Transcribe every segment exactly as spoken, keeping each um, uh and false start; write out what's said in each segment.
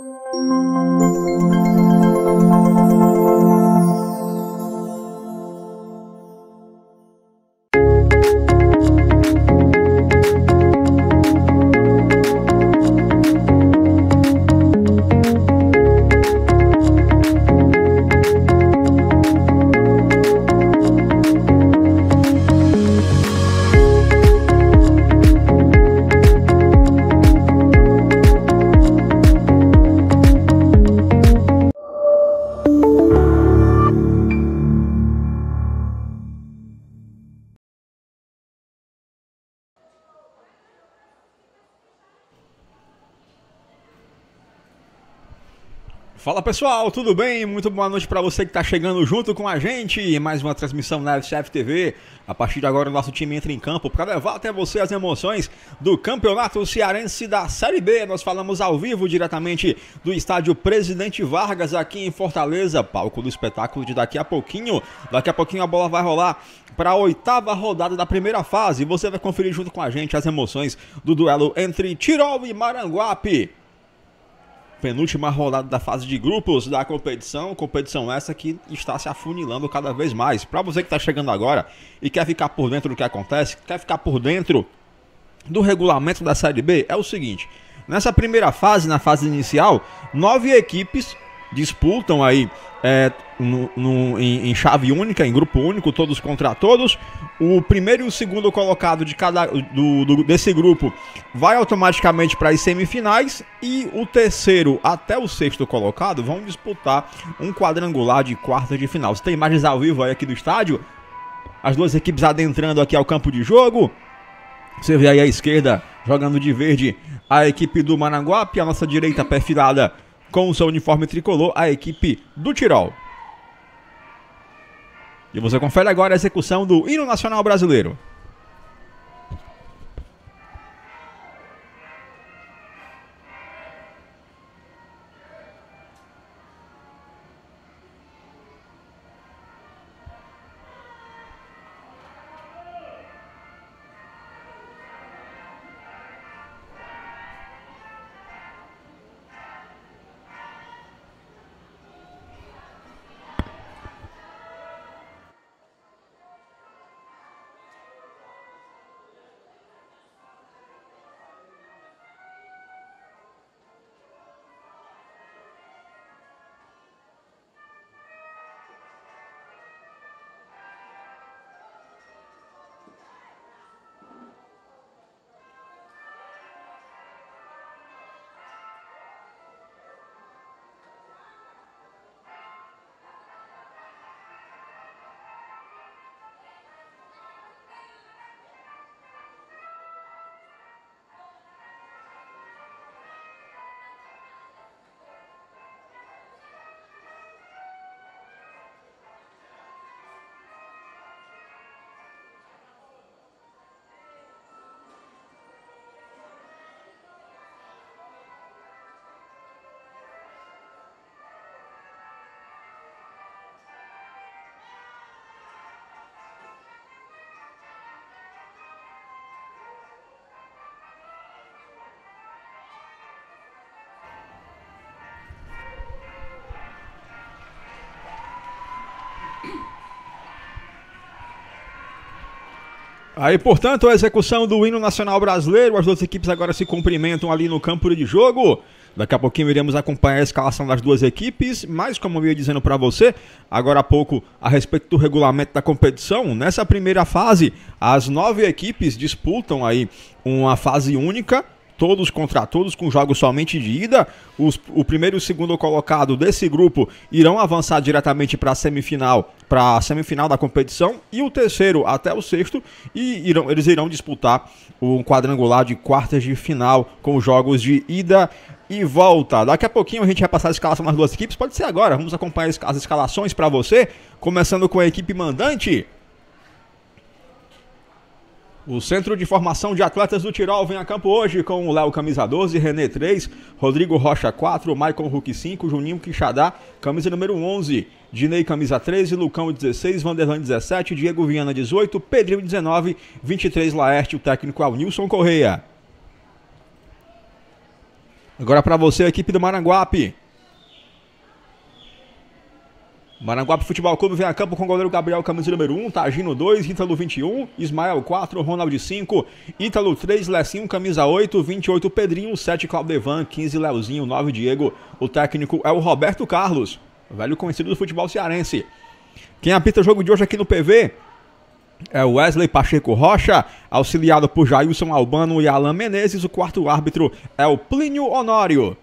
Fala pessoal, tudo bem? Muito boa noite para você que está chegando junto com a gente. Mais uma transmissão na F C F T V. A partir de agora o nosso time entra em campo para levar até você as emoções do Campeonato Cearense da Série B. Nós falamos ao vivo diretamente do estádio Presidente Vargas aqui em Fortaleza. Palco do espetáculo de daqui a pouquinho. Daqui a pouquinho a bola vai rolar para a oitava rodada da primeira fase. Você vai conferir junto com a gente as emoções do duelo entre Tirol e Maranguape. Penúltima rodada da fase de grupos da competição, competição essa que está se afunilando cada vez mais. Para você que está chegando agora e quer ficar por dentro do que acontece, quer ficar por dentro do regulamento da Série B, é o seguinte: nessa primeira fase, na fase inicial, nove equipes disputam aí é, no, no, em, em chave única, em grupo único, todos contra todos. O primeiro e o segundo colocado de cada, do, do, desse grupo vai automaticamente para as semifinais, e o terceiro até o sexto colocado vão disputar um quadrangular de quartas de final. Você tem imagens ao vivo aí aqui do estádio, as duas equipes adentrando aqui ao campo de jogo. Você vê aí à esquerda, jogando de verde, a equipe do Maranguape, a nossa direita perfilada com o seu uniforme tricolor, a equipe do Tirol. E você confere agora a execução do hino nacional brasileiro. Aí, portanto, a execução do hino nacional brasileiro. As duas equipes agora se cumprimentam ali no campo de jogo. Daqui a pouquinho iremos acompanhar a escalação das duas equipes. Mas, como eu ia dizendo para você, agora há pouco, a respeito do regulamento da competição, nessa primeira fase, as nove equipes disputam aí uma fase única, todos contra todos, com jogos somente de ida. Os, o primeiro e o segundo colocado desse grupo irão avançar diretamente para a semifinal, para a semifinal da competição, e o terceiro até o sexto, e irão, eles irão disputar um quadrangular de quartas de final, com jogos de ida e volta. Daqui a pouquinho a gente vai passar a escalação das duas equipes, pode ser agora. Vamos acompanhar as escalações para você, começando com a equipe mandante. O Centro de Formação de Atletas do Tirol vem a campo hoje com o Léo camisa doze, René três, Rodrigo Rocha quatro, Maicon Huck cinco, Juninho Quixadá, camisa número onze, Dinei camisa treze, Lucão dezesseis, Vanderlan dezessete, Diego Viana dezoito, Pedrinho dezenove, vinte e três Laerte, o técnico é o Nilson Correia. Agora para você, a equipe do Maranguape. Maranguape Futebol Clube vem a campo com o goleiro Gabriel, camisa número um, Tagino dois, Ítalo vinte e um, Ismael quatro, Ronald cinco, Ítalo três, Lecinho, camisa oito, vinte e oito, Pedrinho, sete, Claudevan, quinze, Leozinho, nove, Diego. O técnico é o Roberto Carlos, velho conhecido do futebol cearense. Quem apita o jogo de hoje aqui no P V é o Wesley Pacheco Rocha, auxiliado por Jailson Albano e Alan Menezes. O quarto árbitro é o Plínio Honório.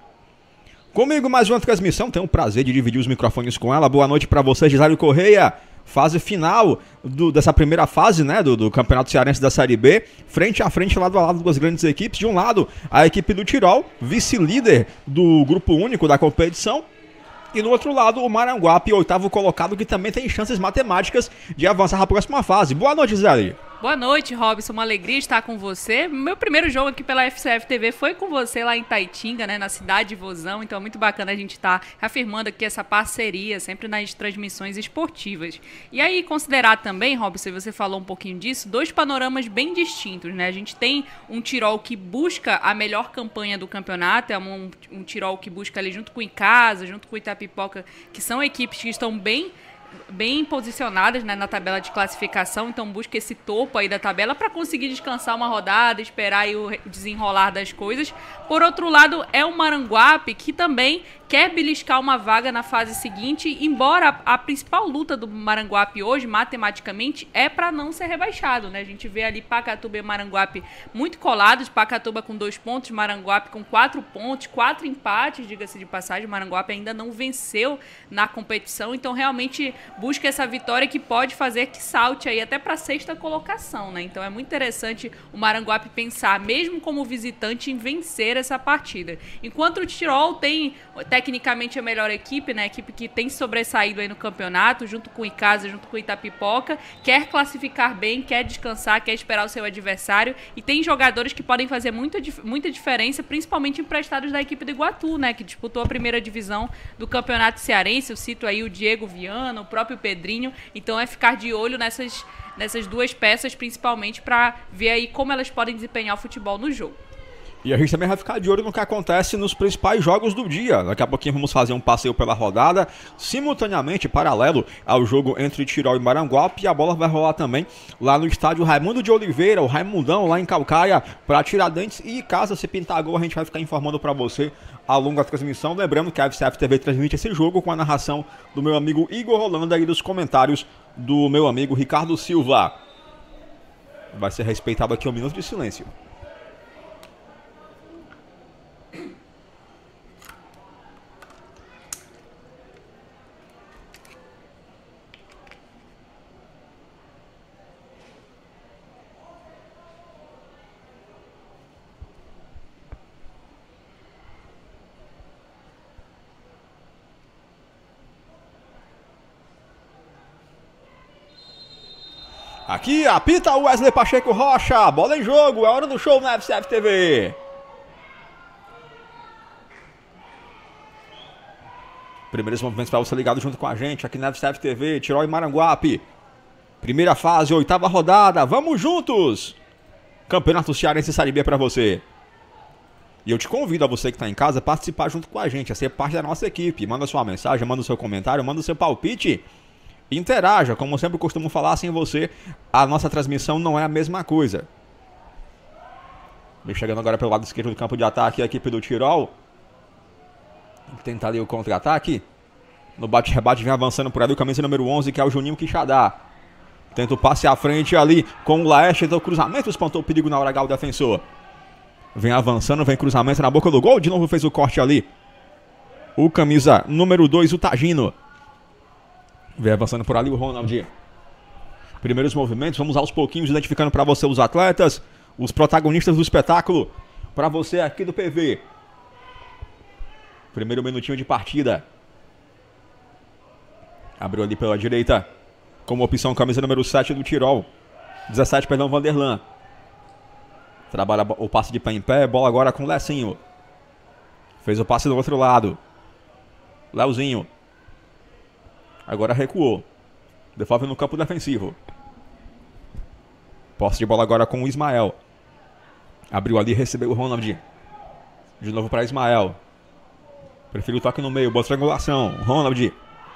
Comigo mais uma transmissão, tenho o prazer de dividir os microfones com ela. Boa noite para você, Gisário Correia. Fase final do, dessa primeira fase, né, do, do Campeonato Cearense da Série B. Frente a frente, lado a lado, duas grandes equipes. De um lado, a equipe do Tirol, vice-líder do grupo único da competição. E no outro lado, o Maranguape, oitavo colocado, que também tem chances matemáticas de avançar para a próxima fase. Boa noite, Zé. Boa noite, Robson. Uma alegria estar com você. Meu primeiro jogo aqui pela F C F T V foi com você lá em Taitinga, né, na cidade de Vozão. Então é muito bacana a gente estar afirmando aqui essa parceria, sempre nas transmissões esportivas. E aí, considerar também, Robson, você falou um pouquinho disso, dois panoramas bem distintos, né? A gente tem um Tirol que busca a melhor campanha do campeonato, é um, um Tirol que busca ali junto com o Icasa, junto com o Itapipoca, que são equipes que estão bem... bem posicionadas, né, na tabela de classificação, então busca esse topo aí da tabela para conseguir descansar uma rodada, esperar aí o desenrolar das coisas. Por outro lado, é o Maranguape que também quer beliscar uma vaga na fase seguinte, embora a, a principal luta do Maranguape hoje, matematicamente, é para não ser rebaixado, né? A gente vê ali Pacatuba e Maranguape muito colados, Pacatuba com dois pontos, Maranguape com quatro pontos, quatro empates, diga-se de passagem. Maranguape ainda não venceu na competição, então realmente busca essa vitória que pode fazer que salte aí até para a sexta colocação, né? Então é muito interessante o Maranguape pensar, mesmo como visitante, em vencer essa partida. Enquanto o Tirol tem tecnicamente a melhor equipe, né? A equipe que tem sobressaído aí no campeonato, junto com o Icasa, junto com o Itapipoca, quer classificar bem, quer descansar, quer esperar o seu adversário, e tem jogadores que podem fazer muita, muita diferença, principalmente emprestados da equipe do Iguatu, né? Que disputou a primeira divisão do campeonato cearense. Eu cito aí o Diego Viana, o próprio Pedrinho. Então é ficar de olho nessas, nessas duas peças, principalmente, para ver aí como elas podem desempenhar o futebol no jogo. E a gente também vai ficar de olho no que acontece nos principais jogos do dia. Daqui a pouquinho vamos fazer um passeio pela rodada, simultaneamente, paralelo ao jogo entre Tirol e Maranguape. E a bola vai rolar também lá no estádio Raimundo de Oliveira, o Raimundão, lá em Calcaia, para Tiradentes e Icasa. Se pintar gol, a gente vai ficar informando para você ao longo da transmissão. Lembrando que a F C F T V transmite esse jogo com a narração do meu amigo Igor Holanda e dos comentários do meu amigo Ricardo Silva. Vai ser respeitado aqui um minuto de silêncio. Aqui apita o Wesley Pacheco Rocha, bola em jogo, é hora do show na F C F T V. Primeiros movimentos para você ligado junto com a gente aqui na F C F T V, Tirol e Maranguape. Primeira fase, oitava rodada, vamos juntos! Campeonato Cearense Série B para você. E eu te convido a você que está em casa a participar junto com a gente, a ser parte da nossa equipe. Manda sua mensagem, manda o seu comentário, manda o seu palpite. Interaja, como eu sempre costumo falar, sem você, a nossa transmissão não é a mesma coisa. Vem chegando agora pelo lado esquerdo do campo de ataque a equipe do Tirol. Tem que tentar ali o contra-ataque. No bate-rebate vem avançando por ali o camisa número onze, que é o Juninho Quixadá. Tenta o passe à frente ali com o Laeste, então o cruzamento espantou o perigo na hora H, o defensor. Vem avançando, vem cruzamento na boca do gol, de novo fez o corte ali. O camisa número dois, o Tagino. Vem avançando por ali o Ronald. Primeiros movimentos, vamos aos pouquinhos identificando para você os atletas, os protagonistas do espetáculo, para você aqui do P V. Primeiro minutinho de partida. Abriu ali pela direita, como opção camisa número sete do Tirol. dezessete, perdão, Vanderlan. Trabalha o passe de pé em pé, bola agora com o Lecinho. Fez o passe do outro lado. Leozinho. Agora recuou. Devolve no campo defensivo. Posse de bola agora com o Ismael. Abriu ali, recebeu o Ronald. De novo para Ismael. Prefiro o toque no meio, boa triangulação. Ronald.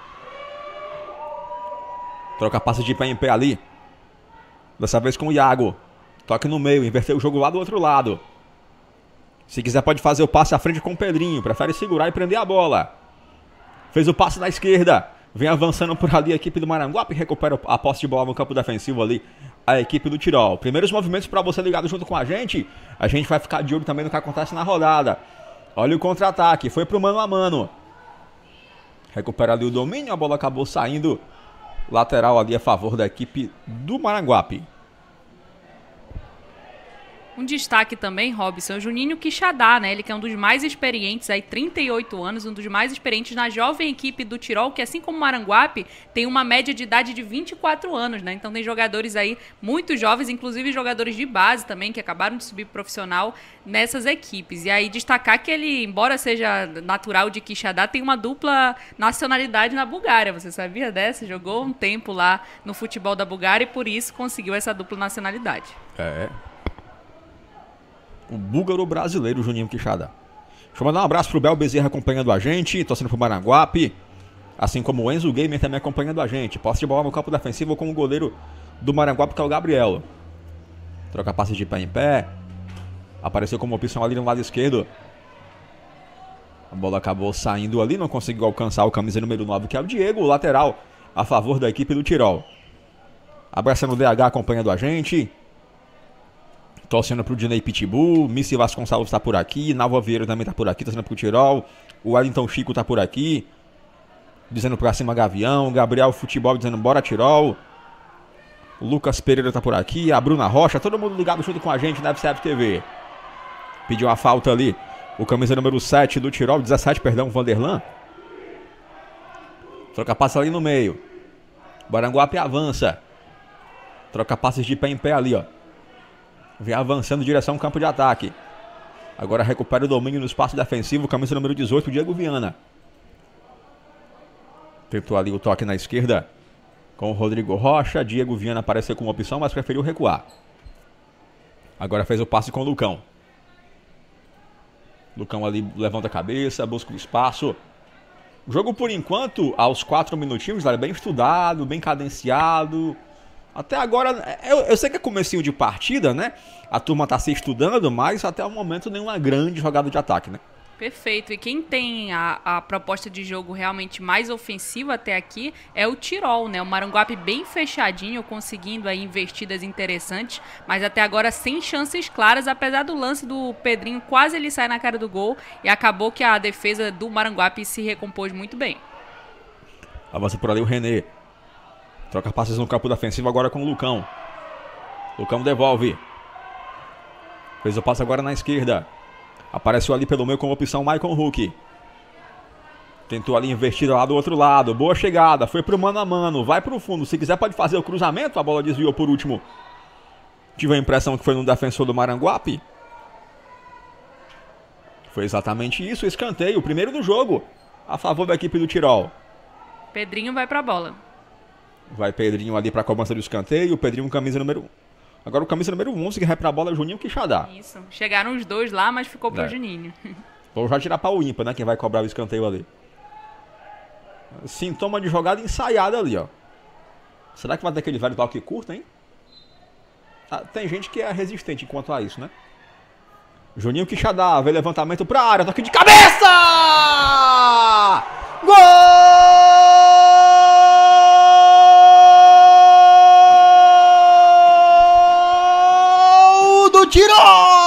Troca passe de pé em pé ali. Dessa vez com o Iago. Toque no meio, inverteu o jogo lá do outro lado. Se quiser pode fazer o passe à frente com o Pedrinho. Prefere segurar e prender a bola. Fez o passe na esquerda. Vem avançando por ali a equipe do Maranguape. Recupera a posse de bola no campo defensivo ali. A equipe do Tirol. Primeiros movimentos para você ligado junto com a gente. A gente vai ficar de olho também no que acontece na rodada. Olha o contra-ataque. Foi pro mano a mano. Recupera ali o domínio. A bola acabou saindo. Lateral ali a favor da equipe do Maranguape. Um destaque também, Robson, é o Juninho Quixadá, né? Ele que é um dos mais experientes, aí trinta e oito anos, um dos mais experientes na jovem equipe do Tirol, que assim como o Maranguape, tem uma média de idade de vinte e quatro anos, né? Então tem jogadores aí muito jovens, inclusive jogadores de base também, que acabaram de subir profissional nessas equipes. E aí destacar que ele, embora seja natural de Quixadá, tem uma dupla nacionalidade na Bulgária. Você sabia dessa? Jogou um tempo lá no futebol da Bulgária e por isso conseguiu essa dupla nacionalidade. É... O búlgaro brasileiro, Juninho Quixadá. Deixa eu mandar um abraço pro Bel Bezerra acompanhando a gente, torcendo pro Maranguape. Assim como o Enzo Gamer também acompanhando a gente. Posse de bola no campo defensivo com o goleiro do Maranguape, que é o Gabriel. Troca passe de pé em pé. Apareceu como opção ali no lado esquerdo. A bola acabou saindo ali, não conseguiu alcançar o camisa número nove, que é o Diego, o lateral, a favor da equipe do Tirol. Abraçando o D H acompanhando a gente. Torcendo pro Dinei Pitbull, Missy Vasconcelos tá por aqui, Nalva Vieira também tá por aqui, torcendo pro Tirol, o Wellington Chico tá por aqui, dizendo pra cima Gavião, Gabriel Futebol dizendo bora Tirol, o Lucas Pereira tá por aqui, a Bruna Rocha, todo mundo ligado junto com a gente na F C F T V. Pediu uma falta ali, o camisa número sete do Tirol, dezessete, perdão, Vanderlan. Troca passe ali no meio, Maranguape avança, troca passes de pé em pé ali, ó. Vem avançando em direção ao campo de ataque. Agora recupera o domínio no espaço defensivo. Camisa número dezoito, Diego Viana. Tentou ali o toque na esquerda com o Rodrigo Rocha. Diego Viana apareceu com uma opção, mas preferiu recuar. Agora fez o passe com o Lucão. Lucão ali levanta a cabeça, busca o espaço. O jogo, por enquanto, aos quatro minutinhos, é bem estudado, bem cadenciado. Até agora, eu, eu sei que é comecinho de partida, né? A turma tá se estudando, mas até o momento nenhuma grande jogada de ataque, né? Perfeito. E quem tem a, a proposta de jogo realmente mais ofensiva até aqui é o Tirol, né? O Maranguape bem fechadinho, conseguindo aí investidas interessantes, mas até agora sem chances claras, apesar do lance do Pedrinho quase ele sai na cara do gol e acabou que a defesa do Maranguape se recompôs muito bem. Avança por ali o René. Troca passes no campo defensivo agora com o Lucão. Lucão devolve. Fez o passe agora na esquerda. Apareceu ali pelo meio com a opção Maicon Huck. Tentou ali investida lá do outro lado. Boa chegada. Foi pro mano a mano. Vai pro fundo. Se quiser pode fazer o cruzamento. A bola desviou por último. Tive a impressão que foi no defensor do Maranguape. Foi exatamente isso. Escanteio. O primeiro do jogo. A favor da equipe do Tirol. Pedrinho vai pra bola. Vai Pedrinho ali para a cobrança do escanteio. Pedrinho, camisa número um. Agora o camisa número onze que vai para a bola é o Juninho Quixadá. Isso. Chegaram os dois lá, mas ficou pro é. Juninho. Vou já tirar para o ímpar, né? Quem vai cobrar o escanteio ali. Sintoma de jogada ensaiada ali, ó. Será que vai ter aquele velho toque curto, hein? Ah, tem gente que é resistente quanto a isso, né? Juninho Quixadá, vem levantamento para a área. Toque de cabeça! Gol! Tirol!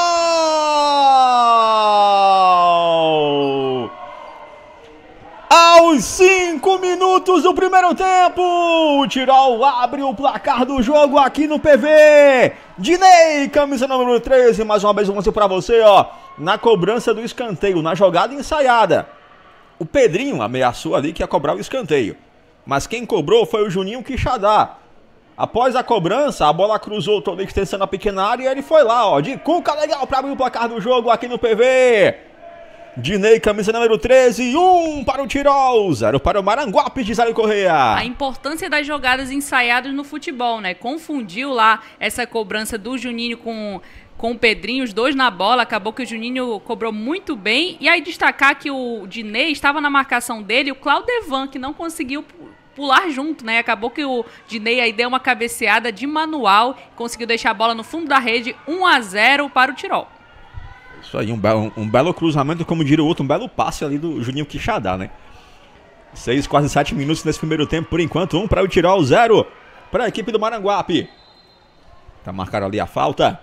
Aos cinco minutos do primeiro tempo, o Tirol abre o placar do jogo aqui no P V. Dinei, camisa número treze, mais uma vez eu mostro pra você, ó, na cobrança do escanteio, na jogada ensaiada. O Pedrinho ameaçou ali que ia cobrar o escanteio, mas quem cobrou foi o Juninho Quixadá. Após a cobrança, a bola cruzou toda a extensão na pequena área e ele foi lá, ó, de cuca legal para abrir o placar do jogo aqui no P V. Dinei, camisa número treze, um para o Tirol, zero para o Maranguape de Zélio Correia. A importância das jogadas ensaiadas no futebol, né? Confundiu lá essa cobrança do Juninho com... com o Pedrinho, os dois na bola. Acabou que o Juninho cobrou muito bem. E aí destacar que o Dinei estava na marcação dele e o Claudevan, que não conseguiu pular junto, né? Acabou que o Dinei aí deu uma cabeceada de manual, conseguiu deixar a bola no fundo da rede, um a zero para o Tirol. Isso aí, um belo, um belo cruzamento, como diria o outro, um belo passe ali do Juninho Quixadá, né? Seis, quase sete minutos nesse primeiro tempo, por enquanto, um para o Tirol, zero para a equipe do Maranguape. Tá marcado ali a falta.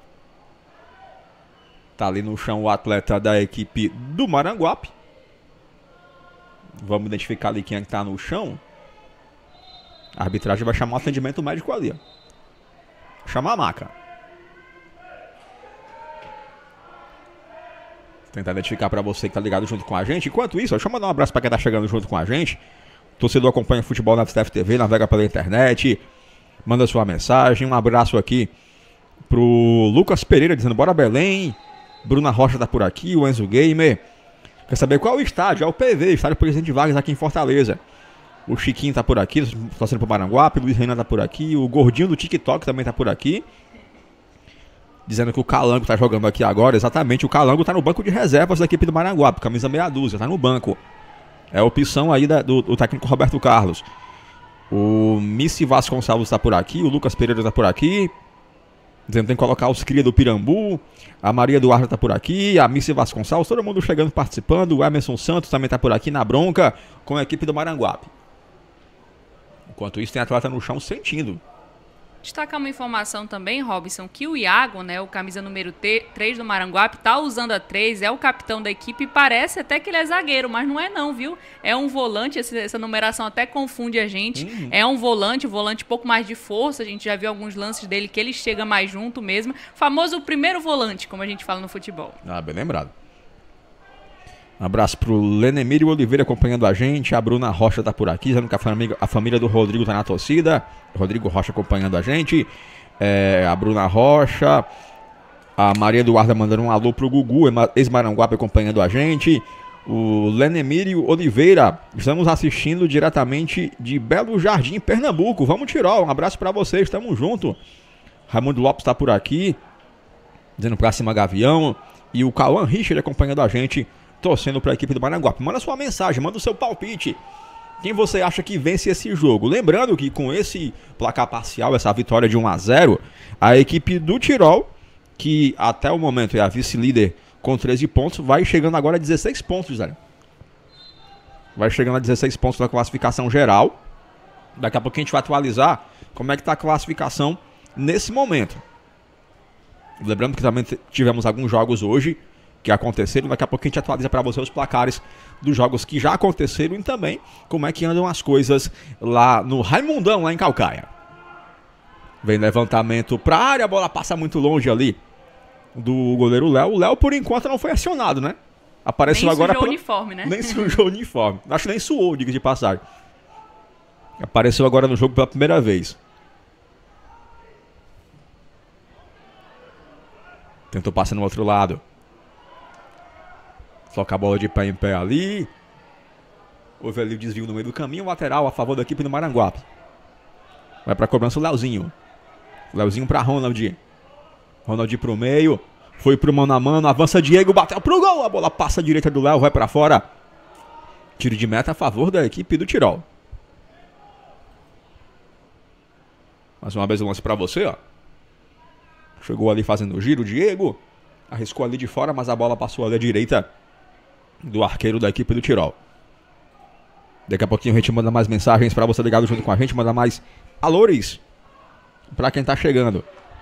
Tá ali no chão o atleta da equipe do Maranguape. Vamos identificar ali quem é que tá no chão. A arbitragem vai chamar o atendimento médico ali, ó. Chamar a maca. Tentar identificar pra você que tá ligado junto com a gente. Enquanto isso, ó, deixa eu mandar um abraço pra quem tá chegando junto com a gente. O torcedor acompanha futebol na F C F T V, navega pela internet, manda sua mensagem. Um abraço aqui pro Lucas Pereira dizendo bora Belém. Bruna Rocha tá por aqui, o Enzo Gamer. Quer saber qual é o estádio? É o P V, estádio Presidente Vargas aqui em Fortaleza. O Chiquinho tá por aqui, torcendo pro Maranguape. O Luiz Renan tá por aqui. O Gordinho do TikTok também tá por aqui. Dizendo que o Calango tá jogando aqui agora. Exatamente, o Calango tá no banco de reservas da equipe do Maranguape. Camisa meia dúzia, tá no banco. É a opção aí da, do, do técnico Roberto Carlos. O Missy Vasconcelos tá por aqui. O Lucas Pereira tá por aqui. Dizendo que tem que colocar os cria do Pirambu. A Maria Eduarda tá por aqui. A Missy Vasconcelos. Todo mundo chegando, participando. O Emerson Santos também tá por aqui na bronca com a equipe do Maranguape. Enquanto isso, tem atleta no chão sentindo. Destacar uma informação também, Robson, que o Iago, né, o camisa número três do Maranguape, tá usando a três, é o capitão da equipe e parece até que ele é zagueiro, mas não é não, viu? É um volante, essa numeração até confunde a gente. Uhum. É um volante, volante um pouco mais de força, a gente já viu alguns lances dele que ele chega mais junto mesmo. Famoso primeiro volante, como a gente fala no futebol. Ah, bem lembrado. Um abraço pro Lenemírio Oliveira acompanhando a gente. A Bruna Rocha tá por aqui, dizendo que a família, a família do Rodrigo tá na torcida. Rodrigo Rocha acompanhando a gente. É, a Bruna Rocha. A Maria Eduarda mandando um alô pro Gugu, ex-Maranguape, acompanhando a gente. O Lenemírio Oliveira, estamos assistindo diretamente de Belo Jardim, Pernambuco. Vamos Tirol, um abraço pra vocês, tamo junto. Raimundo Lopes tá por aqui, dizendo pra cima Gavião. E o Cauã Richard acompanhando a gente, torcendo para a equipe do Maranguape. Manda sua mensagem, manda o seu palpite. Quem você acha que vence esse jogo? Lembrando que com esse placar parcial, essa vitória de um a zero, a equipe do Tirol, que até o momento é a vice-líder com treze pontos, vai chegando agora a dezesseis pontos, Zé. Vai chegando a dezesseis pontos na classificação geral. Daqui a pouco a gente vai atualizar como é que está a classificação nesse momento. Lembrando que também tivemos alguns jogos hoje que aconteceram, daqui a pouco a gente atualiza para você os placares dos jogos que já aconteceram e também como é que andam as coisas lá no Raimundão, lá em Calcaia. Vem levantamento para a área, a bola passa muito longe ali do goleiro Léo. O Léo, por enquanto, não foi acionado, né? Apareceu nem agora... Nem sujou pro... o uniforme, né? Nem sujou o uniforme. Acho que nem suou, diga de passagem. Apareceu agora no jogo pela primeira vez. Tentou passar no outro lado. Toca a bola de pé em pé ali. Houve ali o desvio no meio do caminho. Lateral a favor da equipe do Maranguape. Vai pra cobrança o Leozinho. Leozinho pra Ronald. Ronald pro meio. Foi pro mano a mano. Avança Diego. Bateu pro gol. A bola passa à direita do Léo. Vai pra fora. Tiro de meta a favor da equipe do Tirol. Mais uma vez o lance pra você, ó. Chegou ali fazendo o giro. Diego. Arriscou ali de fora, mas a bola passou ali à direita do arqueiro da equipe do Tirol. Daqui a pouquinho a gente manda mais mensagens para você ligado junto com a gente, manda mais alores para quem tá chegando.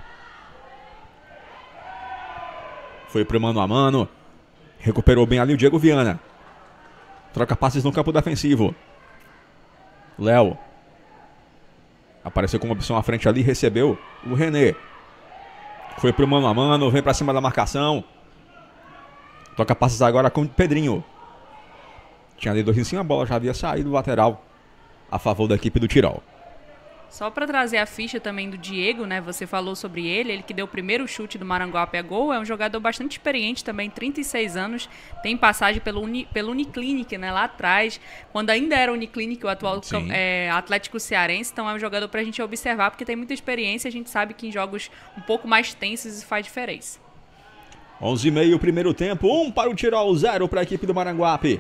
Foi pro mano a mano, recuperou bem ali o Diego Viana. Troca passes no campo defensivo. Léo apareceu com uma opção à frente ali, recebeu o René. Foi pro mano a mano, vem pra cima da marcação. Toca passes agora com o Pedrinho. Tinha ali dois em cima, a bola já havia saído do lateral a favor da equipe do Tirol. Só para trazer a ficha também do Diego, né? Você falou sobre ele, ele que deu o primeiro chute do Maranguape a gol, é um jogador bastante experiente também, trinta e seis anos, tem passagem pelo, Uni, pelo Uniclinic, né? Lá atrás, quando ainda era Uniclinic, o atual é, Atlético Cearense, então é um jogador para a gente observar, porque tem muita experiência, a gente sabe que em jogos um pouco mais tensos isso faz diferença. onze e meio, primeiro tempo, um para o Tirol, zero para a equipe do Maranguape.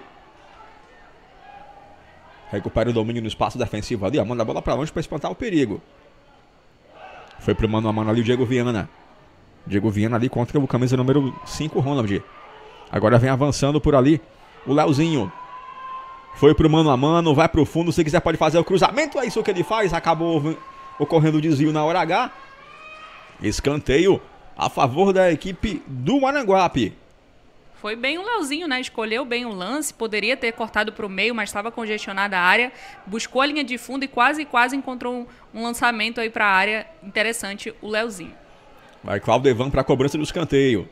Recupera o domínio no espaço defensivo ali, ó, manda a bola para longe para espantar o perigo. Foi pro mano a mano ali o Diego Viana. Diego Viana ali contra o camisa número cinco, Ronald. Agora vem avançando por ali o Leozinho. Foi pro mano a mano, vai pro fundo, se quiser pode fazer o cruzamento, é isso que ele faz. Acabou ocorrendo o desvio na hora H. Escanteio a favor da equipe do Maranguape. Foi bem o Leozinho, né? Escolheu bem o lance, poderia ter cortado para o meio, mas estava congestionada a área, buscou a linha de fundo e quase, quase encontrou um, um lançamento aí para a área. Interessante o Leozinho. Vai Claudevan para a cobrança do escanteio.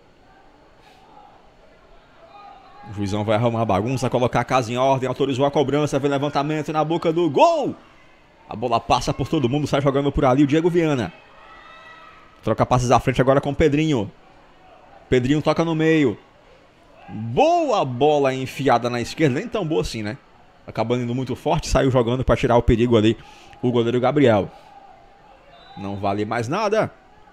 O juizão vai arrumar a bagunça, colocar a casa em ordem, autorizou a cobrança, vem levantamento na boca do gol. A bola passa por todo mundo, sai jogando por ali o Diego Viana. Troca passes à frente agora com o Pedrinho. Pedrinho toca no meio. Boa bola enfiada na esquerda, nem tão boa assim, né? Acabando indo muito forte, saiu jogando para tirar o perigo ali o goleiro Gabriel. Não vale mais nada.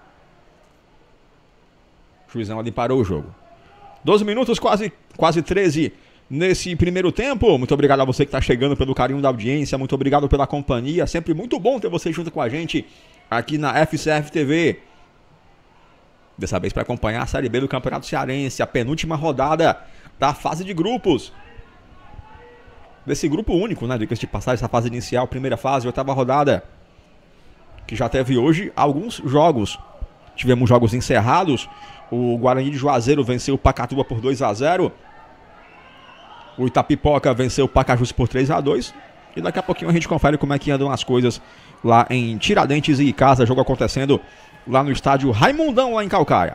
O juizão ali parou o jogo. doze minutos, quase, quase treze nesse primeiro tempo. Muito obrigado a você que está chegando, pelo carinho da audiência. Muito obrigado pela companhia. Sempre muito bom ter você junto com a gente aqui na F C F T V. Dessa vez para acompanhar a Série B do Campeonato Cearense, a penúltima rodada da fase de grupos. Desse grupo único, né? Diga-se de passagem, essa fase inicial, primeira fase, oitava rodada. Que já teve hoje alguns jogos. Tivemos jogos encerrados. O Guarani de Juazeiro venceu o Pacatuba por dois a zero. O Itapipoca venceu o Pacajus por três a dois. E daqui a pouquinho a gente confere como é que andam as coisas lá em Tiradentes e Icasa. Jogo acontecendo lá no estádio Raimundão, lá em Calcaia.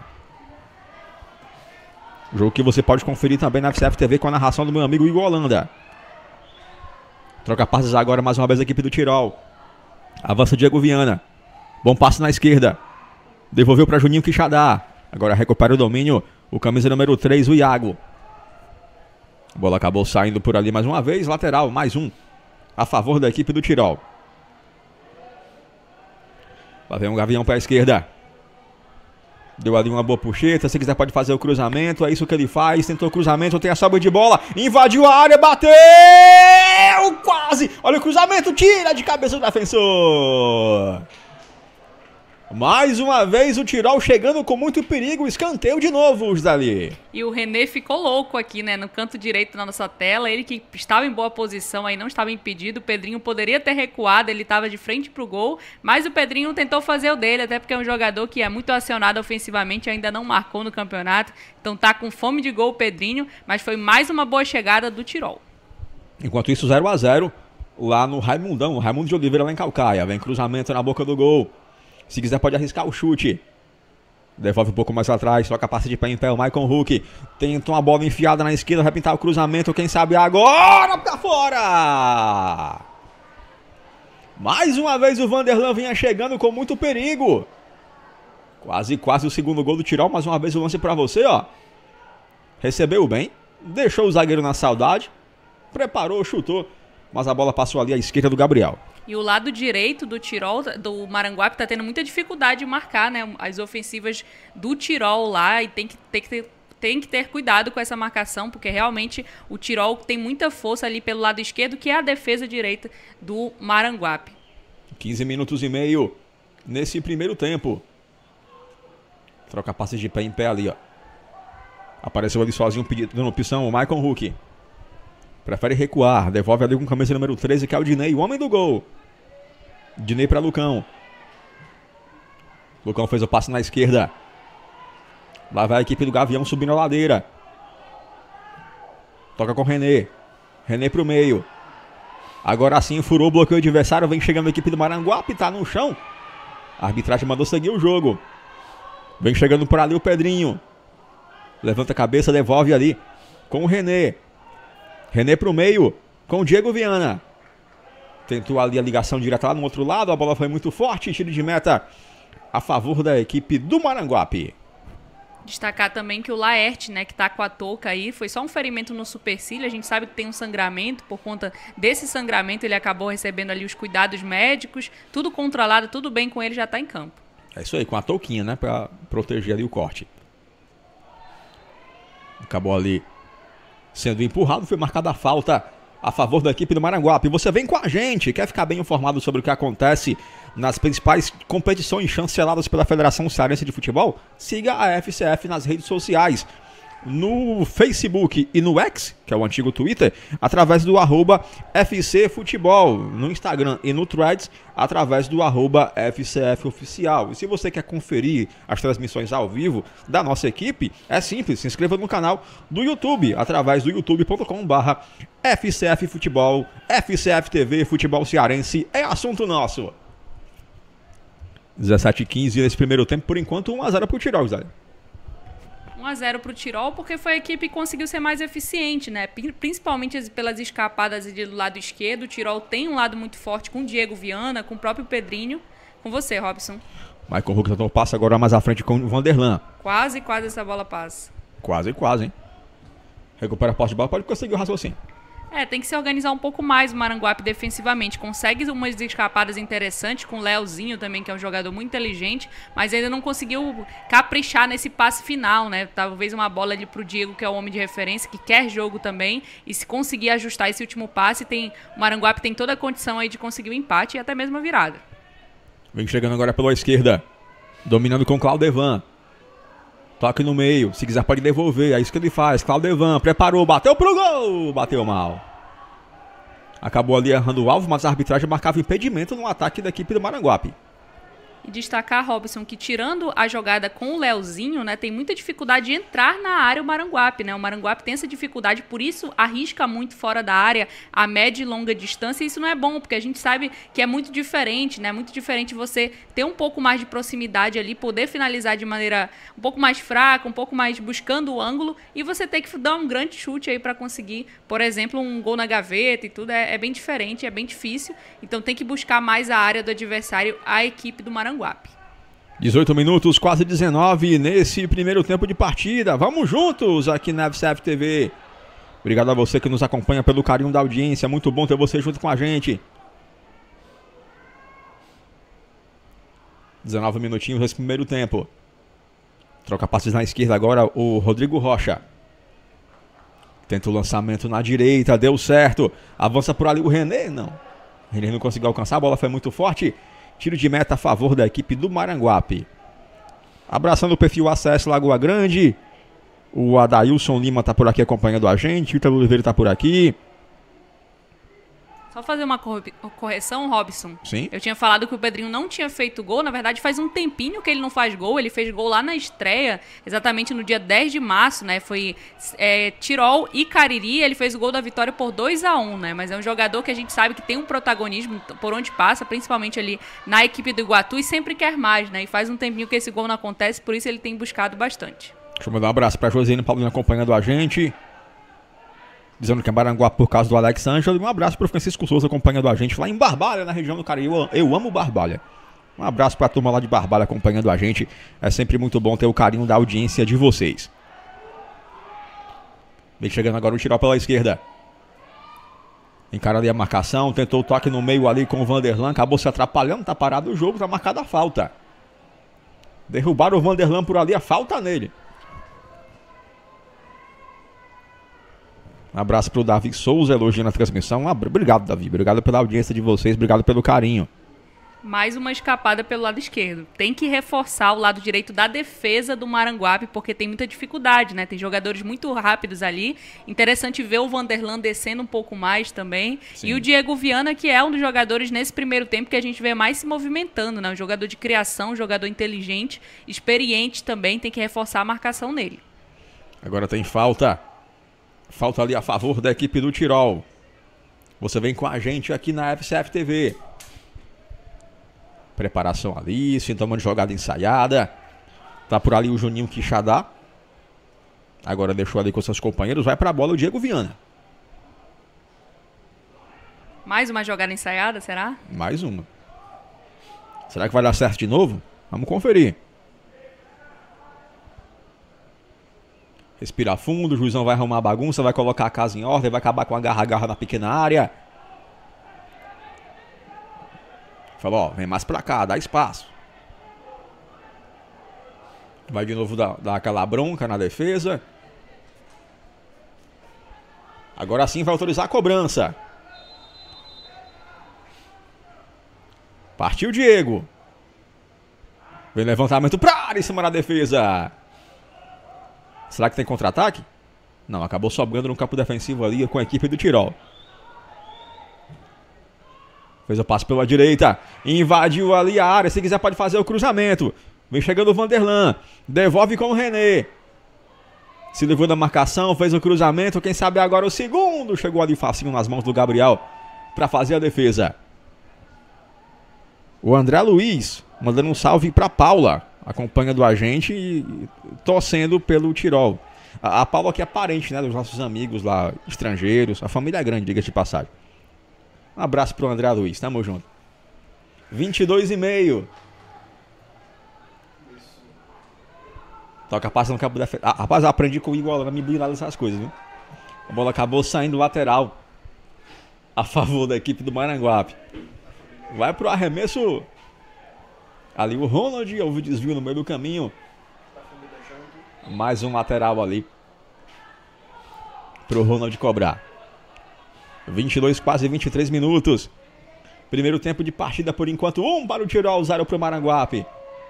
Jogo que você pode conferir também na F C F T V com a narração do meu amigo Igor Holanda. Troca passes agora mais uma vez a equipe do Tirol. Avança o Diego Viana. Bom passe na esquerda. Devolveu para Juninho Quixadá. Agora recupera o domínio o camisa número três, o Iago. A bola acabou saindo por ali mais uma vez. Lateral, mais um a favor da equipe do Tirol. Lá vem um Gavião para a esquerda. Deu ali uma boa puxeta. Se quiser pode fazer o cruzamento. É isso que ele faz. Tentou o cruzamento. Tem a sobra de bola. Invadiu a área. Bateu. Quase. Olha o cruzamento. Tira de cabeça o defensor. Mais uma vez o Tirol chegando com muito perigo. Escanteio de novo, os dali. E o René ficou louco aqui, né? No canto direito da nossa tela. Ele que estava em boa posição aí, não estava impedido. O Pedrinho poderia ter recuado, ele estava de frente pro gol. Mas o Pedrinho tentou fazer o dele, até porque é um jogador que é muito acionado ofensivamente, ainda não marcou no campeonato. Então tá com fome de gol o Pedrinho, mas foi mais uma boa chegada do Tirol. Enquanto isso, zero a zero lá no Raimundão. O Raimundo de Oliveira lá em Calcaia. Vem cruzamento na boca do gol. Se quiser pode arriscar o chute. Devolve um pouco mais atrás. Troca passe de pé em pé o Maicon Huck. Tenta uma bola enfiada na esquerda. Vai pintar o cruzamento. Quem sabe agora pra fora. Mais uma vez o Vanderlan vinha chegando com muito perigo. Quase, quase o segundo gol do Tirol. Mais uma vez o lance pra você, ó. Recebeu bem. Deixou o zagueiro na saudade. Preparou, chutou. Mas a bola passou ali à esquerda do Gabriel. E o lado direito do Tirol, do Maranguape, está tendo muita dificuldade de marcar, né? As ofensivas do Tirol lá, e tem que, tem, que ter, tem que ter cuidado com essa marcação, porque realmente o Tirol tem muita força ali pelo lado esquerdo, que é a defesa direita do Maranguape. quinze minutos e meio nesse primeiro tempo. Troca passes de pé em pé ali, ó. Apareceu ali sozinho, pedindo, dando opção, o Maicon Huck. Prefere recuar, devolve ali com camisa número treze, que é o Dinei, o homem do gol. Dinei para Lucão. Lucão fez o passe na esquerda. Lá vai a equipe do Gavião subindo a ladeira. Toca com o René. René pro meio. Agora sim furou o bloqueio adversário. Vem chegando a equipe do Maranguape, tá no chão. A arbitragem mandou seguir o jogo. Vem chegando por ali o Pedrinho. Levanta a cabeça, devolve ali com o René. René pro meio, com o Diego Viana. Tentou ali a ligação direta lá no outro lado, a bola foi muito forte, tiro de meta a favor da equipe do Maranguape. Destacar também que o Laerte, né, que tá com a touca aí, foi só um ferimento no supercílio. A gente sabe que tem um sangramento, por conta desse sangramento ele acabou recebendo ali os cuidados médicos, tudo controlado, tudo bem com ele, já tá em campo. É isso aí, com a touquinha, né, pra proteger ali o corte. Acabou ali sendo empurrado, foi marcada a falta a favor da equipe do Maranguape. Você vem com a gente, quer ficar bem informado sobre o que acontece nas principais competições chanceladas pela Federação Cearense de Futebol? Siga a F C F nas redes sociais, no Facebook e no X, que é o antigo Twitter, através do arroba F C Futebol, no Instagram e no Threads, através do arroba F C F Oficial. E se você quer conferir as transmissões ao vivo da nossa equipe, é simples, se inscreva no canal do YouTube, através do youtube ponto com barra F C F Futebol, F C F T V, Futebol Cearense, é assunto nosso. dezessete e quinze nesse primeiro tempo, por enquanto um a zero pro Tirol, Zé. um a zero para o Tirol, porque foi a equipe que conseguiu ser mais eficiente, né? Principalmente pelas escapadas do lado esquerdo. O Tirol tem um lado muito forte com o Diego Viana, com o próprio Pedrinho. Com você, Robson. Michael Huck tentou passa agora mais à frente com o Vanderlan. Quase, quase essa bola passa. Quase, quase, hein? Recupera a posse de bola, pode conseguir o raciocínio. É, tem que se organizar um pouco mais o Maranguape defensivamente. Consegue umas escapadas interessantes com o Leozinho também, que é um jogador muito inteligente, mas ainda não conseguiu caprichar nesse passe final, né? Talvez uma bola ali pro Diego, que é o homem de referência, que quer jogo também, e se conseguir ajustar esse último passe, tem, o Maranguape tem toda a condição aí de conseguir o empate e até mesmo a virada. Vem chegando agora pela esquerda, dominando com Claudevan. Toque no meio, se quiser pode devolver, é isso que ele faz. Claudevan preparou, bateu pro gol, bateu mal. Acabou ali errando o alvo, mas a arbitragem marcava impedimento no ataque da equipe do Maranguape. E destacar, Robson, que tirando a jogada com o Leozinho, né, tem muita dificuldade de entrar na área o Maranguape, né? O Maranguape tem essa dificuldade, por isso arrisca muito fora da área, a média e longa distância, e isso não é bom, porque a gente sabe que é muito diferente, né? Muito diferente você ter um pouco mais de proximidade ali, poder finalizar de maneira um pouco mais fraca, um pouco mais buscando o ângulo, e você ter que dar um grande chute aí para conseguir, por exemplo, um gol na gaveta e tudo, é, é bem diferente, é bem difícil, então tem que buscar mais a área do adversário, a equipe do Maranguape. dezoito minutos, quase dezenove nesse primeiro tempo de partida. Vamos juntos aqui na F C F T V. Obrigado a você que nos acompanha pelo carinho da audiência. Muito bom ter você junto com a gente. dezenove minutinhos nesse primeiro tempo. Troca passes na esquerda agora o Rodrigo Rocha. Tenta o lançamento na direita, deu certo. Avança por ali o René, não. O René não conseguiu alcançar, a bola foi muito forte. Tiro de meta a favor da equipe do Maranguape. Abraçando o perfil A C S Lagoa Grande. O Adailson Lima está por aqui acompanhando a gente. O Ítalo Oliveira está por aqui. Só fazer uma correção, Robson. Sim. Eu tinha falado que o Pedrinho não tinha feito gol. Na verdade, faz um tempinho que ele não faz gol. Ele fez gol lá na estreia, exatamente no dia dez de março, né? Foi é, Tirol e Cariri. Ele fez o gol da vitória por dois a um, né? Mas é um jogador que a gente sabe que tem um protagonismo por onde passa, principalmente ali na equipe do Iguatu, e sempre quer mais, né? E faz um tempinho que esse gol não acontece, por isso ele tem buscado bastante. Deixa eu mandar um abraço para a Josiane Paulino acompanhando a gente. Dizendo que é Maranguape por causa do Alex Ângelo. E um abraço para o Francisco Souza acompanhando a gente lá em Barbalha, na região do Cariri. Eu, eu amo Barbalha. Um abraço para a turma lá de Barbalha acompanhando a gente. É sempre muito bom ter o carinho da audiência de vocês. Vem chegando agora o Tirol pela esquerda. Encara ali a marcação. Tentou o toque no meio ali com o Vanderlan. Acabou se atrapalhando. Tá parado o jogo. Tá marcada a falta. Derrubaram o Vanderlan por ali. A falta nele. Um abraço para o Davi Souza, elogiando a transmissão. Obrigado, Davi. Obrigado pela audiência de vocês. Obrigado pelo carinho. Mais uma escapada pelo lado esquerdo. Tem que reforçar o lado direito da defesa do Maranguape, porque tem muita dificuldade, né? Tem jogadores muito rápidos ali. Interessante ver o Vanderlan descendo um pouco mais também. Sim. E o Diego Viana, que é um dos jogadores nesse primeiro tempo que a gente vê mais se movimentando, né? Um jogador de criação, um jogador inteligente, experiente também. Tem que reforçar a marcação nele. Agora tem falta. Falta ali a favor da equipe do Tirol. Você vem com a gente aqui na F C F T V. Preparação ali, sintomas de jogada ensaiada. Tá por ali o Juninho Quixadá. Agora deixou ali com seus companheiros. Vai pra bola o Diego Viana. Mais uma jogada ensaiada, será? Mais uma. Será que vai dar certo de novo? Vamos conferir. Respira fundo, o juizão vai arrumar a bagunça, vai colocar a casa em ordem, vai acabar com a garra-garra na pequena área. Falou, ó, vem mais pra cá, dá espaço. Vai de novo dar, dar aquela bronca na defesa. Agora sim vai autorizar a cobrança. Partiu o Diego. Vem levantamento pra área em cima da defesa. Será que tem contra-ataque? Não, acabou sobrando no campo defensivo ali com a equipe do Tirol. Fez o passe pela direita. Invadiu ali a área. Se quiser pode fazer o cruzamento. Vem chegando o Vanderlan. Devolve com o René. Se livrou da marcação. Fez o cruzamento. Quem sabe agora o segundo. Chegou ali facinho nas mãos do Gabriel para fazer a defesa. O André Luiz mandando um salve para Paula. Acompanhando a gente e torcendo pelo Tirol. A, a Paula que é parente, né, dos nossos amigos lá, estrangeiros. A família é grande, diga-se de passagem. Um abraço pro André Luiz, tamo junto. vinte e dois e meio. Toca passa no campo da... Ah, rapaz, eu aprendi com o Igor a me blindar dessas coisas, viu? A bola acabou saindo lateral a favor da equipe do Maranguape. Vai pro arremesso. Ali o Ronald, houve desvio no meio do caminho. Mais um lateral ali pro Ronald cobrar. vinte e dois, quase vinte e três minutos. Primeiro tempo de partida por enquanto. Um para o Tirol, zero para o Maranguape.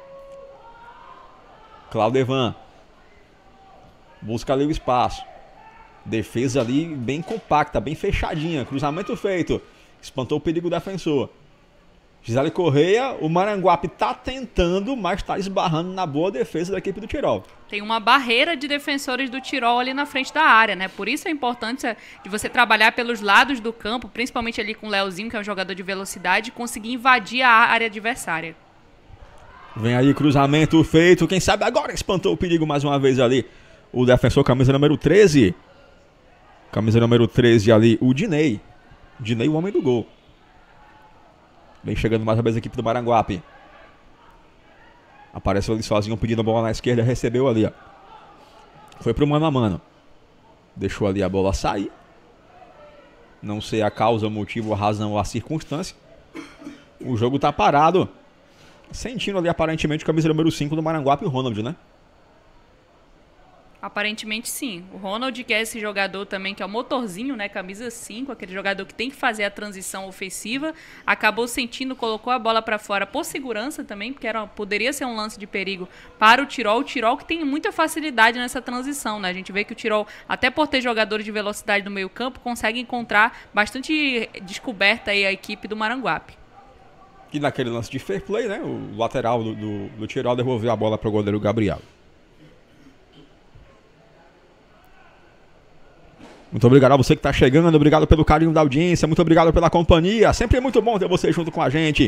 Claudevan. Busca ali o espaço. Defesa ali bem compacta, bem fechadinha. Cruzamento feito. Espantou o perigo defensor. Gisele Correia, o Maranguape tá tentando, mas tá esbarrando na boa defesa da equipe do Tirol. Tem uma barreira de defensores do Tirol ali na frente da área, né? Por isso a importância de você trabalhar pelos lados do campo, principalmente ali com o Leozinho, que é um jogador de velocidade, e conseguir invadir a área adversária. Vem aí, cruzamento feito. Quem sabe agora espantou o perigo mais uma vez ali. O defensor, camisa número treze. Camisa número treze ali, o Dinei. Dinei, o homem do gol. Vem chegando mais uma vez a equipe do Maranguape. Apareceu ali sozinho, pedindo a bola na esquerda. Recebeu ali, ó. Foi pro mano a mano. Deixou ali a bola sair. Não sei a causa, o motivo, a razão ou a circunstância. O jogo tá parado. Sentindo ali aparentemente o camisa número cinco do Maranguape, o Ronald, né? Aparentemente sim. O Ronald, que é esse jogador também, que é o motorzinho, né? Camisa cinco, aquele jogador que tem que fazer a transição ofensiva, acabou sentindo, colocou a bola para fora por segurança também, porque era, poderia ser um lance de perigo para o Tirol. O Tirol que tem muita facilidade nessa transição, né? A gente vê que o Tirol, até por ter jogadores de velocidade no meio campo, consegue encontrar bastante descoberta aí a equipe do Maranguape. E naquele lance de fair play, né? O lateral do, do, do Tirol devolveu a bola para o goleiro Gabriel. Muito obrigado a você que está chegando, obrigado pelo carinho da audiência, muito obrigado pela companhia. Sempre é muito bom ter você junto com a gente.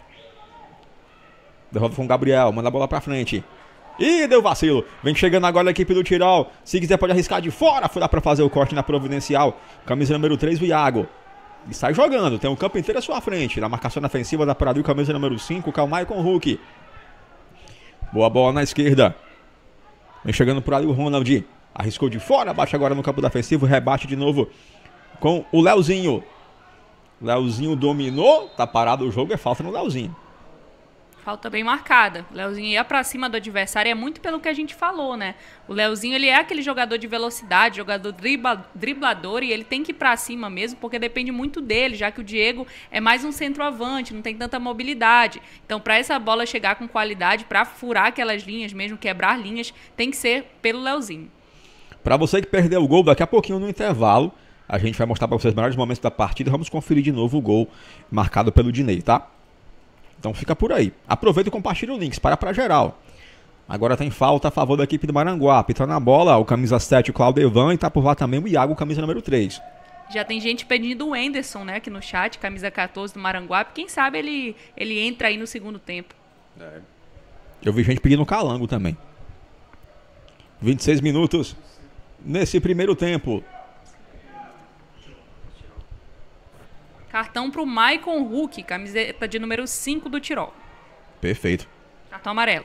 Derrota com o Gabriel, manda a bola pra frente. Ih, deu vacilo. Vem chegando agora a equipe do Tirol. Se quiser pode arriscar de fora, foi lá pra fazer o corte na providencial. Camisa número três, o Iago. E sai jogando, tem o campo inteiro à sua frente. Na marcação defensiva da Paradil, camisa número cinco, Calmaio com o Hulk. Boa bola na esquerda. Vem chegando por ali o Ronald. Arriscou de fora, bate agora no campo defensivo, rebate de novo com o Leozinho. Leozinho dominou, tá parado o jogo, é falta no Leozinho. Falta bem marcada. O Leozinho ia pra cima do adversário, é muito pelo que a gente falou, né? O Leozinho, ele é aquele jogador de velocidade, jogador dribla, driblador, e ele tem que ir pra cima mesmo, porque depende muito dele, já que o Diego é mais um centroavante, não tem tanta mobilidade. Então, pra essa bola chegar com qualidade, pra furar aquelas linhas mesmo, quebrar linhas, tem que ser pelo Leozinho. Para você que perdeu o gol, daqui a pouquinho no intervalo, a gente vai mostrar para vocês os melhores momentos da partida. Vamos conferir de novo o gol marcado pelo Dinei, tá? Então fica por aí. Aproveita e compartilha o link, espalha para geral. Agora tem falta a favor da equipe do Maranguape. Tá na bola o camisa sete, o Claudevan, e tá por lá também o Iago, camisa número três. Já tem gente pedindo o Anderson, né, aqui no chat, camisa quatorze do Maranguape. Quem sabe ele, ele entra aí no segundo tempo. É. Eu vi gente pedindo o Calango também. vinte e seis minutos. Nesse primeiro tempo. Cartão para o Maicon Huck, camiseta de número cinco do Tirol. Perfeito. Cartão amarelo.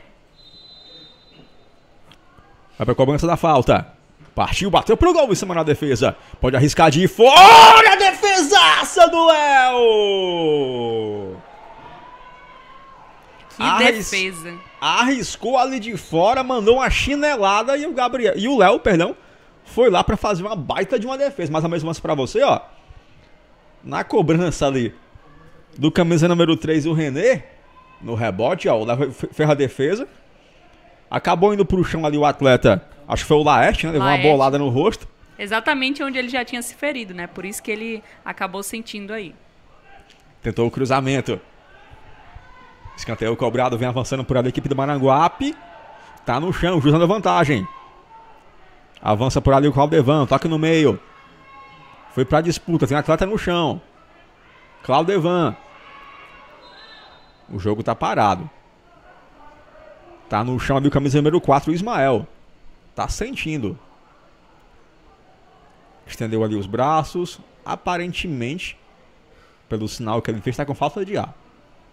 Vai pra cobrança da falta. Partiu, bateu pro gol em cima da defesa. Pode arriscar de fora. Defesaça do Léo. Que Arris... defesa. Arriscou ali de fora, mandou uma chinelada e o Gabriel e o Léo, perdão, foi lá pra fazer uma baita de uma defesa. Mas a mesma pra você, ó. Na cobrança ali do camisa número três, o René, no rebote, ó, o Léo fez a defesa. Acabou indo pro chão ali o atleta, acho que foi o Laerte, né? Levou Laerte. Uma bolada no rosto. Exatamente onde ele já tinha se ferido, né? Por isso que ele acabou sentindo aí. Tentou o cruzamento. Escanteio cobrado, vem avançando por ali a equipe do Maranguape. Tá no chão, usando a vantagem. Avança por ali o Claudevan, toque no meio. Foi pra disputa, tem atleta no chão. Claudevan. O jogo tá parado. Tá no chão ali o camisa número quatro, o Ismael. Tá sentindo. Estendeu ali os braços. Aparentemente, pelo sinal que ele fez, tá com falta de ar.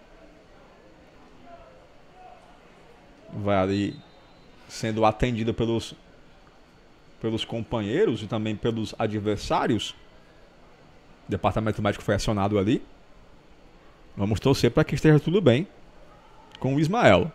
Vai ali sendo atendido pelos, pelos companheiros e também pelos adversários. O departamento médico foi acionado ali. Vamos torcer para que esteja tudo bem com o Ismael.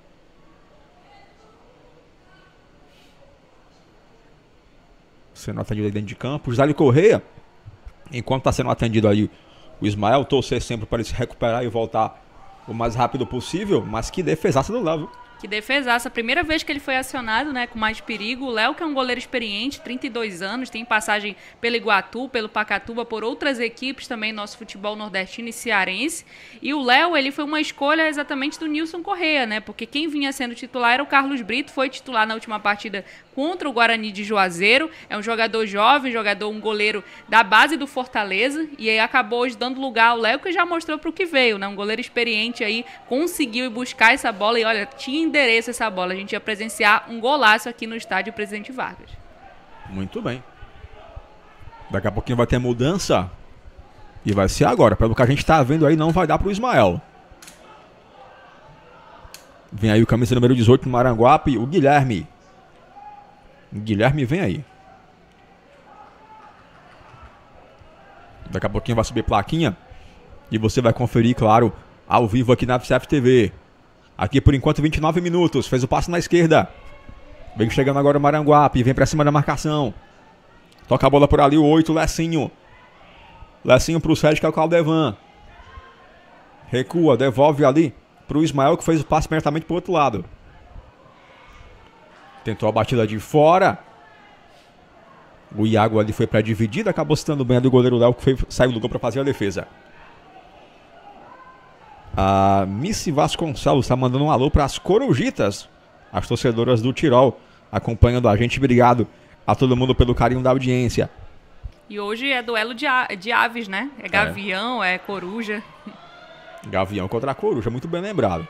Sendo atendido aí dentro de campo. Josélio Correia, enquanto está sendo atendido aí o Ismael, torcer sempre para ele se recuperar e voltar o mais rápido possível. Mas que defesaça do Léo, viu? Que defesaça. A primeira vez que ele foi acionado, né, com mais perigo. O Léo, que é um goleiro experiente, trinta e dois anos, tem passagem pelo Iguatu, pelo Pacatuba, por outras equipes também, nosso futebol nordestino e cearense. E o Léo, ele foi uma escolha exatamente do Nilson Correia, né, porque quem vinha sendo titular era o Carlos Brito, foi titular na última partida contra o Guarani de Juazeiro. É um jogador jovem, jogador, um goleiro da base do Fortaleza, e aí acabou hoje dando lugar ao Léo, que já mostrou para o que veio, né, um goleiro experiente aí, conseguiu ir buscar essa bola e olha, tinha endereço essa bola. A gente ia presenciar um golaço aqui no estádio Presidente Vargas. Muito bem. Daqui a pouquinho vai ter mudança. E vai ser agora. Pelo que a gente tá vendo aí, não vai dar pro Ismael. Vem aí o camisa número dezoito no Maranguape, o Guilherme. O Guilherme vem aí. Daqui a pouquinho vai subir plaquinha. E você vai conferir, claro, ao vivo aqui na F C F T V. Aqui por enquanto vinte e nove minutos. Fez o passe na esquerda. Vem chegando agora o Maranguape. Vem pra cima da marcação. Toca a bola por ali o oito, Lecinho. Lecinho pro sete, que é o Caldevan. Recua, devolve ali pro Ismael, que fez o passe imediatamente pro outro lado. Tentou a batida de fora. O Iago ali foi pra dividida. Acabou se dando bem ali o goleiro Léo, que foi, saiu do gol pra fazer a defesa. A Missy Vasconcelos está mandando um alô para as Corujitas, as torcedoras do Tirol, acompanhando a gente. Obrigado a todo mundo pelo carinho da audiência. E hoje é duelo de, a, de aves, né? É gavião, é. é coruja. Gavião contra a coruja, muito bem lembrado.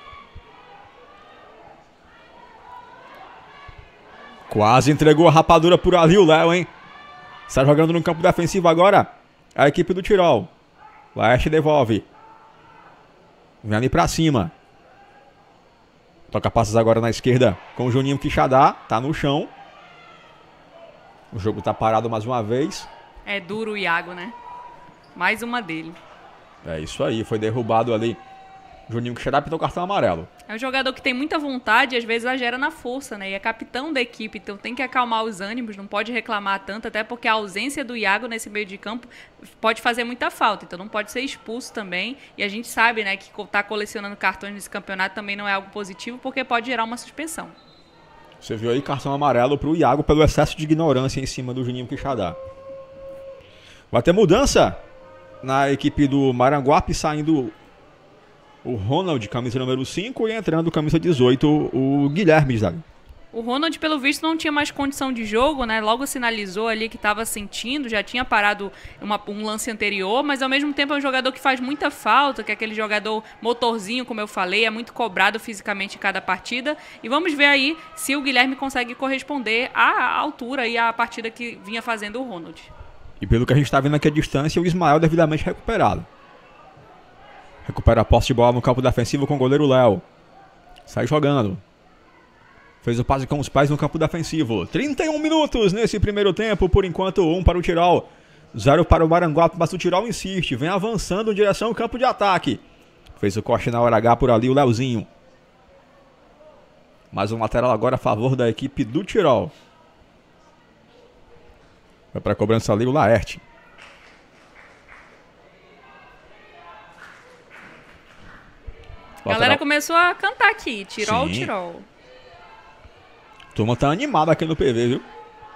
Quase entregou a rapadura por ali o Léo, hein? Está jogando no campo defensivo agora a equipe do Tirol. Laeste devolve. Vem ali pra cima. Toca passes agora na esquerda com o Juninho Quixadá. Tá no chão. O jogo tá parado mais uma vez. É duro o Iago, né? Mais uma dele. É isso aí. Foi derrubado ali. Juninho Quixadá pintou o cartão amarelo. É um jogador que tem muita vontade e às vezes exagera na força, né? E é capitão da equipe, então tem que acalmar os ânimos, não pode reclamar tanto, até porque a ausência do Iago nesse meio de campo pode fazer muita falta, então não pode ser expulso também. E a gente sabe, né, que tá colecionando cartões nesse campeonato também não é algo positivo, porque pode gerar uma suspensão. Você viu aí cartão amarelo pro Iago pelo excesso de ignorância em cima do Juninho Quixadá. Vai ter mudança na equipe do Maranguape, saindo o Ronald, camisa número cinco, e entrando camisa dezoito, o Guilherme. Zé. O Ronald, pelo visto, não tinha mais condição de jogo, né? Logo sinalizou ali que estava sentindo, já tinha parado uma, um lance anterior, mas ao mesmo tempo é um jogador que faz muita falta, que é aquele jogador motorzinho, como eu falei, é muito cobrado fisicamente em cada partida. E vamos ver aí se o Guilherme consegue corresponder à altura e à partida que vinha fazendo o Ronald. E pelo que a gente está vendo aqui à distância, o Ismael devidamente recuperado. Recupera a posse de bola no campo defensivo com o goleiro Léo. Sai jogando. Fez o passe com os pés no campo defensivo. trinta e um minutos nesse primeiro tempo. Por enquanto, um para o Tirol. Zero para o Maranguape, mas o Tirol insiste. Vem avançando em direção ao campo de ataque. Fez o corte na hora H por ali o Leozinho. Mais um lateral agora a favor da equipe do Tirol. Vai para a cobrança ali o Laerte. A galera começou a cantar aqui. Tirol, Sim. Tirol. A turma tá animada aqui no P V, viu?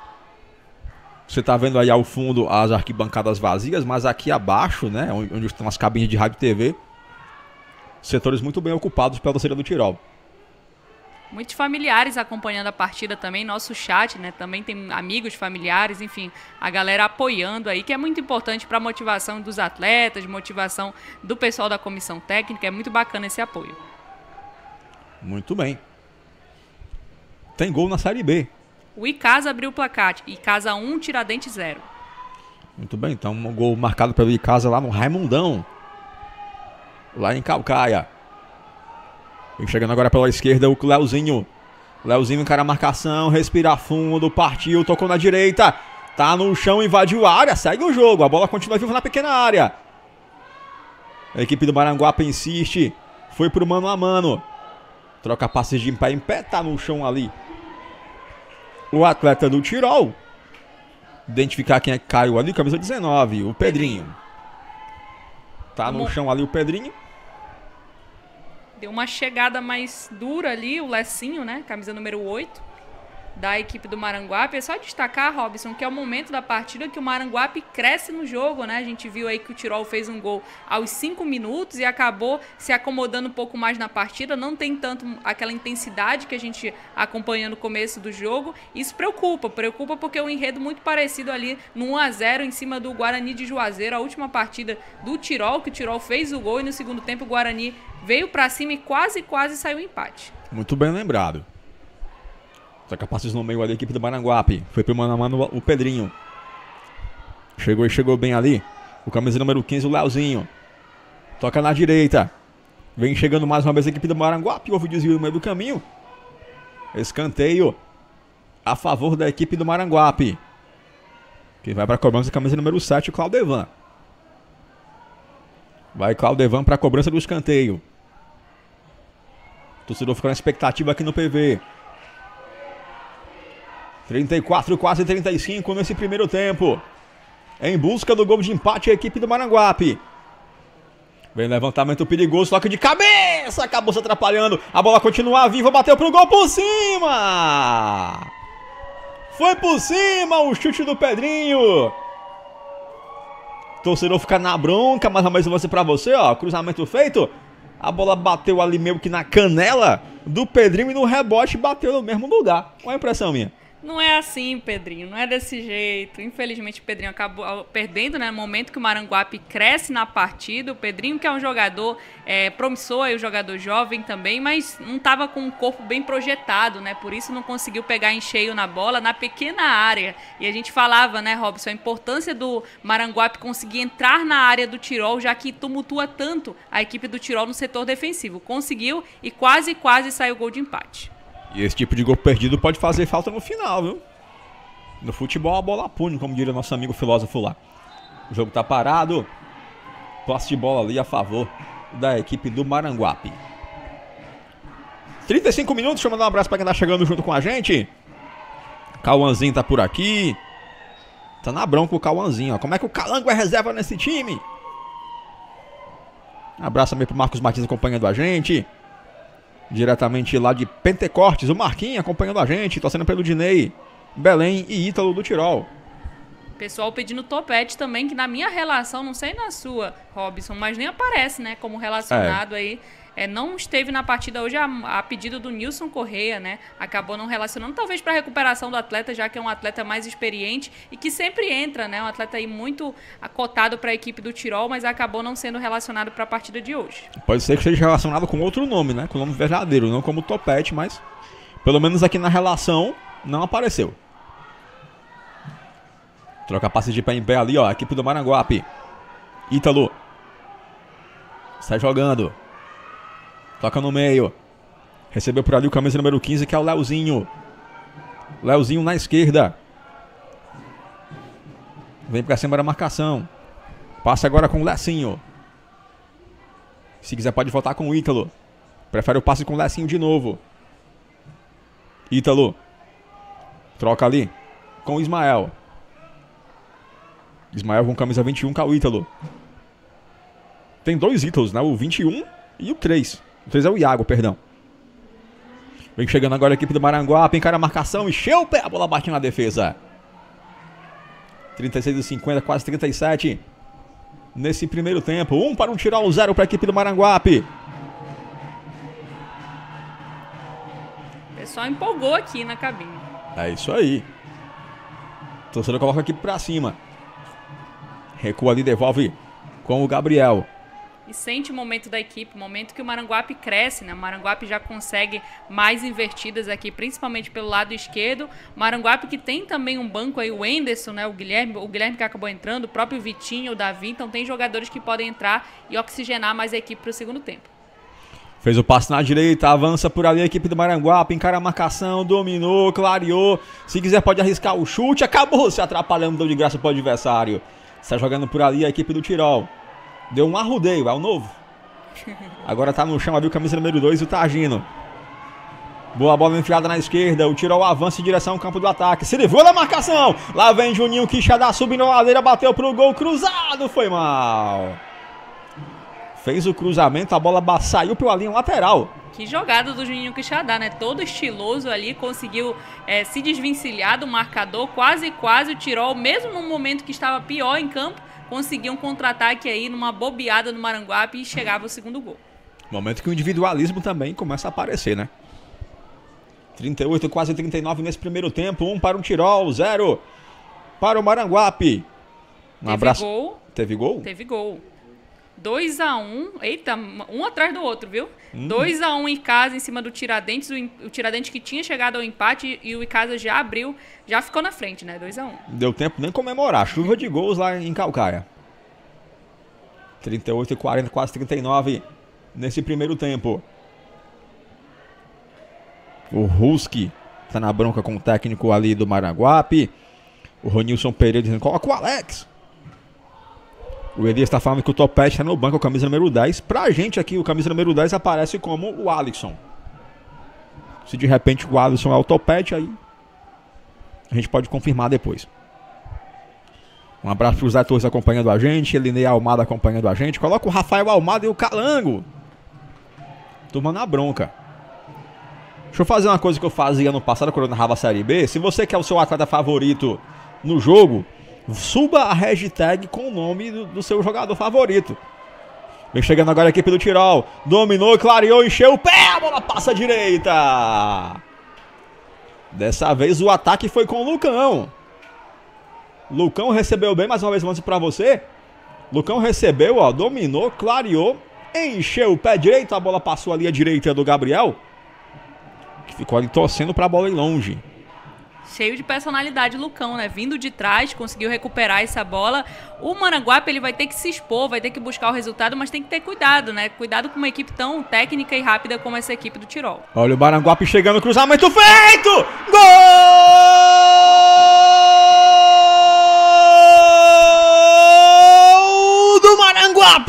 Você tá vendo aí ao fundo as arquibancadas vazias, mas aqui abaixo, né, onde estão as cabines de rádio e T V, setores muito bem ocupados pela torcida do Tirol. Muitos familiares acompanhando a partida também, nosso chat, né, também tem amigos, familiares, enfim, a galera apoiando aí, que é muito importante para a motivação dos atletas, motivação do pessoal da comissão técnica, é muito bacana esse apoio. Muito bem. Tem gol na Série B. O Icasa abriu o placar. Icasa um, Tiradentes zero. Muito bem, então um gol marcado pelo Icasa lá no Raimundão. Lá em Calcaia. Vem chegando agora pela esquerda o Leozinho. Leozinho encara a marcação, respira fundo, partiu, tocou na direita. Tá no chão, invadiu a área, segue o jogo. A bola continua viva na pequena área. A equipe do Maranguape insiste. Foi pro mano a mano. Troca passes de pé em pé, tá no chão ali. O atleta do Tirol. Identificar quem é que caiu ali, camisa dezenove, o Pedrinho. Tá no chão ali o Pedrinho. Deu uma chegada mais dura ali, o Lecinho, né? Camisa número oito da equipe do Maranguape. É só destacar, Robson, que é o momento da partida que o Maranguape cresce no jogo, né? A gente viu aí que o Tirol fez um gol aos cinco minutos e acabou se acomodando um pouco mais na partida. Não tem tanto aquela intensidade que a gente acompanha no começo do jogo. Isso preocupa, preocupa porque é um enredo muito parecido ali no um a zero em cima do Guarani de Juazeiro, a última partida do Tirol, que o Tirol fez o gol e no segundo tempo o Guarani veio pra cima e quase, quase saiu o empate. Muito bem lembrado. Toca passes no meio ali, a equipe do Maranguape. Foi pro mano a mano o Pedrinho. Chegou e chegou bem ali. O camisa número quinze, o Leozinho. Toca na direita. Vem chegando mais uma vez a equipe do Maranguape. Houve desvio no meio do caminho. Escanteio a favor da equipe do Maranguape. Que vai para a cobrança, camisa número sete, o Claudevan. Vai Claudevan para a cobrança do escanteio. O torcedor fica na expectativa aqui no P V. trinta e quatro, quase trinta e cinco nesse primeiro tempo. Em busca do gol de empate a equipe do Maranguape. Vem levantamento perigoso, toque de cabeça, acabou se atrapalhando. A bola continua viva, bateu pro gol por cima. Foi por cima o chute do Pedrinho. Torcedor fica na bronca, mas a mesma você pra você, ó. Cruzamento feito. A bola bateu ali meio que na canela do Pedrinho e no rebote bateu no mesmo lugar. Qual a impressão minha? Não é assim, Pedrinho, não é desse jeito. Infelizmente o Pedrinho acabou perdendo, né? No momento que o Maranguape cresce na partida. O Pedrinho, que é um jogador é, promissor, aí, um jogador jovem também, mas não estava com o corpo bem projetado, né? Por isso não conseguiu pegar em cheio na bola, na pequena área. E a gente falava, né, Robson, a importância do Maranguape conseguir entrar na área do Tirol, já que tumultua tanto a equipe do Tirol no setor defensivo. Conseguiu e quase, quase saiu o gol de empate. E esse tipo de gol perdido pode fazer falta no final, viu? No futebol a bola pune, como diria nosso amigo filósofo lá. O jogo tá parado. Posse de bola ali a favor da equipe do Maranguape. trinta e cinco minutos, deixa eu mandar um abraço pra quem tá chegando junto com a gente. Cauãzinho tá por aqui. Tá na bronca o Cauãzinho, ó. Como é que o Calango é reserva nesse time? Um abraço também pro Marcos Martins acompanhando a gente. Diretamente lá de Pentecostes, o Marquinhos acompanhando a gente, torcendo pelo Dinei, Belém e Ítalo do Tirol. Pessoal pedindo topete também, que na minha relação, não sei na sua, Robson, mas nem aparece, né, como relacionado é. aí. É, não esteve na partida hoje a, a pedido do Nilson Correia, né? Acabou não relacionando, talvez para a recuperação do atleta, já que é um atleta mais experiente e que sempre entra, né? Um atleta aí muito acotado para a equipe do Tirol, mas acabou não sendo relacionado para a partida de hoje. Pode ser que seja relacionado com outro nome, né? Com o nome verdadeiro, não como Topete, mas pelo menos aqui na relação não apareceu. Troca passe de pé em pé ali, ó. A equipe do Maranguape. Ítalo. Sai jogando. Toca no meio. Recebeu por ali o camisa número quinze, que é o Leozinho. Leozinho na esquerda. Vem pra cima da marcação. Passa agora com o Lecinho. Se quiser pode voltar com o Ítalo. Prefere o passe com o Lecinho de novo. Ítalo. Troca ali com o Ismael. Ismael com camisa vinte e um, com o Ítalo. Tem dois Ítalos, né? O vinte e um e o três. O três é o Iago, perdão. Vem chegando agora a equipe do Maranguape. Encara a marcação, encheu o pé. A bola bate na defesa. trinta e seis a cinquenta, quase trinta e sete. Nesse primeiro tempo. Um para um Tirol, zero para a equipe do Maranguape. O pessoal empolgou aqui na cabine. É isso aí. O torcedor coloca a equipe pra cima. Recua ali, devolve com o Gabriel. E sente o momento da equipe, o momento que o Maranguape cresce, né? O Maranguape já consegue mais invertidas aqui, principalmente pelo lado esquerdo. O Maranguape que tem também um banco aí, o Enderson, né? O Guilherme, o Guilherme que acabou entrando, o próprio Vitinho, o Davi. Então tem jogadores que podem entrar e oxigenar mais a equipe para o segundo tempo. Fez o passe na direita, avança por ali a equipe do Maranguape, encara a marcação, dominou, clareou. Se quiser pode arriscar o chute, acabou se atrapalhando, deu de graça para o adversário. Está jogando por ali a equipe do Tirol. Deu um arrudeio, é o novo. Agora tá no chão ali o camisa número dois, o Tagino. Boa bola enfiada na esquerda, o Tirol avança em direção ao campo do ataque. Se livrou da marcação. Lá vem Juninho Quixadá subindo a ladeira, bateu pro gol, cruzado, foi mal. Fez o cruzamento, a bola saiu pela linha lateral. Que jogada do Juninho Quixadá, né? Todo estiloso ali, conseguiu é, se desvencilhar do marcador, quase, quase o Tirol, mesmo no momento que estava pior em campo, conseguiu um contra-ataque aí, numa bobeada no Maranguape e chegava o segundo gol. Momento que o individualismo também começa a aparecer, né? trinta e oito, quase trinta e nove nesse primeiro tempo, um para o Tirol, zero para o Maranguape. Um Teve abraço. Gol. Teve gol? Teve gol. dois a um, eita, um atrás do outro, viu? Hum. dois a um em casa, em cima do Tiradentes, o, o Tiradentes que tinha chegado ao empate e o Icasa já abriu, já ficou na frente, né? dois a um. Deu tempo nem comemorar, chuva de gols lá em Calcaia. trinta e oito e quarenta, quase trinta e nove nesse primeiro tempo. O Ruski tá na bronca com o técnico ali do Maranguape. O Ronilson Pereira dizendo, coloca o Alex. O Elias está falando que o Topete está no banco, a camisa número dez. Pra gente aqui, o camisa número dez aparece como o Alisson. Se de repente o Alisson é o Topete, aí a gente pode confirmar depois. Um abraço para os atores acompanhando a gente. Elinei Almada acompanhando a gente. Coloca o Rafael Almada e o Calango. Turma na bronca. Deixa eu fazer uma coisa que eu fazia no passado quando eu narrava a Série B. Se você quer o seu atleta favorito no jogo, suba a hashtag com o nome do, do seu jogador favorito. Vem chegando agora a equipe do Tirol. Dominou, clareou, encheu o pé. A bola passa à direita. Dessa vez o ataque foi com o Lucão. Lucão recebeu bem, mais uma vez vamos para você. Lucão recebeu, ó, dominou, clareou, encheu o pé direito. A bola passou ali à direita do Gabriel, que ficou ali torcendo para a bola ir longe. Cheio de personalidade, Lucão, né? Vindo de trás, conseguiu recuperar essa bola. O Maranguape, ele vai ter que se expor, vai ter que buscar o resultado, mas tem que ter cuidado, né? Cuidado com uma equipe tão técnica e rápida como essa equipe do Tirol. Olha o Maranguape chegando, cruzamento feito! Gol do Maranguape!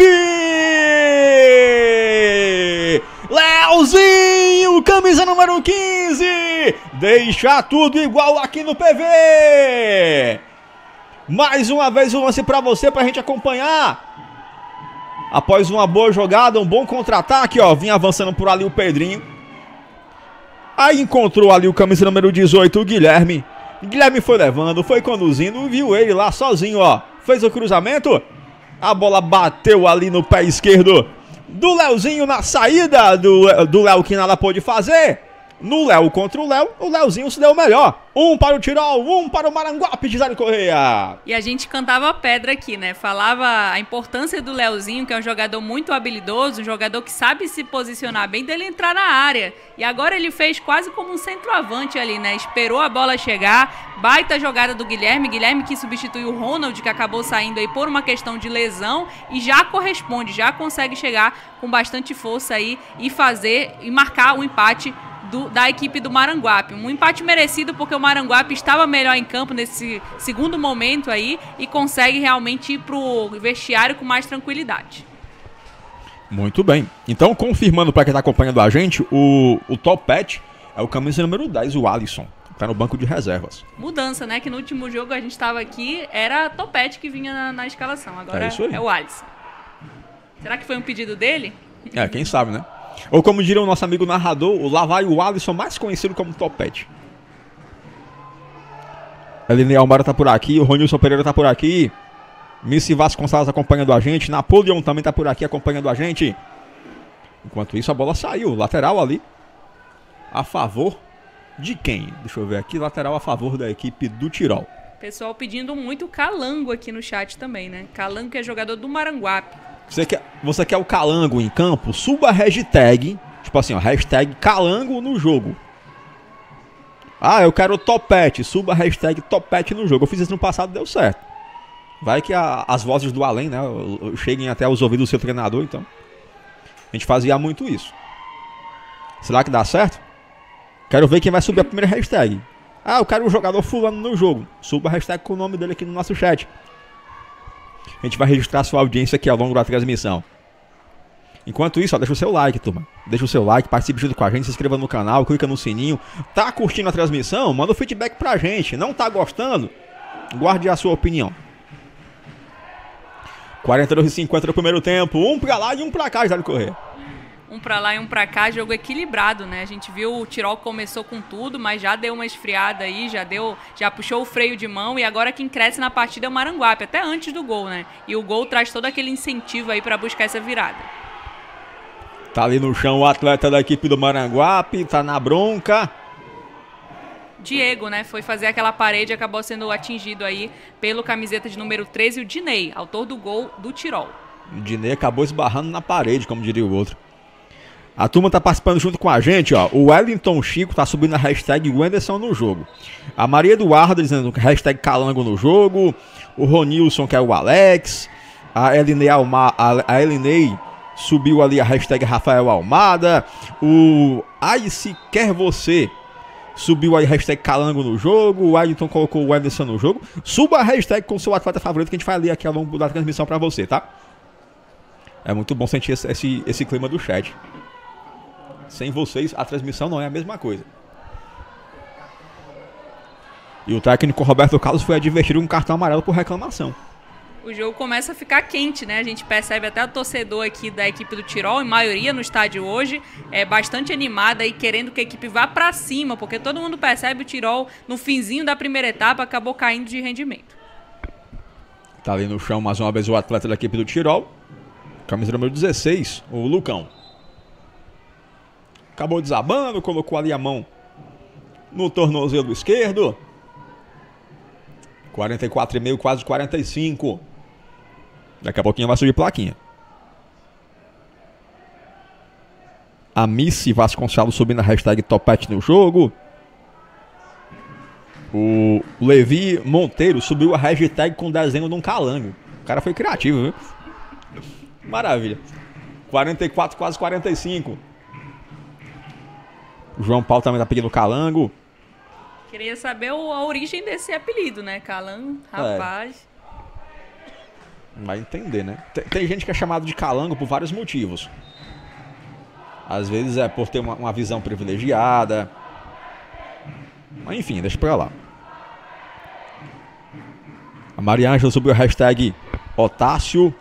Leozinho, camisa número quinze, deixa tudo igual aqui no P V. Mais uma vez um lance pra você, pra gente acompanhar. Após uma boa jogada, um bom contra-ataque, ó, vinha avançando por ali o Pedrinho. Aí encontrou ali o camisa número dezoito, o Guilherme. Guilherme foi levando, foi conduzindo, viu ele lá sozinho, ó. Fez o cruzamento, a bola bateu ali no pé esquerdo do Leozinho na saída do, do Léo, que nada pôde fazer. No Léo contra o Léo, o Léozinho se deu melhor. Um para o Tirol, um para o Maranguape de Dário Correia. E a gente cantava pedra aqui, né? Falava a importância do Léozinho, que é um jogador muito habilidoso, um jogador que sabe se posicionar bem, dele entrar na área. E agora ele fez quase como um centroavante ali, né? Esperou a bola chegar, baita jogada do Guilherme. Guilherme que substituiu o Ronald, que acabou saindo aí por uma questão de lesão, e já corresponde, já consegue chegar com bastante força aí e fazer, e marcar o empate Do, da equipe do Maranguape. Um empate merecido porque o Maranguape estava melhor em campo nesse segundo momento aí e consegue realmente ir pro vestiário com mais tranquilidade. Muito bem. Então, confirmando para quem está acompanhando a gente, o, o Topete é o camisa número dez, o Alisson. Tá no banco de reservas. Mudança, né? Que no último jogo a gente estava aqui, era Topete que vinha na, na escalação. Agora é, é o Alisson. Será que foi um pedido dele? É, quem sabe, né? Ou como diria o nosso amigo narrador, o lá vai o Alisson, mais conhecido como Topete. Eline Almara tá por aqui, o Ronilson Pereira tá por aqui. Missy Vasconcelos acompanhando a gente. Napoleon também tá por aqui acompanhando a gente. Enquanto isso, a bola saiu. Lateral ali. A favor de quem? Deixa eu ver aqui. Lateral a favor da equipe do Tirol. Pessoal pedindo muito Calango aqui no chat também, né? Calango que é jogador do Maranguape. Você quer, você quer o Calango em campo? Suba a hashtag, tipo assim, ó, hashtag Calango no jogo. Ah, eu quero o Topete. Suba a hashtag Topete no jogo. Eu fiz isso no passado, deu certo. Vai que a, as vozes do além, né, cheguem até os ouvidos do seu treinador, então. A gente fazia muito isso. Será que dá certo? Quero ver quem vai subir a primeira hashtag. Ah, eu quero o jogador fulano no jogo. Suba a hashtag com o nome dele aqui no nosso chat. A gente vai registrar a sua audiência aqui ao longo da transmissão. Enquanto isso, ó, deixa o seu like, turma. Deixa o seu like, participe junto com a gente, se inscreva no canal, clica no sininho. Tá curtindo a transmissão? Manda o feedback pra gente. Não tá gostando? Guarde a sua opinião. quarenta e dois e cinquenta no primeiro tempo. Um pra lá e um pra cá, Dário Correia. Um pra lá e um pra cá, jogo equilibrado, né? A gente viu o Tirol começou com tudo, mas já deu uma esfriada aí, já deu, já puxou o freio de mão, e agora quem cresce na partida é o Maranguape, até antes do gol, né? E o gol traz todo aquele incentivo aí pra buscar essa virada. Tá ali no chão o atleta da equipe do Maranguape, tá na bronca. Diego, né? Foi fazer aquela parede e acabou sendo atingido aí pelo camiseta de número treze, o Dinei, autor do gol do Tirol. O Dinei acabou esbarrando na parede, como diria o outro. A turma tá participando junto com a gente, ó. O Wellington Chico tá subindo a hashtag Wenderson no jogo. A Maria Eduarda dizendo hashtag Calango no jogo. O Ronilson, que é o Alex. A Elinei, Alma, a Elinei subiu ali a hashtag Rafael Almada. O Ai Se Quer Você subiu a hashtag Calango no jogo. O Wellington colocou o Wenderson no jogo. Suba a hashtag com o seu atleta favorito que a gente vai ler aqui ao longo da transmissão pra você, tá? É muito bom sentir esse, esse, esse clima do chat. Sem vocês, a transmissão não é a mesma coisa. E o técnico Roberto Carlos foi advertido com um cartão amarelo por reclamação. O jogo começa a ficar quente, né? A gente percebe até o torcedor aqui da equipe do Tirol, em maioria no estádio hoje, é bastante animada e querendo que a equipe vá pra cima, porque todo mundo percebe o Tirol, no finzinho da primeira etapa, acabou caindo de rendimento. Tá ali no chão mais uma vez o atleta da equipe do Tirol. Camisa número dezesseis, o Lucão. Acabou desabando, colocou ali a mão no tornozelo esquerdo. quarenta e quatro e meio, quase quarenta e cinco. Daqui a pouquinho vai subir plaquinha. A Missy Vasconcelos subindo a hashtag Topete no jogo. O Levi Monteiro subiu a hashtag com desenho de um calango. O cara foi criativo, viu? Maravilha. quarenta e quatro, quase quarenta e cinco. O João Paulo também tá pedindo calango. Queria saber o, a origem desse apelido, né? Calango, rapaz. É. Vai entender, né? Tem, tem gente que é chamado de calango por vários motivos. Às vezes é por ter uma, uma visão privilegiada. Mas enfim, deixa pra lá. A Maria Ângela subiu a hashtag Otácio.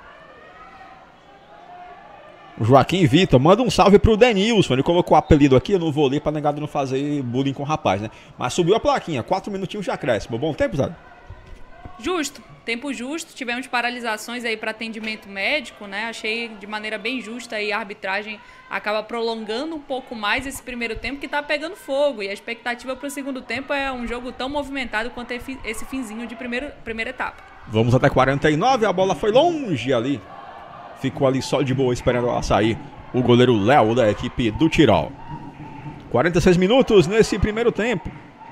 O Joaquim Vitor, manda um salve pro Denilson. Ele colocou o apelido aqui, eu não vou ler pra negado não fazer bullying com o rapaz, né? Mas subiu a plaquinha, quatro minutinhos de acréscimo. Bom tempo, Zé? Justo, tempo justo, tivemos paralisações aí para atendimento médico, né? Achei de maneira bem justa aí a arbitragem acaba prolongando um pouco mais esse primeiro tempo que tá pegando fogo, e a expectativa para o segundo tempo é um jogo tão movimentado quanto esse finzinho de primeiro, primeira etapa. Vamos até quarenta e nove, a bola foi longe ali, ficou ali só de boa esperando ela sair, o goleiro Léo da equipe do Tirol. quarenta e seis minutos nesse primeiro tempo.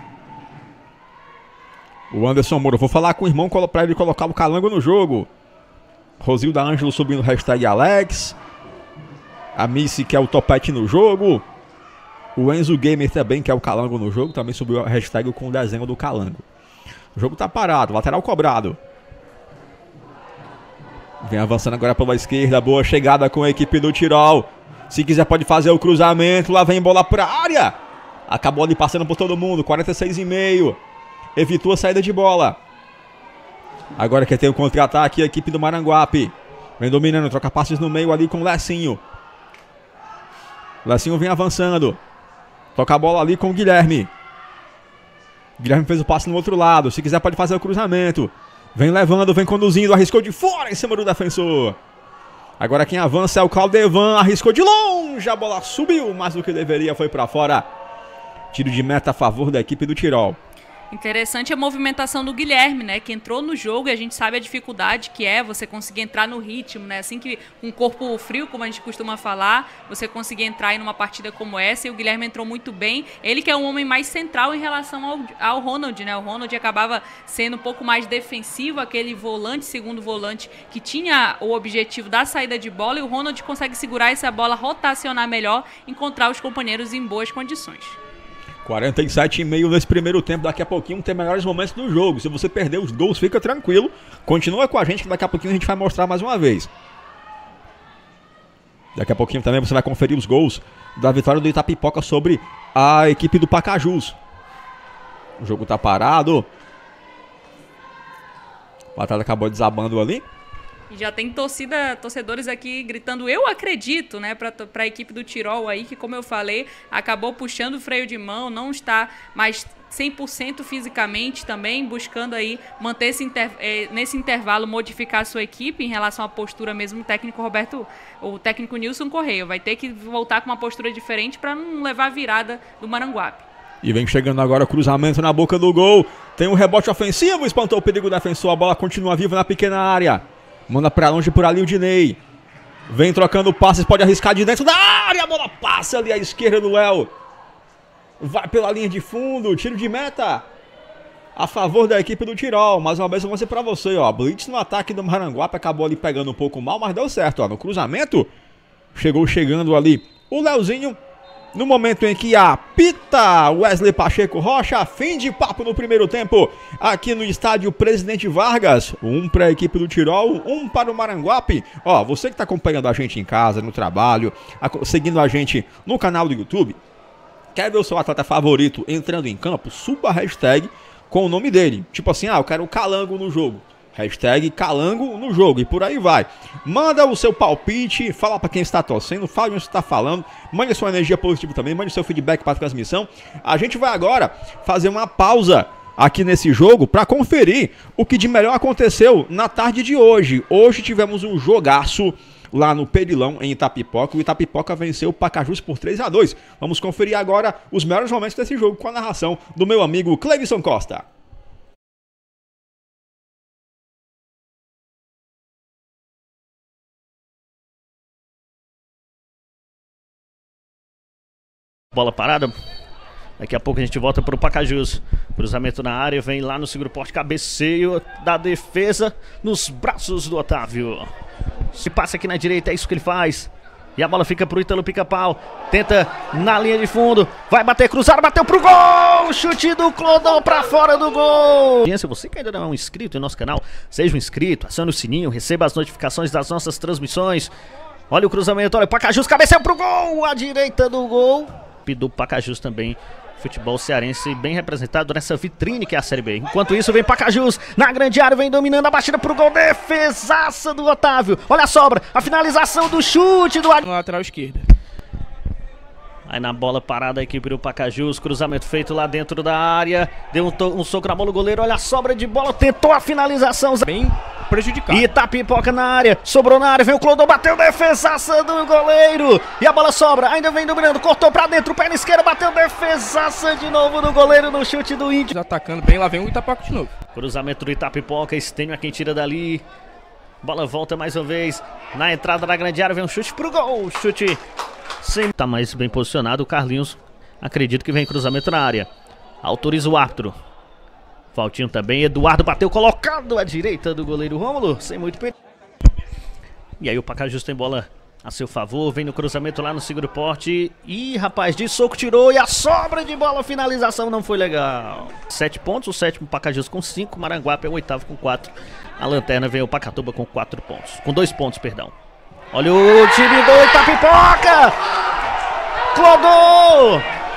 O Anderson Moura, vou falar com o irmão para ele colocar o Calango no jogo. Rosilda Ângelo subindo hashtag Alex. A Missy quer o topete no jogo. O Enzo Gamer também quer o Calango no jogo. Também subiu a hashtag com o desenho do Calango. O jogo tá parado, lateral cobrado. Vem avançando agora pela esquerda. Boa chegada com a equipe do Tirol. Se quiser pode fazer o cruzamento. Lá vem bola pra área. Acabou ali passando por todo mundo. quarenta e seis e meio. Evitou a saída de bola. Agora quer ter o contra-ataque a equipe do Maranguape. Vem dominando, troca passes no meio ali com o Lecinho. Lecinho vem avançando. Toca a bola ali com o Guilherme. Guilherme fez o passe no outro lado. Se quiser pode fazer o cruzamento. Vem levando, vem conduzindo. Arriscou de fora em cima do defensor. Agora quem avança é o Claudevan. Arriscou de longe. A bola subiu mais do que deveria. Foi pra fora. Tiro de meta a favor da equipe do Tirol. Interessante a movimentação do Guilherme, né? Que entrou no jogo e a gente sabe a dificuldade que é você conseguir entrar no ritmo, né? Assim que com um corpo frio, como a gente costuma falar, você conseguir entrar em uma partida como essa, e o Guilherme entrou muito bem. Ele que é um homem mais central em relação ao, ao Ronald, né? O Ronald acabava sendo um pouco mais defensivo, aquele volante, segundo volante, que tinha o objetivo da saída de bola, e o Ronald consegue segurar essa bola, rotacionar melhor, encontrar os companheiros em boas condições. quarenta e sete e meio nesse primeiro tempo. Daqui a pouquinho tem melhores momentos do jogo. Se você perder os gols, fica tranquilo. Continua com a gente que daqui a pouquinho a gente vai mostrar mais uma vez. Daqui a pouquinho também você vai conferir os gols da vitória do Itapipoca sobre a equipe do Pacajus. O jogo tá parado. O atleta acabou desabando ali. E já tem torcida, torcedores aqui gritando, eu acredito, né, para a equipe do Tirol aí, que como eu falei, acabou puxando o freio de mão, não está mais cem por cento fisicamente também, buscando aí manter esse inter, eh, nesse intervalo, modificar a sua equipe em relação à postura mesmo. O técnico Roberto, o técnico Nilson Correia vai ter que voltar com uma postura diferente para não levar a virada do Maranguape. E vem chegando agora o cruzamento na boca do gol, tem um rebote ofensivo, espantou o perigo defensor, a bola continua viva na pequena área. Manda pra longe por ali o Dinei. Vem trocando passes, pode arriscar de dentro da área. A bola passa ali à esquerda do Léo. Vai pela linha de fundo, tiro de meta a favor da equipe do Tirol. Mais uma vez eu vou mostrar pra você, ó. Blitz no ataque do Maranguape, acabou ali pegando um pouco mal, mas deu certo, ó. No cruzamento, chegou chegando ali o Léozinho. No momento em que apita Wesley Pacheco Rocha, fim de papo no primeiro tempo, aqui no estádio Presidente Vargas. Um para a equipe do Tirol, um para o Maranguape. Ó, você que está acompanhando a gente em casa, no trabalho, seguindo a gente no canal do YouTube, quer ver o seu atleta favorito entrando em campo? Suba a hashtag com o nome dele. Tipo assim, ah, eu quero o Calango no jogo. Hashtag Calango no jogo, e por aí vai. Manda o seu palpite, fala pra quem está torcendo, fala onde você está falando, mande a sua energia positiva também, mande o seu feedback para a transmissão. A gente vai agora fazer uma pausa aqui nesse jogo para conferir o que de melhor aconteceu na tarde de hoje. Hoje tivemos um jogaço lá no Perilão, em Itapipoca. O Itapipoca venceu o Pacajus por três a dois. Vamos conferir agora os melhores momentos desse jogo com a narração do meu amigo Cleison Costa. Bola parada. Daqui a pouco a gente volta para o Pacajus. Cruzamento na área, vem lá no segundo poste, cabeceio da defesa nos braços do Otávio. Se passa aqui na direita, é isso que ele faz. E a bola fica pro Ítalo Pica-Pau. Tenta na linha de fundo. Vai bater cruzado, bateu pro gol! Chute do Clodão pra fora do gol! Se você que ainda não é um inscrito em nosso canal, seja um inscrito, acione o sininho, receba as notificações das nossas transmissões. Olha o cruzamento, olha o Pacajus, cabeceio pro gol! À direita do gol. Do Pacajus também, futebol cearense bem representado nessa vitrine que é a Série B. Enquanto isso vem Pacajus, na grande área, vem dominando a batida pro gol, defesaça do Otávio. Olha a sobra, a finalização do chute do... Na lateral esquerda. Aí na bola parada a equipe do Pacajus, cruzamento feito lá dentro da área, deu um, um soco na bola, o goleiro, olha a sobra de bola, tentou a finalização. Bem prejudicado. Itapipoca na área, sobrou na área, vem o Clodô, bateu, defesaça do goleiro. E a bola sobra, ainda vem dominando, cortou pra dentro, perna esquerda, bateu, defesaça de novo do goleiro no chute do Índio. Atacando bem, lá vem o Itapipoca de novo. Cruzamento do Itapipoca, Estênio a quem tira dali. Bola volta mais uma vez, na entrada da grande área, vem um chute pro gol, chute... Sim. Tá mais bem posicionado o Carlinhos. Acredito que vem cruzamento na área. Autoriza o árbitro. Faltinho também. Eduardo bateu colocado à direita do goleiro Rômulo. Sem muito perigo. E aí o Pacajus tem bola a seu favor. Vem no cruzamento lá no segundo porte. Ih, rapaz, de soco tirou. E a sobra de bola. Finalização não foi legal. Sete pontos. O sétimo Pacajus com cinco. Maranguape é o oitavo com quatro. A lanterna vem o Pacatuba com quatro pontos. Com dois pontos, perdão. Olha o time do Itapipoca! Clodô!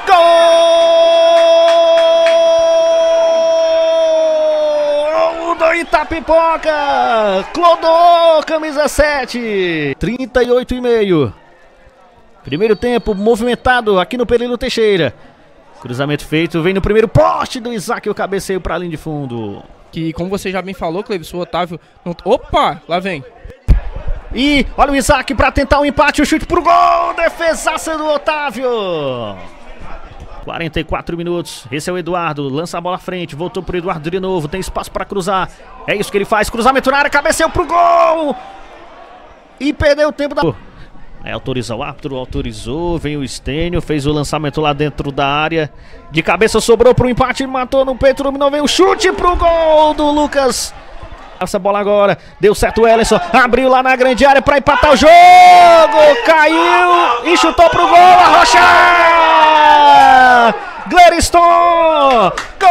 Gol do Itapipoca! Clodô, camisa sete! trinta e oito e meio. Primeiro tempo movimentado aqui no Perilo Teixeira. Cruzamento feito, vem no primeiro poste do Isaac, o cabeceio para a linha de fundo. Que, como você já bem falou, Cleivson, o Otávio... Não... Opa! Lá vem. E olha o Isaac para tentar o um empate, o chute pro gol, defesaça do Otávio. quarenta e quatro minutos, esse é o Eduardo, lança a bola à frente, voltou pro Eduardo de novo, tem espaço para cruzar. É isso que ele faz, cruzamento na área, cabeceio pro gol. E perdeu o tempo da... Aí autoriza o árbitro, autorizou, vem o Estênio, fez o lançamento lá dentro da área. De cabeça sobrou pro empate, matou no peito, dominou, vem o chute pro gol do Lucas. Essa bola agora, deu certo o Ellerson, abriu lá na grande área para empatar o jogo, caiu e chutou pro gol, Arrocha! Gleriston!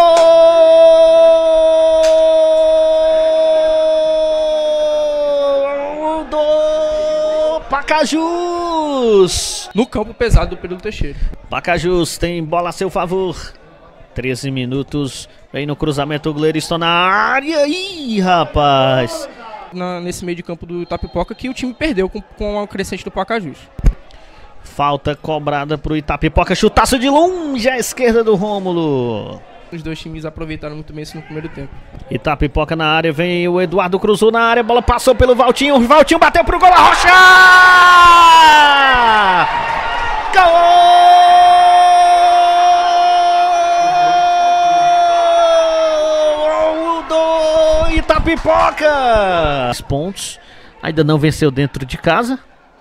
Gol do Pacajus! No campo pesado do Perilo Teixeira. Pacajus tem bola a seu favor. treze minutos, vem no cruzamento o Gleriston na área. Ih, rapaz! Na, nesse meio de campo do Itapipoca que o time perdeu com, com a crescente do Pacajus. Falta cobrada pro Itapipoca, chutaço de longe à esquerda do Rômulo. Os dois times aproveitaram muito bem isso no primeiro tempo. Itapipoca na área, vem o Eduardo, cruzou na área, bola passou pelo Valtinho, o Valtinho bateu pro gol, Arrocha! Gol! Itapipoca! Pontos, ainda não venceu dentro de casa.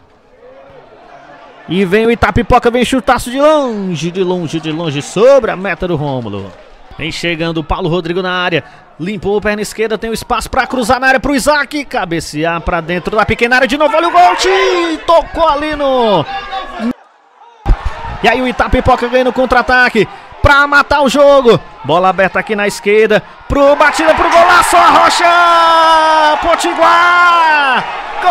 E vem o Itapipoca, vem chutaço de longe, de longe, de longe, sobre a meta do Rômulo. Vem chegando o Paulo Rodrigo na área, limpou a perna esquerda, tem o espaço para cruzar na área pro Isaac, cabecear para dentro da pequena área de novo, olha o gol, tocou ali no... E aí o Itapipoca ganha no contra-ataque para matar o jogo. Bola aberta aqui na esquerda, pro batida pro golaço, Arrocha! Potiguar!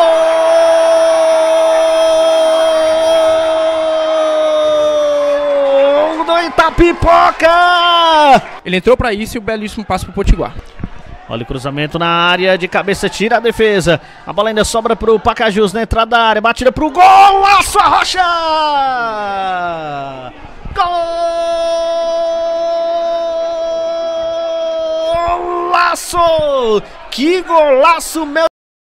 Gol do Itapipoca! Ele entrou para isso e o belíssimo passo pro Potiguar. Olha o cruzamento na área, de cabeça tira a defesa. A bola ainda sobra pro Pacajus na entrada da área, batida pro golaço, Arrocha! Golaço! Que golaço, meu!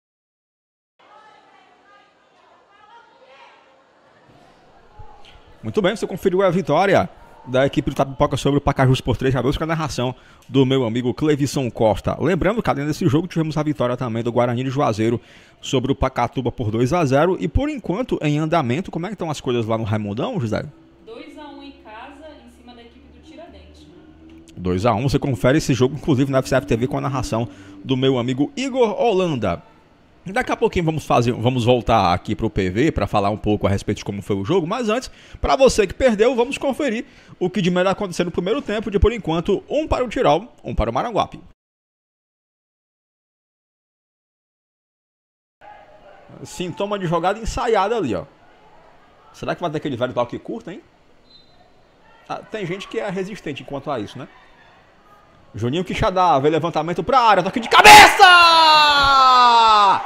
Muito bem, você conferiu a vitória da equipe do Itapipoca sobre o Pacajus por três a dois com a narração do meu amigo Cleivson Costa. Lembrando que além desse jogo tivemos a vitória também do Guarani de Juazeiro sobre o Pacatuba por dois a zero. E por enquanto, em andamento, como é que estão as coisas lá no Raimundão, José? dois a um em casa, em cima da equipe do Tiradentes. dois a um, você confere esse jogo, inclusive na F C F T V, com a narração do meu amigo Igor Holanda. Daqui a pouquinho vamos fazer, vamos voltar aqui para o P V para falar um pouco a respeito de como foi o jogo, mas antes, para você que perdeu, vamos conferir o que de melhor aconteceu no primeiro tempo, de por enquanto, um para o Tirol, um para o Maranguape. Sintoma de jogada ensaiada ali, ó. Será que vai ter aquele velho toque curto, hein? Ah, tem gente que é resistente quanto a isso, né? Juninho Quixadá, vê levantamento pra área, toque de cabeça!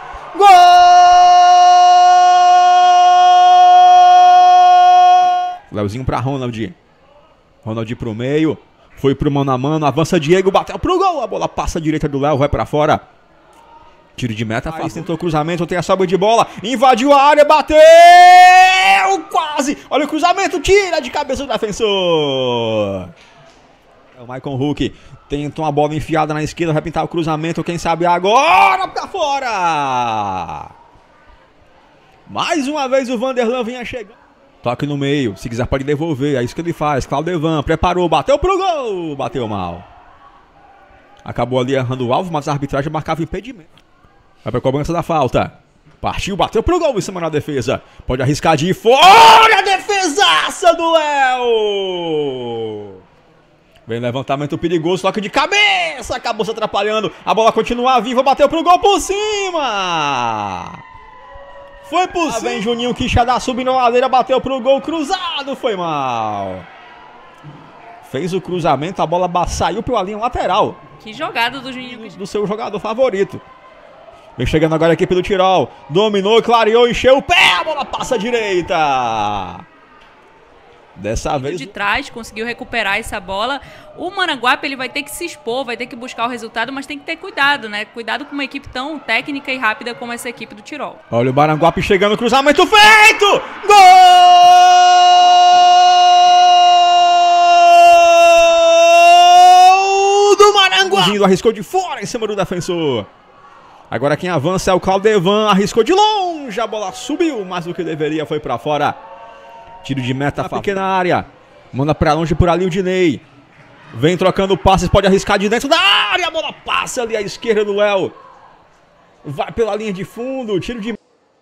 Gol! Leozinho pra Ronald. Ronald pro meio. Foi pro mano a mano. Avança Diego. Bateu pro gol. A bola passa à direita do Léo. Vai pra fora. Tiro de meta. Faz. Tentou cruzamento. Tem a sobra de bola. Invadiu a área. Bateu. Quase. Olha o cruzamento. Tira de cabeça o defensor. É o Maicon Huck. Tenta uma bola enfiada na esquerda. Vai pintar o cruzamento. Quem sabe agora pra fora. Mais uma vez o Vanderlan vinha chegando. Toque no meio, se quiser pode devolver, é isso que ele faz. Claudevan preparou, bateu pro gol, bateu mal. Acabou ali errando o alvo, mas a arbitragem marcava impedimento. Vai pra cobrança da falta. Partiu, bateu pro gol em cima da defesa. Pode arriscar de ir fora, a defesaça do Léo. Vem levantamento perigoso, toque de cabeça, acabou se atrapalhando. A bola continua viva, bateu pro gol por cima. Foi por cima. Vem Juninho Quixadá subindo a ladeira, bateu pro gol cruzado, foi mal. Fez o cruzamento, a bola saiu pela linha lateral. Que jogada do Juninho do, do seu jogador favorito. Vem chegando agora a equipe do Tirol. Dominou, clareou, encheu o pé, a bola passa à direita. Dessa vez de trás, conseguiu recuperar essa bola. O Maranguape ele vai ter que se expor, vai ter que buscar o resultado, mas tem que ter cuidado, né? Cuidado com uma equipe tão técnica e rápida como essa equipe do Tirol. Olha o Maranguape chegando, cruzamento feito! Gol do Maranguape! Arriscou de fora em cima do defensor. Agora quem avança é o Claudevan, arriscou de longe, a bola subiu, mas o que deveria foi pra fora. Tiro de meta, pequena área. Manda pra longe por ali o Dinei. Vem trocando passes, pode arriscar de dentro da área. A bola passa ali à esquerda do Léo. Vai pela linha de fundo, tiro de...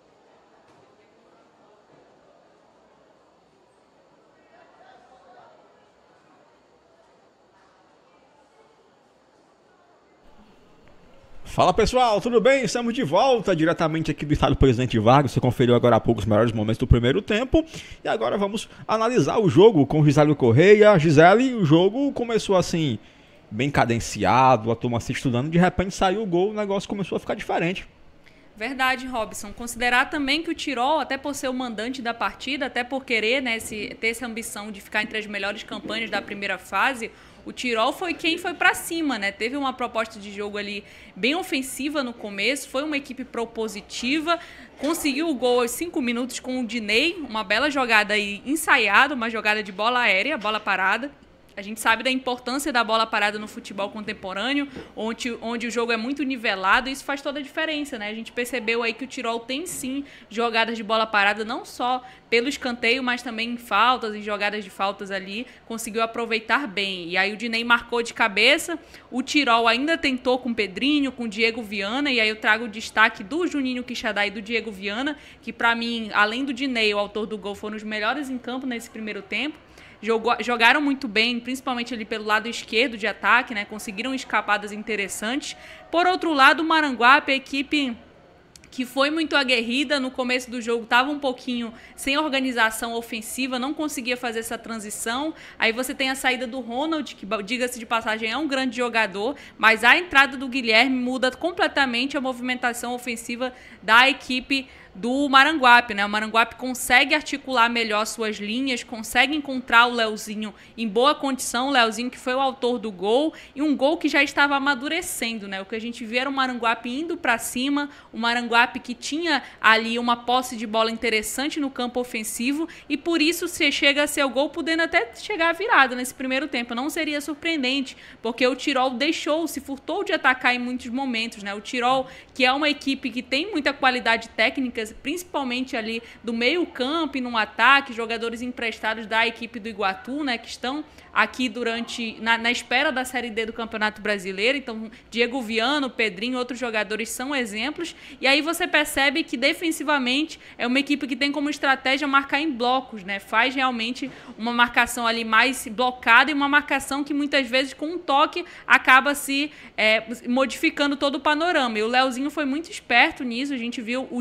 Fala pessoal, tudo bem? Estamos de volta diretamente aqui do estádio Presidente Vargas. Você conferiu agora há pouco os melhores momentos do primeiro tempo. E agora vamos analisar o jogo com Gisele Correia. Gisele, o jogo começou assim, bem cadenciado, a turma se estudando. De repente saiu o gol, o negócio começou a ficar diferente. Verdade, Robson. Considerar também que o Tirol, até por ser o mandante da partida, até por querer, né, esse, ter essa ambição de ficar entre as melhores campanhas da primeira fase, o Tirol foi quem foi para cima, né? Teve uma proposta de jogo ali bem ofensiva no começo, foi uma equipe propositiva, conseguiu o gol aos cinco minutos com o Dinei, uma bela jogada aí ensaiada, uma jogada de bola aérea, bola parada. A gente sabe da importância da bola parada no futebol contemporâneo, onde, onde o jogo é muito nivelado, e isso faz toda a diferença, né? A gente percebeu aí que o Tirol tem sim jogadas de bola parada, não só pelo escanteio, mas também em faltas, em jogadas de faltas ali, conseguiu aproveitar bem. E aí o Dinei marcou de cabeça, o Tirol ainda tentou com o Pedrinho, com o Diego Viana, e aí eu trago o destaque do Juninho Quixadá e do Diego Viana, que para mim, além do Dinei, o autor do gol, foram os melhores em campo nesse primeiro tempo. Jogou, jogaram muito bem, principalmente ali pelo lado esquerdo de ataque, né? Conseguiram escapadas interessantes. Por outro lado, o Maranguape, a equipe que foi muito aguerrida no começo do jogo, estava um pouquinho sem organização ofensiva, não conseguia fazer essa transição. Aí você tem a saída do Ronald, que, diga-se de passagem, é um grande jogador, mas a entrada do Guilherme muda completamente a movimentação ofensiva da equipe do Maranguape, né? O Maranguape consegue articular melhor suas linhas, consegue encontrar o Leozinho em boa condição, o Leozinho que foi o autor do gol, e um gol que já estava amadurecendo, né? O que a gente vê era o Maranguape indo para cima, o Maranguape que tinha ali uma posse de bola interessante no campo ofensivo, e por isso se chega a ser o gol, podendo até chegar a virada nesse primeiro tempo. Não seria surpreendente, porque o Tirol deixou, se furtou de atacar em muitos momentos, né? O Tirol, que é uma equipe que tem muita qualidade técnica, principalmente ali do meio campo e no ataque, jogadores emprestados da equipe do Iguatu, né, que estão aqui durante na, na espera da Série D do Campeonato Brasileiro. Então, Diego Viana, Pedrinho, outros jogadores são exemplos. E aí você percebe que defensivamente é uma equipe que tem como estratégia marcar em blocos, né? Faz realmente uma marcação ali mais blocada e uma marcação que muitas vezes com um toque acaba se é, modificando todo o panorama. E o Leozinho foi muito esperto nisso. A gente viu o Diego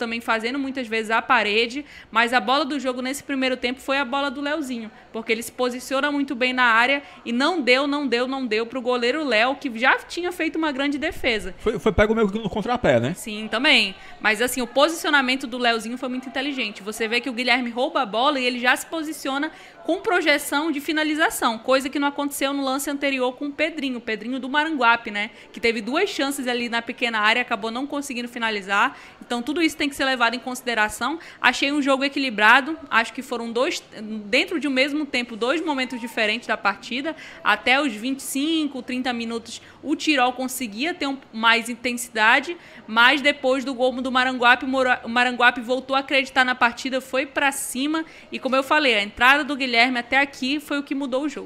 também fazendo muitas vezes a parede, mas a bola do jogo nesse primeiro tempo foi a bola do Leozinho, porque ele se posiciona muito bem na área e não deu, não deu, não deu pro goleiro Léo, que já tinha feito uma grande defesa. Foi, foi pego meio que no contrapé, né? Sim, também. Mas assim, o posicionamento do Leozinho foi muito inteligente. Você vê que o Guilherme rouba a bola e ele já se posiciona com projeção de finalização, coisa que não aconteceu no lance anterior com o Pedrinho, o Pedrinho do Maranguape, né? Que teve duas chances ali na pequena área, acabou não conseguindo finalizar. Então tudo isso tem que ser levado em consideração. Achei um jogo equilibrado, acho que foram dois, dentro de um mesmo tempo, dois momentos diferentes da partida. Até os vinte e cinco, trinta minutos, o Tirol conseguia ter um, mais intensidade, mas depois do gol do Maranguape, o Maranguape voltou a acreditar na partida, foi para cima e, como eu falei, a entrada do Guilherme até aqui foi o que mudou o jogo.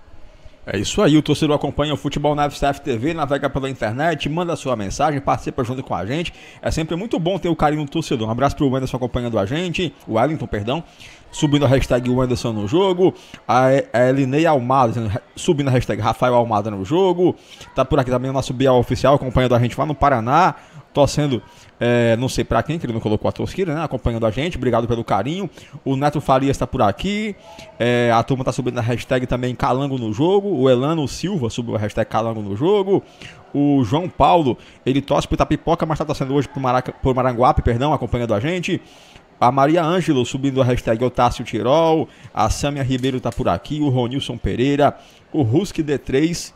É isso aí, o torcedor acompanha o Futebol na F C F T V, navega pela internet, manda sua mensagem, participa junto com a gente. É sempre muito bom ter o carinho do torcedor. Um abraço pro Wenderson acompanhando a gente, o Wellington, perdão, subindo a hashtag Wenderson no jogo, a Elinei Almada subindo a hashtag Rafael Almada no jogo, tá por aqui também o nosso Bial Oficial acompanhando a gente lá no Paraná, torcendo, é, não sei pra quem, que ele não colocou a torcida, né? Acompanhando a gente, obrigado pelo carinho. O Neto Farias tá por aqui, é, a turma tá subindo a hashtag também Calango no jogo, o Elano Silva subiu a hashtag Calango no jogo, o João Paulo, ele torce pro Itapipoca, mas tá torcendo hoje pro, Maraca, pro Maranguape, perdão, acompanhando a gente. A Maria Ângelo subindo a hashtag Otácio Tirol, a Sâmia Ribeiro tá por aqui, o Ronilson Pereira, o Ruski D três,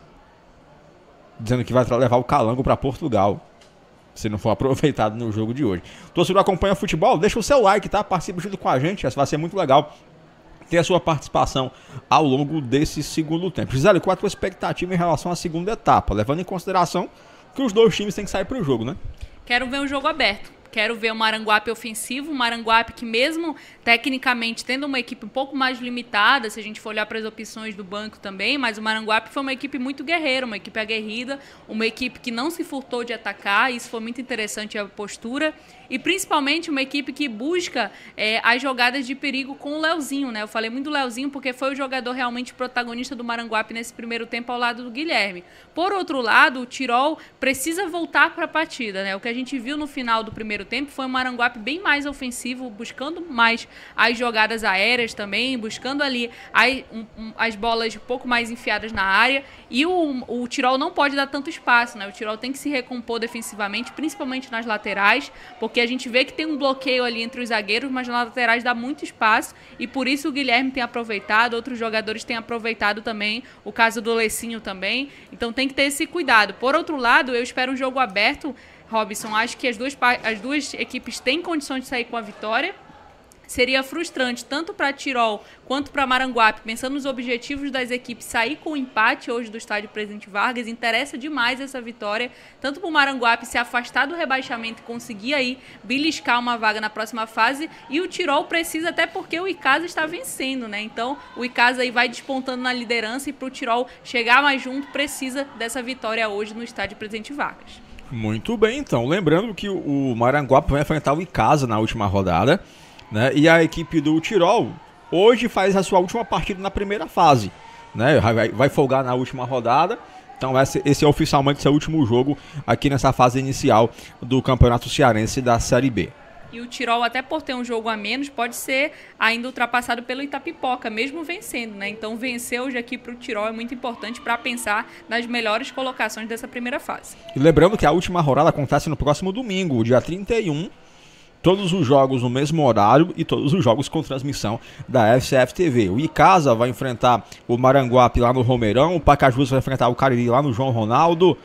dizendo que vai levar o Calango para Portugal, se não for aproveitado no jogo de hoje. Torcedor acompanha futebol, deixa o seu like, tá? Participe junto com a gente, vai ser muito legal ter a sua participação ao longo desse segundo tempo. Gisele, qual a tua expectativa em relação à segunda etapa, levando em consideração que os dois times têm que sair para o jogo, né? Quero ver um jogo aberto. Quero ver o Maranguape ofensivo, o Maranguape que mesmo tecnicamente tendo uma equipe um pouco mais limitada, se a gente for olhar para as opções do banco também, mas o Maranguape foi uma equipe muito guerreira, uma equipe aguerrida, uma equipe que não se furtou de atacar, isso foi muito interessante a postura, e principalmente uma equipe que busca é, as jogadas de perigo com o Leozinho, né? Eu falei muito do Leozinho porque foi o jogador realmente protagonista do Maranguape nesse primeiro tempo ao lado do Guilherme. Por outro lado, o Tirol precisa voltar para a partida, né? O que a gente viu no final do primeiro tempo foi um Maranguape bem mais ofensivo, buscando mais as jogadas aéreas também, buscando ali as, um, um, as bolas um pouco mais enfiadas na área, e o, o Tirol não pode dar tanto espaço, né? O Tirol tem que se recompor defensivamente, principalmente nas laterais, porque a gente vê que tem um bloqueio ali entre os zagueiros, mas nas laterais dá muito espaço, e por isso o Guilherme tem aproveitado, outros jogadores têm aproveitado também, o caso do Lecinho também, então tem que ter esse cuidado. Por outro lado, eu espero um jogo aberto, Robson, acho que as duas, as duas equipes têm condições de sair com a vitória. Seria frustrante tanto para Tirol quanto para Maranguape, pensando nos objetivos das equipes, sair com o empate hoje do estádio Presidente Vargas. Interessa demais essa vitória, tanto para o Maranguape se afastar do rebaixamento e conseguir aí beliscar uma vaga na próxima fase, e o Tirol precisa, até porque o Icasa está vencendo, né? Então o Icasa aí vai despontando na liderança, e para o Tirol chegar mais junto precisa dessa vitória hoje no estádio Presidente Vargas. Muito bem, então, lembrando que o Maranguape vai enfrentar o Icasa na última rodada, né? E a equipe do Tirol hoje faz a sua última partida na primeira fase, né? Vai, vai folgar na última rodada. Então esse, esse é oficialmente seu último jogo aqui nessa fase inicial do Campeonato Cearense da Série B. E o Tirol, até por ter um jogo a menos, pode ser ainda ultrapassado pelo Itapipoca, mesmo vencendo, né? Então vencer hoje aqui para o Tirol é muito importante para pensar nas melhores colocações dessa primeira fase. E lembrando que a última rodada acontece no próximo domingo, dia trinta e um. Todos os jogos no mesmo horário e todos os jogos com transmissão da F C F T V. O Icasa vai enfrentar o Maranguape lá no Romeirão, o Pacajus vai enfrentar o Cariri lá no João Ronaldo,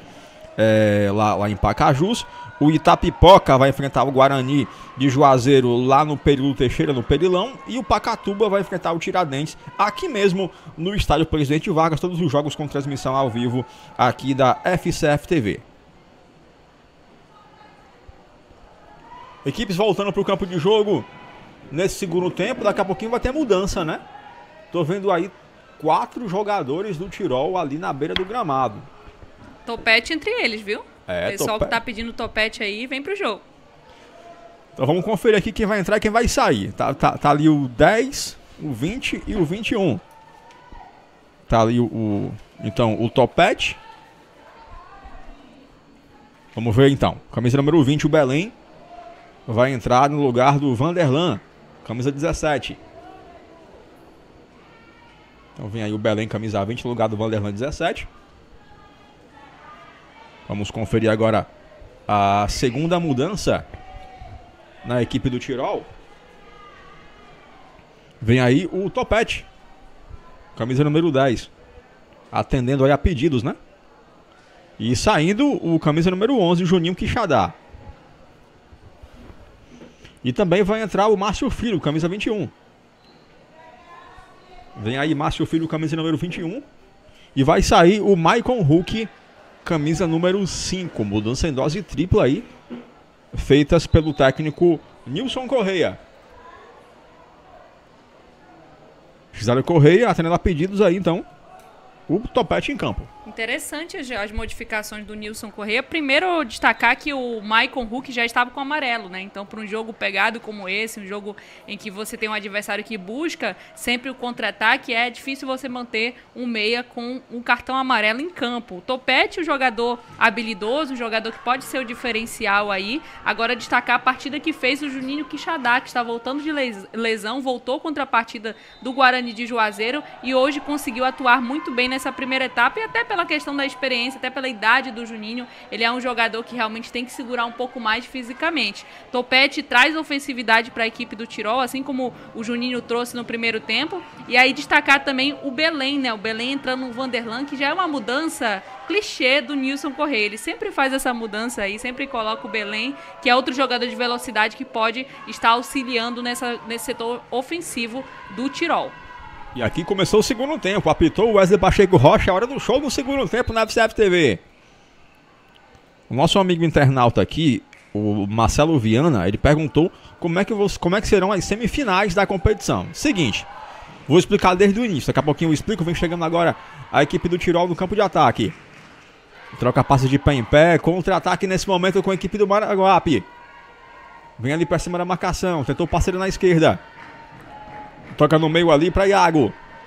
é, lá, lá em Pacajus. O Itapipoca vai enfrentar o Guarani de Juazeiro lá no Perilo Teixeira, no Perilão. E o Pacatuba vai enfrentar o Tiradentes aqui mesmo no estádio Presidente Vargas. Todos os jogos com transmissão ao vivo aqui da F C F T V. Equipes voltando para o campo de jogo nesse segundo tempo. Daqui a pouquinho vai ter mudança, né? Tô vendo aí quatro jogadores do Tirol ali na beira do gramado. Topete entre eles, viu? É, o pessoal topete. Que tá pedindo topete aí, vem pro jogo. Então vamos conferir aqui quem vai entrar e quem vai sair. Tá, tá, tá ali o dez, o vinte e o vinte e um. Tá ali o, o então, o Topete. Vamos ver então. Camisa número vinte, o Belém. vai entrar no lugar do Vanderlan, camisa dezessete. Então vem aí o Belém, camisa vinte, no lugar do Vanderlan, dezessete. Vamos conferir agora a segunda mudança na equipe do Tirol. Vem aí o Topete, camisa número dez, atendendo aí a pedidos, né? E saindo o camisa número onze, o Juninho Quixadá. E também vai entrar o Márcio Filho, camisa vinte e um. Vem aí Márcio Filho, camisa número vinte e um. E vai sair o Maicon Huck, camisa número cinco. Mudança em dose tripla aí, feitas pelo técnico Nilson Correia. Gisele Correia atendendo a pedidos aí, então, o Topete em campo. Interessante as, as modificações do Nilson Correia. Primeiro, destacar que o Maicon Huck já estava com amarelo, né? Então, para um jogo pegado como esse, um jogo em que você tem um adversário que busca sempre o contra-ataque, é difícil você manter um meia com um cartão amarelo em campo. O Topete, um jogador habilidoso, um jogador que pode ser o diferencial aí. Agora, destacar a partida que fez o Juninho Quixadá, que está voltando de lesão, voltou contra a partida do Guarani de Juazeiro e hoje conseguiu atuar muito bem nessa primeira etapa e até pela questão da experiência, até pela idade do Juninho, ele é um jogador que realmente tem que segurar um pouco mais fisicamente. Topete traz ofensividade para a equipe do Tirol, assim como o Juninho trouxe no primeiro tempo. E aí destacar também o Belém, né? O Belém entrando no Vanderlan, que já é uma mudança clichê do Nilson Correia. Ele sempre faz essa mudança aí, sempre coloca o Belém, que é outro jogador de velocidade que pode estar auxiliando nessa, nesse setor ofensivo do Tirol. E aqui começou o segundo tempo. Apitou o Wesley Pacheco Rocha. A hora do show no segundo tempo na F C F T V. O nosso amigo internauta aqui, o Marcelo Viana, ele perguntou como é que, você, como é que serão as semifinais da competição. Seguinte, vou explicar desde o início. Daqui a pouquinho eu explico. Vem chegando agora a equipe do Tirol no campo de ataque. Troca passes de pé em pé. Contra-ataque nesse momento com a equipe do Maranguape. Vem ali pra cima da marcação. Tentou o parceiro na esquerda. Toca no meio ali para Iago.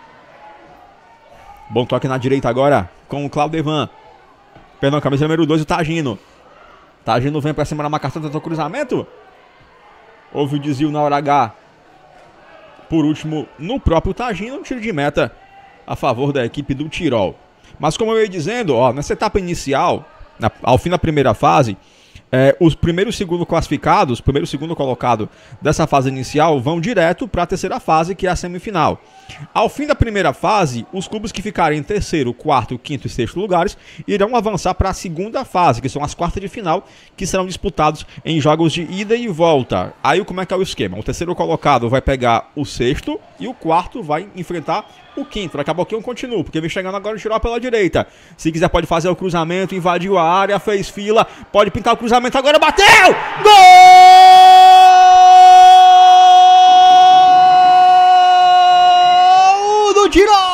Bom toque na direita agora com o Claudevan. Perdão, camisa número dois, o Tagino. Tagino vem para cima da marcação, tentou cruzamento. Houve o desvio na hora H. Por último, no próprio Tagino, um tiro de meta a favor da equipe do Tirol. Mas como eu ia dizendo, ó, nessa etapa inicial, na, ao fim da primeira fase, É, os primeiros e segundo classificados, primeiro e segundo colocado dessa fase inicial vão direto para a terceira fase, que é a semifinal. Ao fim da primeira fase, os clubes que ficarem em terceiro, quarto, quinto e sexto lugares irão avançar para a segunda fase, que são as quartas de final, que serão disputados em jogos de ida e volta. Aí como é que é o esquema? O terceiro colocado vai pegar o sexto e o quarto vai enfrentar o quinto. Daqui a pouquinho eu continuo, porque vem chegando agora o Tirol pela direita. Se quiser pode fazer o cruzamento, invadiu a área, fez fila, pode pintar o cruzamento agora, bateu! Gol do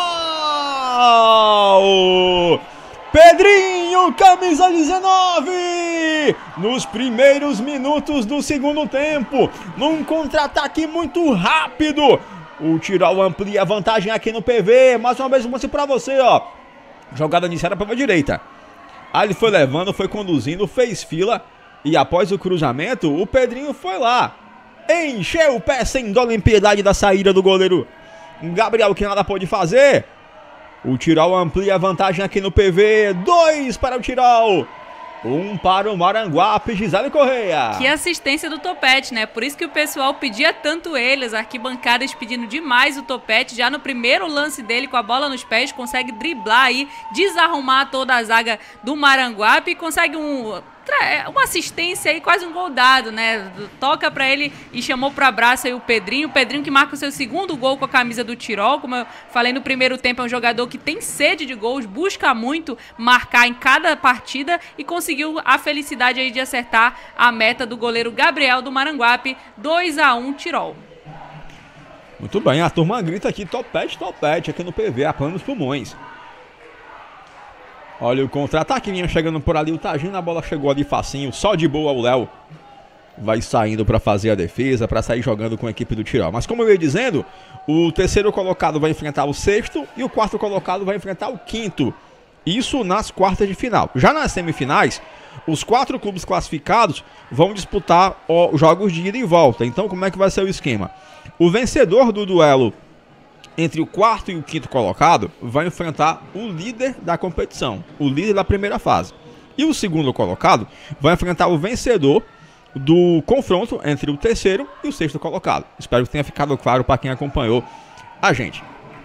Tirol! Pedrinho, camisa dezenove! Nos primeiros minutos do segundo tempo, num contra-ataque muito rápido, o Tirol amplia a vantagem aqui no P V. Mais uma vez, eu mostro pra você, ó. Jogada iniciada pela direita. Aí ele foi levando, foi conduzindo, fez fila. E após o cruzamento, o Pedrinho foi lá. Encheu o pé sem dó nem piedade da saída do goleiro Gabriel, que nada pôde fazer. O Tirol amplia a vantagem aqui no P V. Dois para o Tirol. Um para o Maranguape, Gisele Correia. Que assistência do Topete, né? Por isso que o pessoal pedia tanto ele, as arquibancadas pedindo demais o Topete. Já no primeiro lance dele, com a bola nos pés, consegue driblar aí, desarrumar toda a zaga do Maranguape e consegue um... uma assistência aí, quase um gol dado, né? Toca pra ele e chamou pro abraço aí o Pedrinho. O Pedrinho que marca o seu segundo gol com a camisa do Tirol. Como eu falei no primeiro tempo, é um jogador que tem sede de gols, busca muito marcar em cada partida e conseguiu a felicidade aí de acertar a meta do goleiro Gabriel do Maranguape. dois a um Tirol. Muito bem, a turma grita aqui, Topete, Topete, aqui no P V, apanhando os pulmões. Olha o contra-ataque, vinha chegando por ali o Tagino, a bola chegou ali facinho, só de boa o Léo. Vai saindo para fazer a defesa, para sair jogando com a equipe do Tirol. Mas como eu ia dizendo, o terceiro colocado vai enfrentar o sexto e o quarto colocado vai enfrentar o quinto. Isso nas quartas de final. Já nas semifinais, Os quatro clubes classificados vão disputar ó, jogos de ida e volta. Então, como é que vai ser o esquema? O vencedor do duelo entre o quarto e o quinto colocado vai enfrentar o líder da competição, o líder da primeira fase. E o segundo colocado vai enfrentar o vencedor do confronto entre o terceiro e o sexto colocado. Espero que tenha ficado claro para quem acompanhou a gente.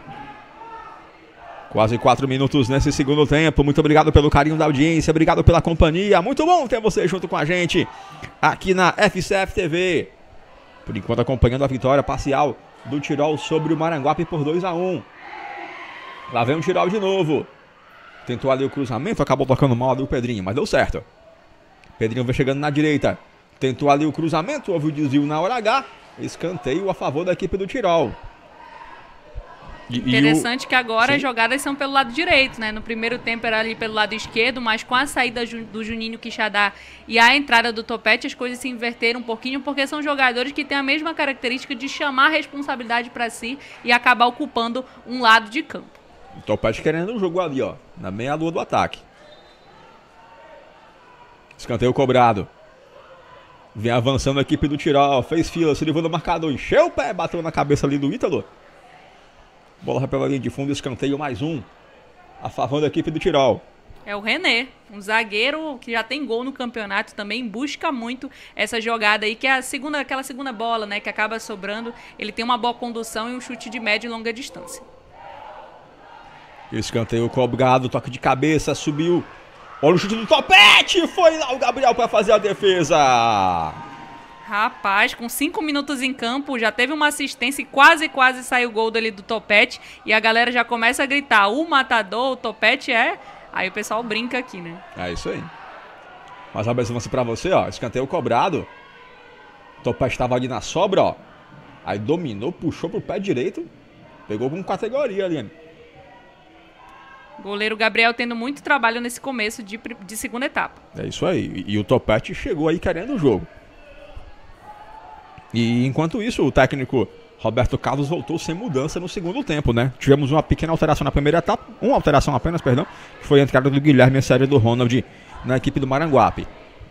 Quase quatro minutos nesse segundo tempo. Muito obrigado pelo carinho da audiência, obrigado pela companhia. Muito bom ter você junto com a gente aqui na F C F T V. Por enquanto acompanhando a vitória parcial do Tirol sobre o Maranguape por dois a um. Lá vem o Tirol de novo. Tentou ali o cruzamento, acabou tocando mal ali o Pedrinho, mas deu certo. Pedrinho vem chegando na direita. Tentou ali o cruzamento, houve o desvio na hora H. Escanteio a favor da equipe do Tirol. E, Interessante e o... que agora Sim. as jogadas são pelo lado direito, né? No primeiro tempo era ali pelo lado esquerdo, mas com a saída do Juninho Quixadá e a entrada do Topete, as coisas se inverteram um pouquinho, porque são jogadores que têm a mesma característica de chamar a responsabilidade para si e acabar ocupando um lado de campo. O Topete querendo o jogo ali, ó, na meia-lua do ataque. Escanteio cobrado. Vem avançando a equipe do Tirol, fez fila, se livrou do marcador, encheu o pé, bateu na cabeça ali do Ítalo. Bola vai pela linha de fundo, escanteio mais um a favor da equipe do Tirol. É o René, um zagueiro que já tem gol no campeonato, também busca muito essa jogada aí, que é a segunda, aquela segunda bola, né, que acaba sobrando. Ele tem uma boa condução e um chute de média e longa distância. Escanteio cobrado, toque de cabeça, subiu. Olha o chute do Topete, foi lá o Gabriel para fazer a defesa. Rapaz, com cinco minutos em campo, já teve uma assistência e quase, quase saiu o gol dali do Topete. E a galera já começa a gritar, o matador, o Topete é... Aí o pessoal brinca aqui, né? É isso aí. Mas abre esse lance pra você, ó. Escanteio cobrado. O Topete estava ali na sobra, ó. Aí dominou, puxou pro pé direito. Pegou com categoria ali. Goleiro Gabriel tendo muito trabalho nesse começo de, de segunda etapa. É isso aí. E, e o Topete chegou aí querendo o jogo. E enquanto isso, o técnico Roberto Carlos voltou sem mudança no segundo tempo, né? Tivemos uma pequena alteração na primeira etapa, uma alteração apenas, perdão, que foi a entrada do Guilherme e a saída do Ronald na equipe do Maranguape.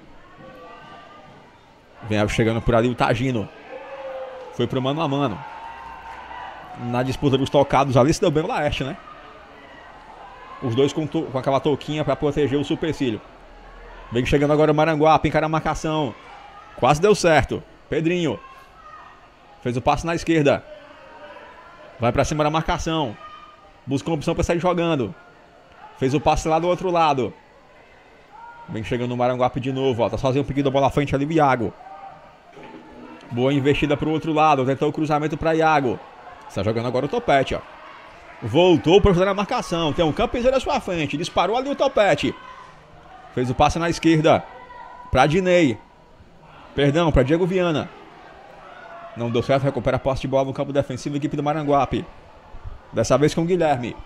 Vem chegando por ali o Tagino. Foi pro mano a mano. Na disputa dos tocados ali se deu bem o Laerte, né? Os dois com, com aquela touquinha para proteger o supercílio. Vem chegando agora o Maranguape, encara a marcação. Quase deu certo. Pedrinho. Fez o passe na esquerda. Vai pra cima da marcação. Busca uma opção pra sair jogando. Fez o passe lá do outro lado. Vem chegando o Maranguape de novo, ó. Tá sozinho um pedido da bola à frente ali o Iago. Boa investida pro outro lado. Tentou o cruzamento pra Iago. Está jogando agora o Topete, ó. Voltou pra ajudar na marcação. Tem um campiseiro à sua frente. Disparou ali o Topete. Fez o passe na esquerda. Pra Dinei. Perdão, para Diego Viana. Não deu certo, recupera a posse de bola no campo defensivo, equipe do Maranguape. Dessa vez com o Guilherme.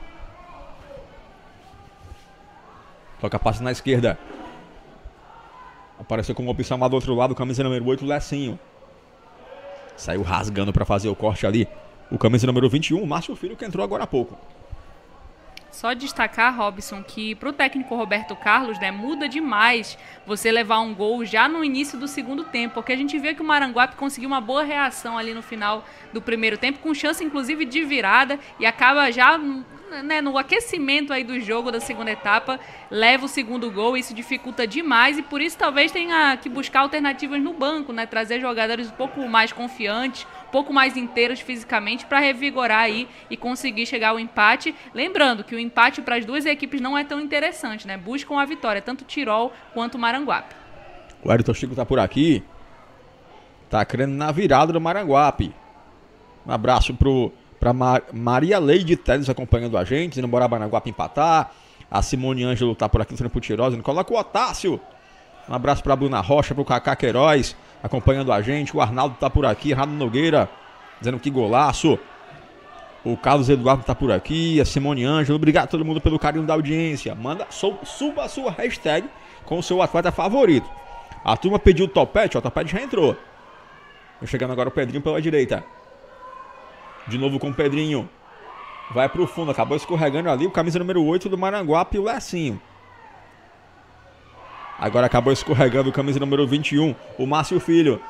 Toca passe na esquerda. Apareceu como opção lá do outro lado, camisa número oito, Lecinho. Saiu rasgando para fazer o corte ali. O camisa número vinte e um, Márcio Filho, que entrou agora há pouco. Só destacar, Robson, que para o técnico Roberto Carlos, né, muda demais você levar um gol já no início do segundo tempo, porque a gente vê que o Maranguape conseguiu uma boa reação ali no final do primeiro tempo, com chance inclusive de virada, e acaba já, né, no aquecimento aí do jogo da segunda etapa, leva o segundo gol, isso dificulta demais, e por isso talvez tenha que buscar alternativas no banco, né, trazer jogadores um pouco mais confiantes, um pouco mais inteiros fisicamente para revigorar aí e conseguir chegar ao empate. Lembrando que o empate para as duas equipes não é tão interessante, né? Buscam a vitória, tanto o Tirol quanto o Maranguape. O Ayrton Chico tá por aqui. Tá crendo na virada do Maranguape. Um abraço pro, pra Mar, Maria Leide Teles acompanhando a gente, dizendo bora Maranguape empatar. A Simone Ângelo tá por aqui, dizendo pro Tirol, dizendo coloca o Otácio. Um abraço pra Bruna Rocha, pro Cacá Queiroz, acompanhando a gente. O Arnaldo tá por aqui, Arnaldo Nogueira, dizendo que golaço. O Carlos Eduardo tá por aqui, a Simone Ângelo. Obrigado a todo mundo pelo carinho da audiência. Manda, sou, suba a sua hashtag com o seu atleta favorito. A turma pediu o Topete, ó, o Topete já entrou. Chegando agora o Pedrinho pela direita. De novo com o Pedrinho. Vai pro fundo, acabou escorregando ali o camisa número oito do Maranguape, o Lecinho. Agora acabou escorregando o camisa número vinte e um, o Márcio Filho.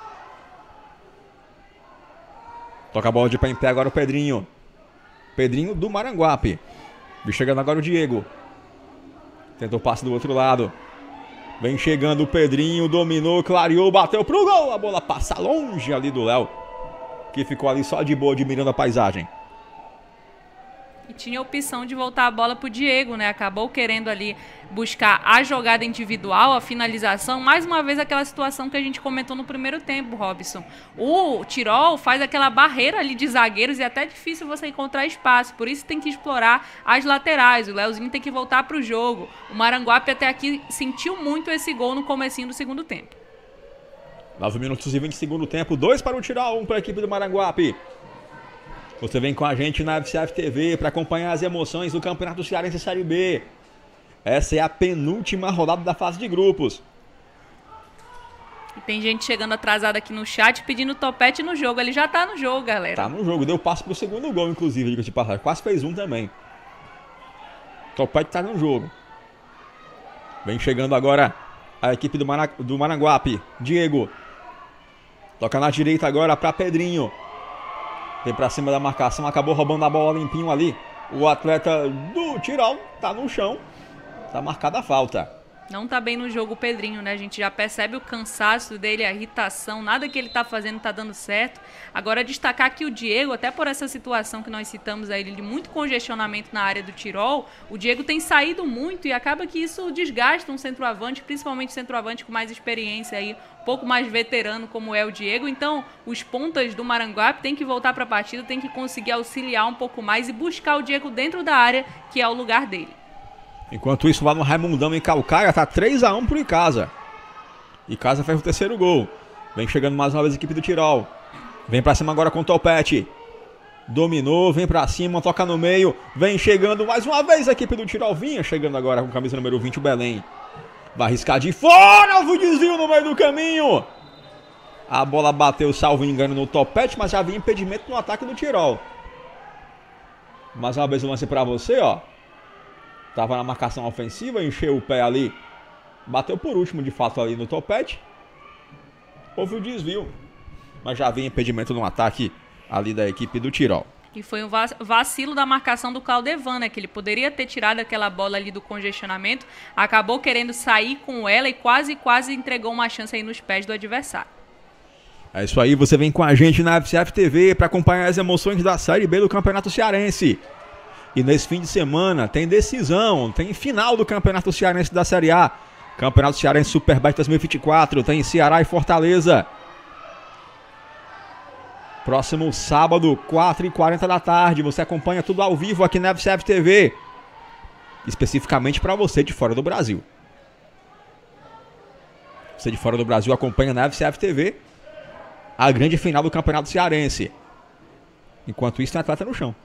Toca a bola de pé em pé agora o Pedrinho. Pedrinho do Maranguape. Vem chegando agora o Diego. Tentou o passe do outro lado. Vem chegando o Pedrinho, dominou, clareou, bateu pro gol. A bola passa longe ali do Léo, que ficou ali só de boa, admirando a paisagem. E tinha a opção de voltar a bola pro Diego, né? Acabou querendo ali buscar a jogada individual, a finalização. Mais uma vez aquela situação que a gente comentou no primeiro tempo, Robson. O Tirol faz aquela barreira ali de zagueiros e é até difícil você encontrar espaço. Por isso tem que explorar as laterais. O Leozinho tem que voltar pro jogo. O Maranguape até aqui sentiu muito esse gol no comecinho do segundo tempo. nove minutos e vinte do segundo tempo. dois para o Tirol, um para a equipe do Maranguape. Você vem com a gente na F C F T V para acompanhar as emoções do Campeonato Cearense Série B. Essa é a penúltima rodada da fase de grupos. E tem gente chegando atrasada aqui no chat pedindo topete no jogo. Ele já tá no jogo, galera. Tá no jogo, deu passo pro segundo gol, inclusive, diga de passagem. Quase fez um também. Topete tá no jogo. Vem chegando agora a equipe do, Mara... do Maranguape. Diego. Toca na direita agora para Pedrinho. Vem pra cima da marcação, acabou roubando a bola limpinho ali. O atleta do Tirol tá no chão. Tá marcada a falta. Não tá bem no jogo o Pedrinho, né? A gente já percebe o cansaço dele, a irritação. Nada que ele tá fazendo tá dando certo. Agora destacar que o Diego, até por essa situação que nós citamos aí, de muito congestionamento na área do Tirol, o Diego tem saído muito e acaba que isso desgasta um centroavante, principalmente centroavante com mais experiência aí, um pouco mais veterano como é o Diego. Então, os pontas do Maranguape tem que voltar para a partida, tem que conseguir auxiliar um pouco mais e buscar o Diego dentro da área, que é o lugar dele. Enquanto isso, lá no Raimundão em Calcaia, tá três a um pro Icasa. Icasa fez o terceiro gol. Vem chegando mais uma vez a equipe do Tirol. Vem pra cima agora com o Topete. Dominou, vem pra cima, toca no meio. Vem chegando mais uma vez a equipe do Tirol. Vinha chegando agora com a camisa número vinte, o Belém. Vai arriscar de fora, o desvio no meio do caminho. A bola bateu, salvo engano, no Topete, mas já havia impedimento no ataque do Tirol. Mais uma vez o lance pra você, ó. Tava na marcação ofensiva, encheu o pé ali. Bateu por último, de fato, ali no Topete. Houve o desvio. Mas já havia impedimento no ataque ali da equipe do Tirol. E foi um vacilo da marcação do Claudevan, né? Que ele poderia ter tirado aquela bola ali do congestionamento. Acabou querendo sair com ela e quase, quase entregou uma chance aí nos pés do adversário. É isso aí, você vem com a gente na F C F T V para acompanhar as emoções da Série B do Campeonato Cearense. E nesse fim de semana tem decisão, tem final do Campeonato Cearense da Série A. Campeonato Cearense Superbike dois mil e vinte e quatro, tem Ceará e Fortaleza. Próximo sábado, quatro e quarenta da tarde, você acompanha tudo ao vivo aqui na F C F T V. Especificamente para você de fora do Brasil. Você de fora do Brasil acompanha na F C F T V a grande final do Campeonato Cearense. Enquanto isso, tem atleta no chão.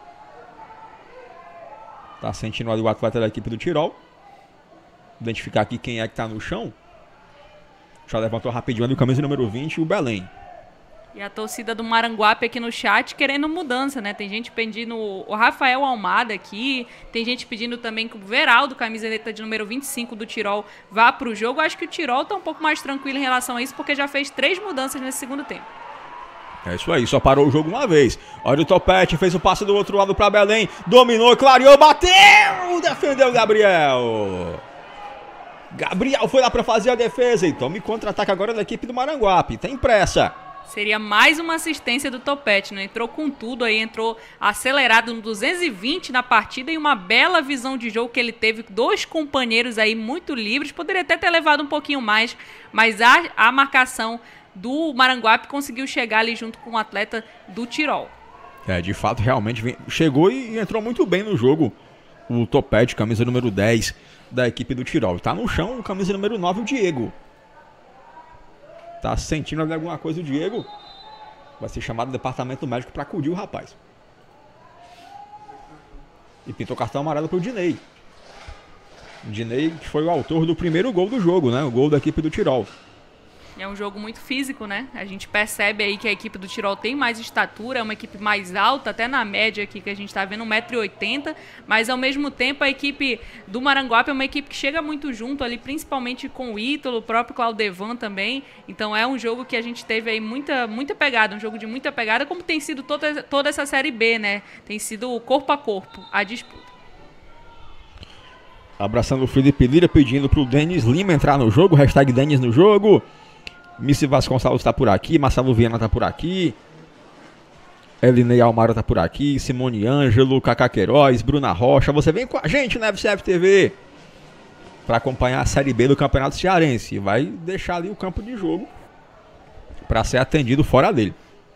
Tá sentindo ali o atleta da equipe do Tirol. Identificar aqui quem é que tá no chão. Já levantou rapidinho ali o camisa número vinte, o Belém. E a torcida do Maranguape aqui no chat querendo mudança, né? Tem gente pedindo o Rafael Almada aqui. Tem gente pedindo também que o Veraldo, camiseta de número vinte e cinco do Tirol, vá pro jogo. Acho que o Tirol tá um pouco mais tranquilo em relação a isso, porque já fez três mudanças nesse segundo tempo. É isso aí, só parou o jogo uma vez. Olha o Topete, fez o passe do outro lado para Belém. Dominou, clareou, bateu! Defendeu o Gabriel. Gabriel foi lá para fazer a defesa. E tome contra-ataque agora da equipe do Maranguape. Tem pressa. Seria mais uma assistência do Topete, né? Entrou com tudo aí, entrou acelerado no duzentos e vinte na partida e uma bela visão de jogo que ele teve. Dois companheiros aí muito livres. Poderia até ter levado um pouquinho mais, mas a, a marcação do Maranguape conseguiu chegar ali junto com o atleta do Tirol. É, de fato, realmente vem, chegou e entrou muito bem no jogo. O Topete, camisa número dez da equipe do Tirol. Tá no chão, camisa número nove, o Diego. Tá sentindo alguma coisa o Diego. Vai ser chamado do departamento médico para acudir o rapaz. E pintou cartão amarelo pro Dinei. O Dinei que foi o autor do primeiro gol do jogo, né? O gol da equipe do Tirol. É um jogo muito físico, né? A gente percebe aí que a equipe do Tirol tem mais estatura, é uma equipe mais alta, até na média aqui que a gente está vendo, um metro e oitenta, mas ao mesmo tempo a equipe do Maranguape é uma equipe que chega muito junto ali, principalmente com o Ítalo, o próprio Claudevan também. Então é um jogo que a gente teve aí muita, muita pegada, um jogo de muita pegada, como tem sido toda, toda essa Série B, né? Tem sido corpo a corpo a disputa. Abraçando o Felipe Lira, pedindo pro Denis Lima entrar no jogo, hashtag Denis no jogo. Missy Vasconcelos tá por aqui, Marcelo Viana tá por aqui, Elinei Almara tá por aqui, Simone Ângelo, Cacá Queiroz, Bruna Rocha. Você vem com a gente na F C F T V para acompanhar a Série B do Campeonato Cearense. Vai deixar ali o campo de jogo para ser atendido fora dele.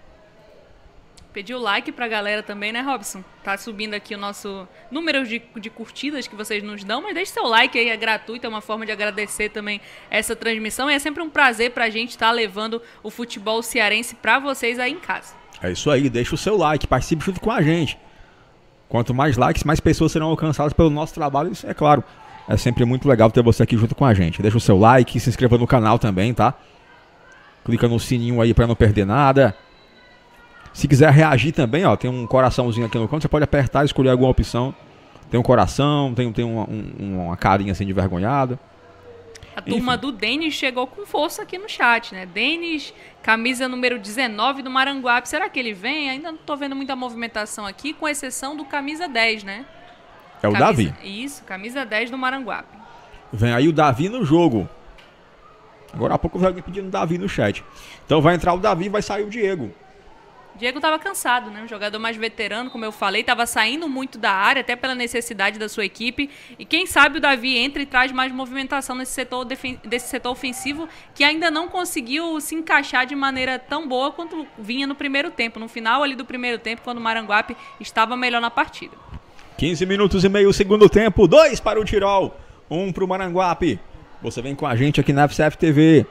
Pedir o like pra galera também, né, Robson? Tá subindo aqui o nosso número de, de curtidas que vocês nos dão, mas deixe seu like aí, é gratuito, é uma forma de agradecer também essa transmissão. E é sempre um prazer pra gente estar levando o futebol cearense pra vocês aí em casa. É isso aí, deixa o seu like, participe junto com a gente. Quanto mais likes, mais pessoas serão alcançadas pelo nosso trabalho, isso é claro. É sempre muito legal ter você aqui junto com a gente. Deixa o seu like, se inscreva no canal também, tá? Clica no sininho aí pra não perder nada. Se quiser reagir também, ó, tem um coraçãozinho aqui no canto, você pode apertar e escolher alguma opção. Tem um coração, tem, tem uma, um, uma carinha assim de vergonhada. A turma Enfim. do Denis chegou com força aqui no chat, né? Denis, camisa número dezenove do Maranguape. Será que ele vem? Ainda não tô vendo muita movimentação aqui, com exceção do camisa dez, né? É o camisa... Davi. Isso, camisa dez do Maranguape. Vem aí o Davi no jogo. Agora há pouco eu vi alguém pedindo Davi no chat. Então vai entrar o Davi e vai sair o Diego. Diego estava cansado, né? Um jogador mais veterano, como eu falei, estava saindo muito da área, até pela necessidade da sua equipe. E quem sabe o Davi entra e traz mais movimentação nesse setor, desse setor ofensivo, que ainda não conseguiu se encaixar de maneira tão boa quanto vinha no primeiro tempo. No final ali do primeiro tempo, quando o Maranguape estava melhor na partida. quinze minutos e meio, segundo tempo. Dois para o Tirol, um para o Maranguape. Você vem com a gente aqui na F C F T V.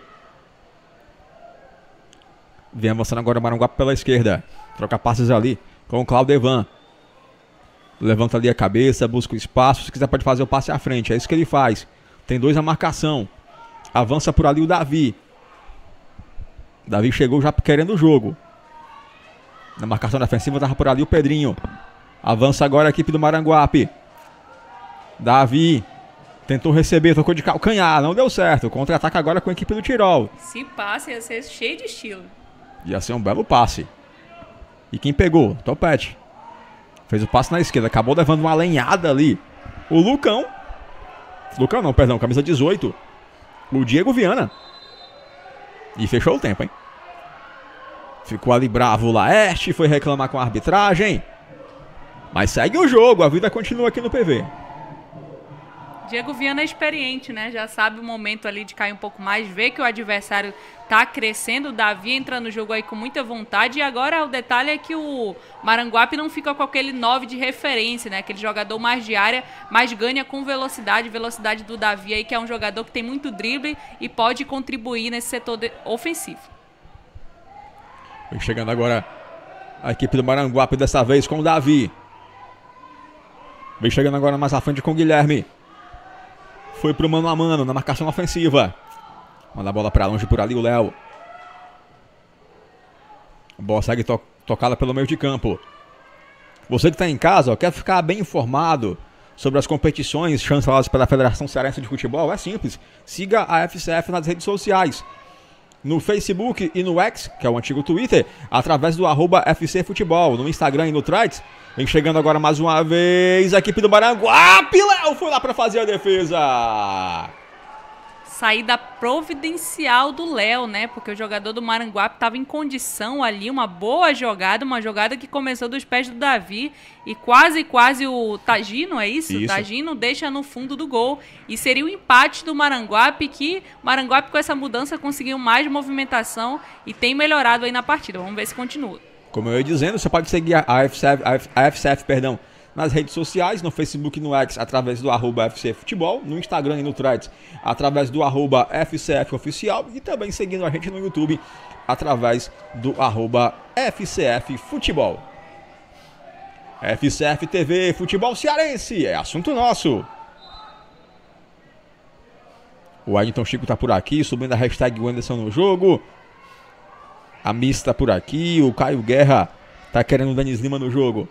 Vem avançando agora o Maranguape pela esquerda. Troca passes ali com o Claudevan. Levanta ali a cabeça, busca o espaço. Se quiser pode fazer o passe à frente. É isso que ele faz. Tem dois na marcação. Avança por ali o Davi. Davi chegou já querendo o jogo. Na marcação defensiva estava por ali o Pedrinho. Avança agora a equipe do Maranguape. Davi tentou receber, tocou de calcanhar. Não deu certo. Contra-ataque agora com a equipe do Tirol. Se passa ia ser cheio de estilo. Ia ser um belo passe. E quem pegou? Topete. Fez o passe na esquerda. Acabou levando uma lenhada ali. O Lucão. Lucão não, perdão. Camisa dezoito. O Diego Viana. E fechou o tempo, hein? Ficou ali bravo o Laerte. Foi reclamar com a arbitragem. Mas segue o jogo. A vida continua aqui no P V. Diego Viana é experiente, né? Já sabe o momento ali de cair um pouco mais, vê que o adversário tá crescendo, o Davi entra no jogo aí com muita vontade, e agora o detalhe é que o Maranguape não fica com aquele nove de referência, né? Aquele jogador mais de área, mas ganha com velocidade, velocidade do Davi aí, que é um jogador que tem muito drible e pode contribuir nesse setor de... ofensivo. Vem chegando agora a equipe do Maranguape, dessa vez com o Davi. Vem chegando agora mais à frente com o Guilherme. Foi pro mano a mano na marcação ofensiva. Manda a bola pra longe por ali o Léo. A bola segue to tocada pelo meio de campo. Você que está em casa, ó, quer ficar bem informado sobre as competições chanceladas pela Federação Cearense de Futebol? É simples. Siga a F C F nas redes sociais. No Facebook e no X, que é o antigo Twitter, através do arroba F C Futebol. No Instagram e no Threads. Vem chegando agora mais uma vez a equipe do Maranguape. Léo foi lá para fazer a defesa. Saída providencial do Léo, né? Porque o jogador do Maranguape estava em condição ali, uma boa jogada, uma jogada que começou dos pés do Davi e quase, quase o Tagino, é isso? Isso. Tagino deixa no fundo do gol. E seria o empate do Maranguape, que o Maranguape com essa mudança conseguiu mais movimentação e tem melhorado aí na partida. Vamos ver se continua. Como eu ia dizendo, você pode seguir a F C F, a F C F, perdão, nas redes sociais, no Facebook e no X, através do arroba F C Futebol, no Instagram e no Threads, através do arroba F C F Oficial, e também seguindo a gente no YouTube, através do arroba F C F Futebol. F C F T V, futebol cearense, é assunto nosso. O Ayrton Chico tá por aqui, subindo a hashtag Wenderson no jogo. A Miss tá por aqui, o Caio Guerra tá querendo o Denis Lima no jogo.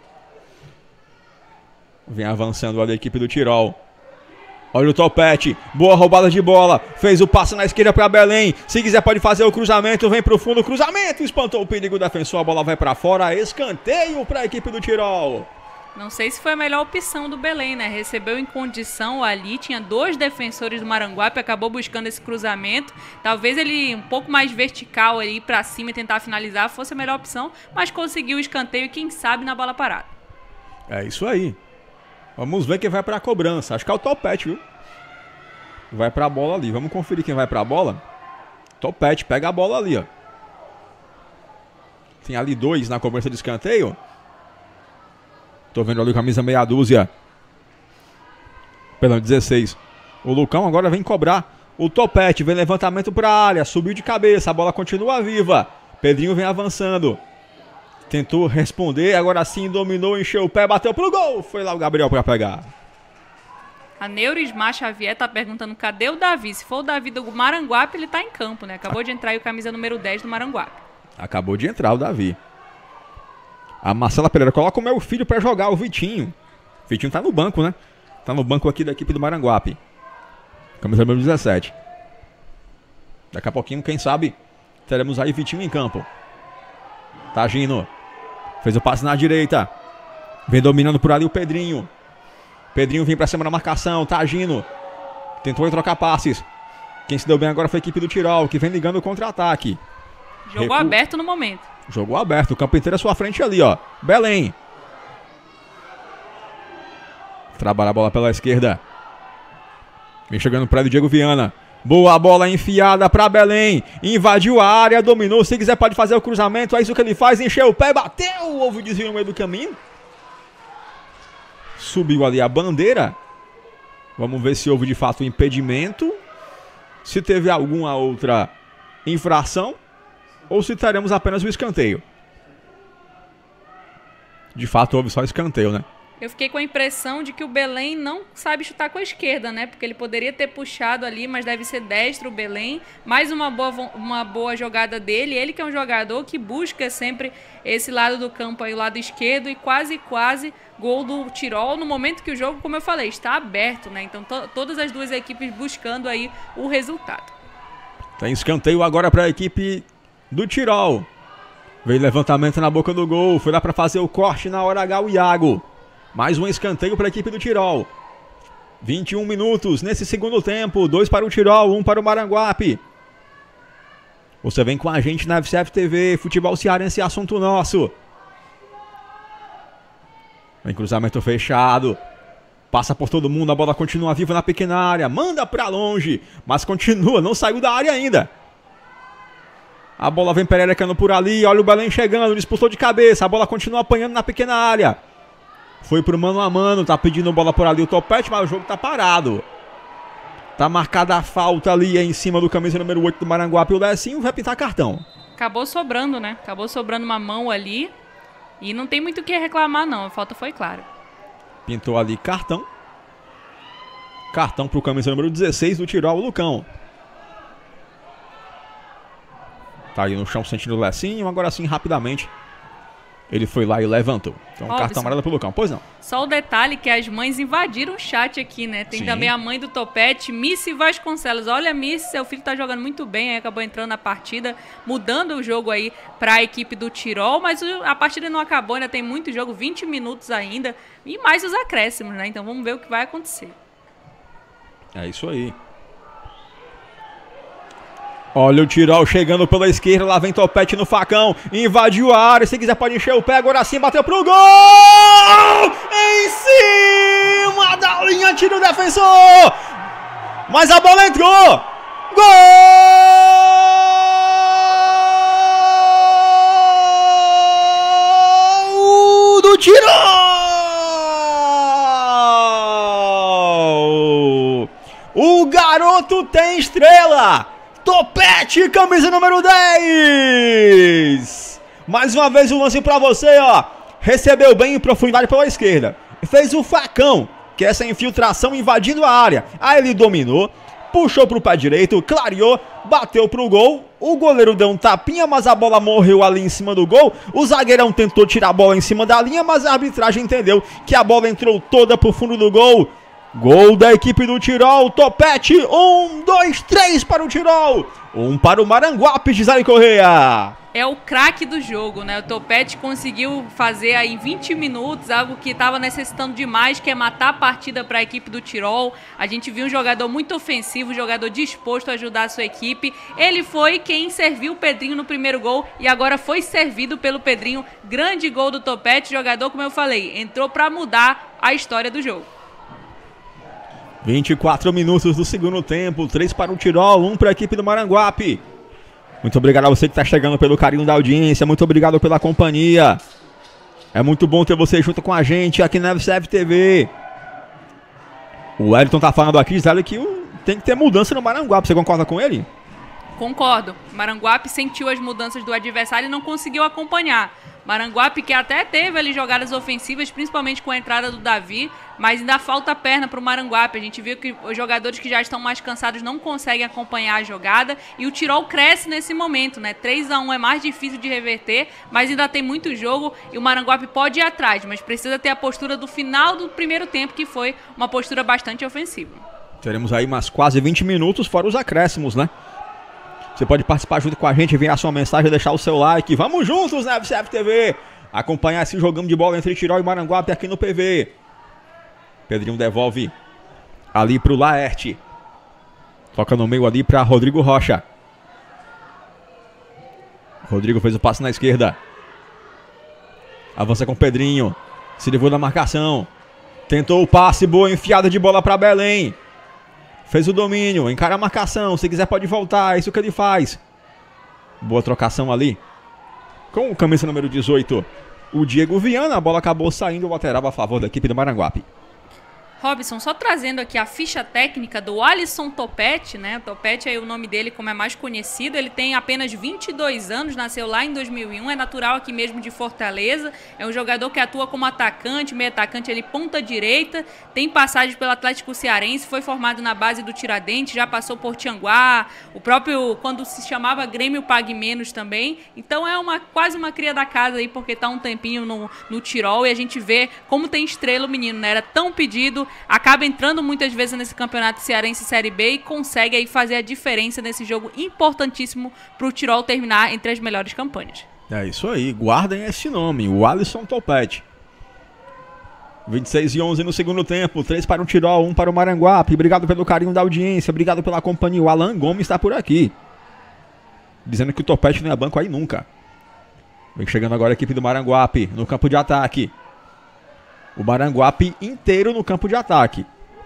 Vem avançando ali a equipe do Tirol. Olha o Topete, boa roubada de bola, fez o passe na esquerda para Belém, se quiser pode fazer o cruzamento, vem pro fundo, cruzamento, espantou o perigo defensor, a bola vai para fora, escanteio para a equipe do Tirol. Não sei se foi a melhor opção do Belém, né? Recebeu em condição ali, tinha dois defensores do Maranguape, acabou buscando esse cruzamento. Talvez ele um pouco mais vertical ali para cima e tentar finalizar fosse a melhor opção, mas conseguiu o escanteio e quem sabe na bola parada. É isso aí. Vamos ver quem vai para a cobrança. Acho que é o Topete, viu? Vai para a bola ali. Vamos conferir quem vai para a bola. Topete, pega a bola ali, ó. Tem ali dois na cobrança de escanteio. Tô vendo ali camisa meia dúzia. Perdão, dezesseis. O Lucão agora vem cobrar. O Topete vem levantamento para a área. Subiu de cabeça. A bola continua viva. Pedrinho vem avançando. Tentou responder. Agora sim dominou, encheu o pé, bateu pro gol. Foi lá o Gabriel para pegar. A Neurismar Xavier tá perguntando cadê o Davi. Se for o Davi do Maranguape, ele tá em campo, né? Acabou de entrar aí o camisa número dez do Maranguape. Acabou de entrar o Davi. A Marcela Pereira coloca o meu filho pra jogar, o Vitinho. O Vitinho tá no banco, né? Tá no banco aqui da equipe do Maranguape. Camisa número dezessete. Daqui a pouquinho, quem sabe, teremos aí Vitinho em campo. Tagino. Fez o passe na direita. Vem dominando por ali o Pedrinho. Pedrinho vem pra cima da marcação. Tagino. Tentou trocar passes. Quem se deu bem agora foi a equipe do Tirol, que vem ligando o contra-ataque. Jogou Recu... aberto no momento. Jogou aberto. O campo inteiro à sua frente ali, ó. Belém. Trabalha a bola pela esquerda. Vem chegando para o Diego Viana. Boa bola enfiada para Belém. Invadiu a área, dominou. Se quiser pode fazer o cruzamento. É isso que ele faz. Encheu o pé, bateu. Houve desvio no meio do caminho. Subiu ali a bandeira. Vamos ver se houve de fato impedimento. Se teve alguma outra infração. Ou se teremos apenas o escanteio. De fato houve só escanteio, né? Eu fiquei com a impressão de que o Belém não sabe chutar com a esquerda, né? Porque ele poderia ter puxado ali, mas deve ser destro o Belém. Mais uma boa, uma boa jogada dele. Ele que é um jogador que busca sempre esse lado do campo aí, o lado esquerdo. E quase, quase gol do Tirol no momento que o jogo, como eu falei, está aberto, né? Então to todas as duas equipes buscando aí o resultado. Tem escanteio agora para a equipe do Tirol. Veio levantamento na boca do gol. Foi lá para fazer o corte na hora H o Iago. Mais um escanteio para a equipe do Tirol. vinte e um minutos nesse segundo tempo. Dois para o Tirol, um para o Maranguape. Você vem com a gente na F C F T V. Futebol cearense é assunto nosso. Vem cruzamento fechado. Passa por todo mundo. A bola continua viva na pequena área. Manda para longe. Mas continua. Não saiu da área ainda. A bola vem pererecando por ali. Olha o Belém chegando. Disputou de cabeça. A bola continua apanhando na pequena área. Foi pro mano a mano, tá pedindo bola por ali o Topete, mas o jogo tá parado. Tá marcada a falta ali em cima do camisa número oito do Maranguape. O Lecinho vai pintar cartão. Acabou sobrando, né? Acabou sobrando uma mão ali. E não tem muito o que reclamar, não. A falta foi clara. Pintou ali cartão. Cartão pro camisa número dezesseis do Tirol, o Lucão. Tá aí no chão sentindo o Lecinho. Agora sim, rapidamente. Ele foi lá e levantou. Então, Robson, cartão amarelo pro Lucão. Pois não. Só o detalhe que as mães invadiram o chat aqui, né? Tem Sim. também a mãe do Topete, Missy Vasconcelos. Olha, Missy, seu filho tá jogando muito bem. Aí acabou entrando na partida, mudando o jogo aí pra equipe do Tirol. Mas a partida não acabou, ainda tem muito jogo, vinte minutos ainda. E mais os acréscimos, né? Então vamos ver o que vai acontecer. É isso aí. Olha o Tirol chegando pela esquerda, lá vem Topete no facão, invadiu a área, se quiser pode encher o pé, agora sim bateu pro gol! Em cima da linha, tira o defensor! Mas a bola entrou! Gol do Tirol! O garoto tem estrela! Topete, camisa número dez. Mais uma vez o lance pra você, ó. Recebeu bem em profundidade pela esquerda. Fez o facão, que é essa infiltração invadindo a área. Aí ele dominou, puxou pro pé direito, clareou, bateu pro gol. O goleiro deu um tapinha, mas a bola morreu ali em cima do gol. O zagueirão tentou tirar a bola em cima da linha, mas a arbitragem entendeu que a bola entrou toda pro fundo do gol. Gol da equipe do Tirol, Topete, um, dois, três para o Tirol, um para o Maranguape, Gisele Correia. É o craque do jogo, né? O Topete conseguiu fazer aí em vinte minutos algo que estava necessitando demais, que é matar a partida para a equipe do Tirol. A gente viu um jogador muito ofensivo, um jogador disposto a ajudar a sua equipe. Ele foi quem serviu o Pedrinho no primeiro gol e agora foi servido pelo Pedrinho. Grande gol do Topete, jogador, como eu falei, entrou para mudar a história do jogo. vinte e quatro minutos do segundo tempo, três para o Tirol, um para a equipe do Maranguape. Muito obrigado a você que está chegando pelo carinho da audiência, muito obrigado pela companhia. É muito bom ter você junto com a gente aqui na F C F T V. O Wellington tá falando aqui, sabe que tem que ter mudança no Maranguape, você concorda com ele? Concordo. Maranguape sentiu as mudanças do adversário e não conseguiu acompanhar. Maranguape que até teve ali jogadas ofensivas, principalmente com a entrada do Davi, mas ainda falta perna para o Maranguape. A gente viu que os jogadores que já estão mais cansados não conseguem acompanhar a jogada e o Tirol cresce nesse momento, né? três a um é mais difícil de reverter, mas ainda tem muito jogo e o Maranguape pode ir atrás, mas precisa ter a postura do final do primeiro tempo, que foi uma postura bastante ofensiva. Teremos aí mais quase vinte minutos, fora os acréscimos, né? Você pode participar junto com a gente, enviar sua mensagem, deixar o seu like. Vamos juntos na F C F T V. Acompanhar esse jogão de bola entre Tirol e Maranguape aqui no P V. Pedrinho devolve ali pro Laerte. Toca no meio ali para Rodrigo Rocha. Rodrigo fez o passe na esquerda. Avança com o Pedrinho. Se livrou da marcação. Tentou o passe, boa enfiada de bola para Belém. Fez o domínio, encara a marcação, se quiser pode voltar, é isso que ele faz. Boa trocação ali. Com o camisa número dezoito, o Diego Viana, a bola acabou saindo, lateral a favor da equipe do Maranguape. Robson, só trazendo aqui a ficha técnica do Alisson Topete, né? Topete é o nome dele como é mais conhecido. Ele tem apenas vinte e dois anos, nasceu lá em dois mil e um, é natural aqui mesmo de Fortaleza. É um jogador que atua como atacante, meio atacante ali, ponta direita. Tem passagem pelo Atlético Cearense, foi formado na base do Tiradentes, já passou por Tianguá, o próprio, quando se chamava Grêmio Pague Menos também. Então é uma, quase uma cria da casa aí, porque tá um tempinho no, no Tirol e a gente vê como tem estrela o menino, né? Era tão pedido, acaba entrando muitas vezes nesse campeonato cearense Série B e consegue aí fazer a diferença nesse jogo importantíssimo para o Tirol terminar entre as melhores campanhas. É isso aí, guardem esse nome, o Alisson Topete. vinte e seis e onze no segundo tempo, três para o Tirol, um para o Maranguape. Obrigado pelo carinho da audiência, obrigado pela companhia. O Alan Gomes está por aqui, dizendo que o Topete não é banco aí nunca. Vem chegando agora a equipe do Maranguape no campo de ataque. O Maranguape inteiro no campo de ataque.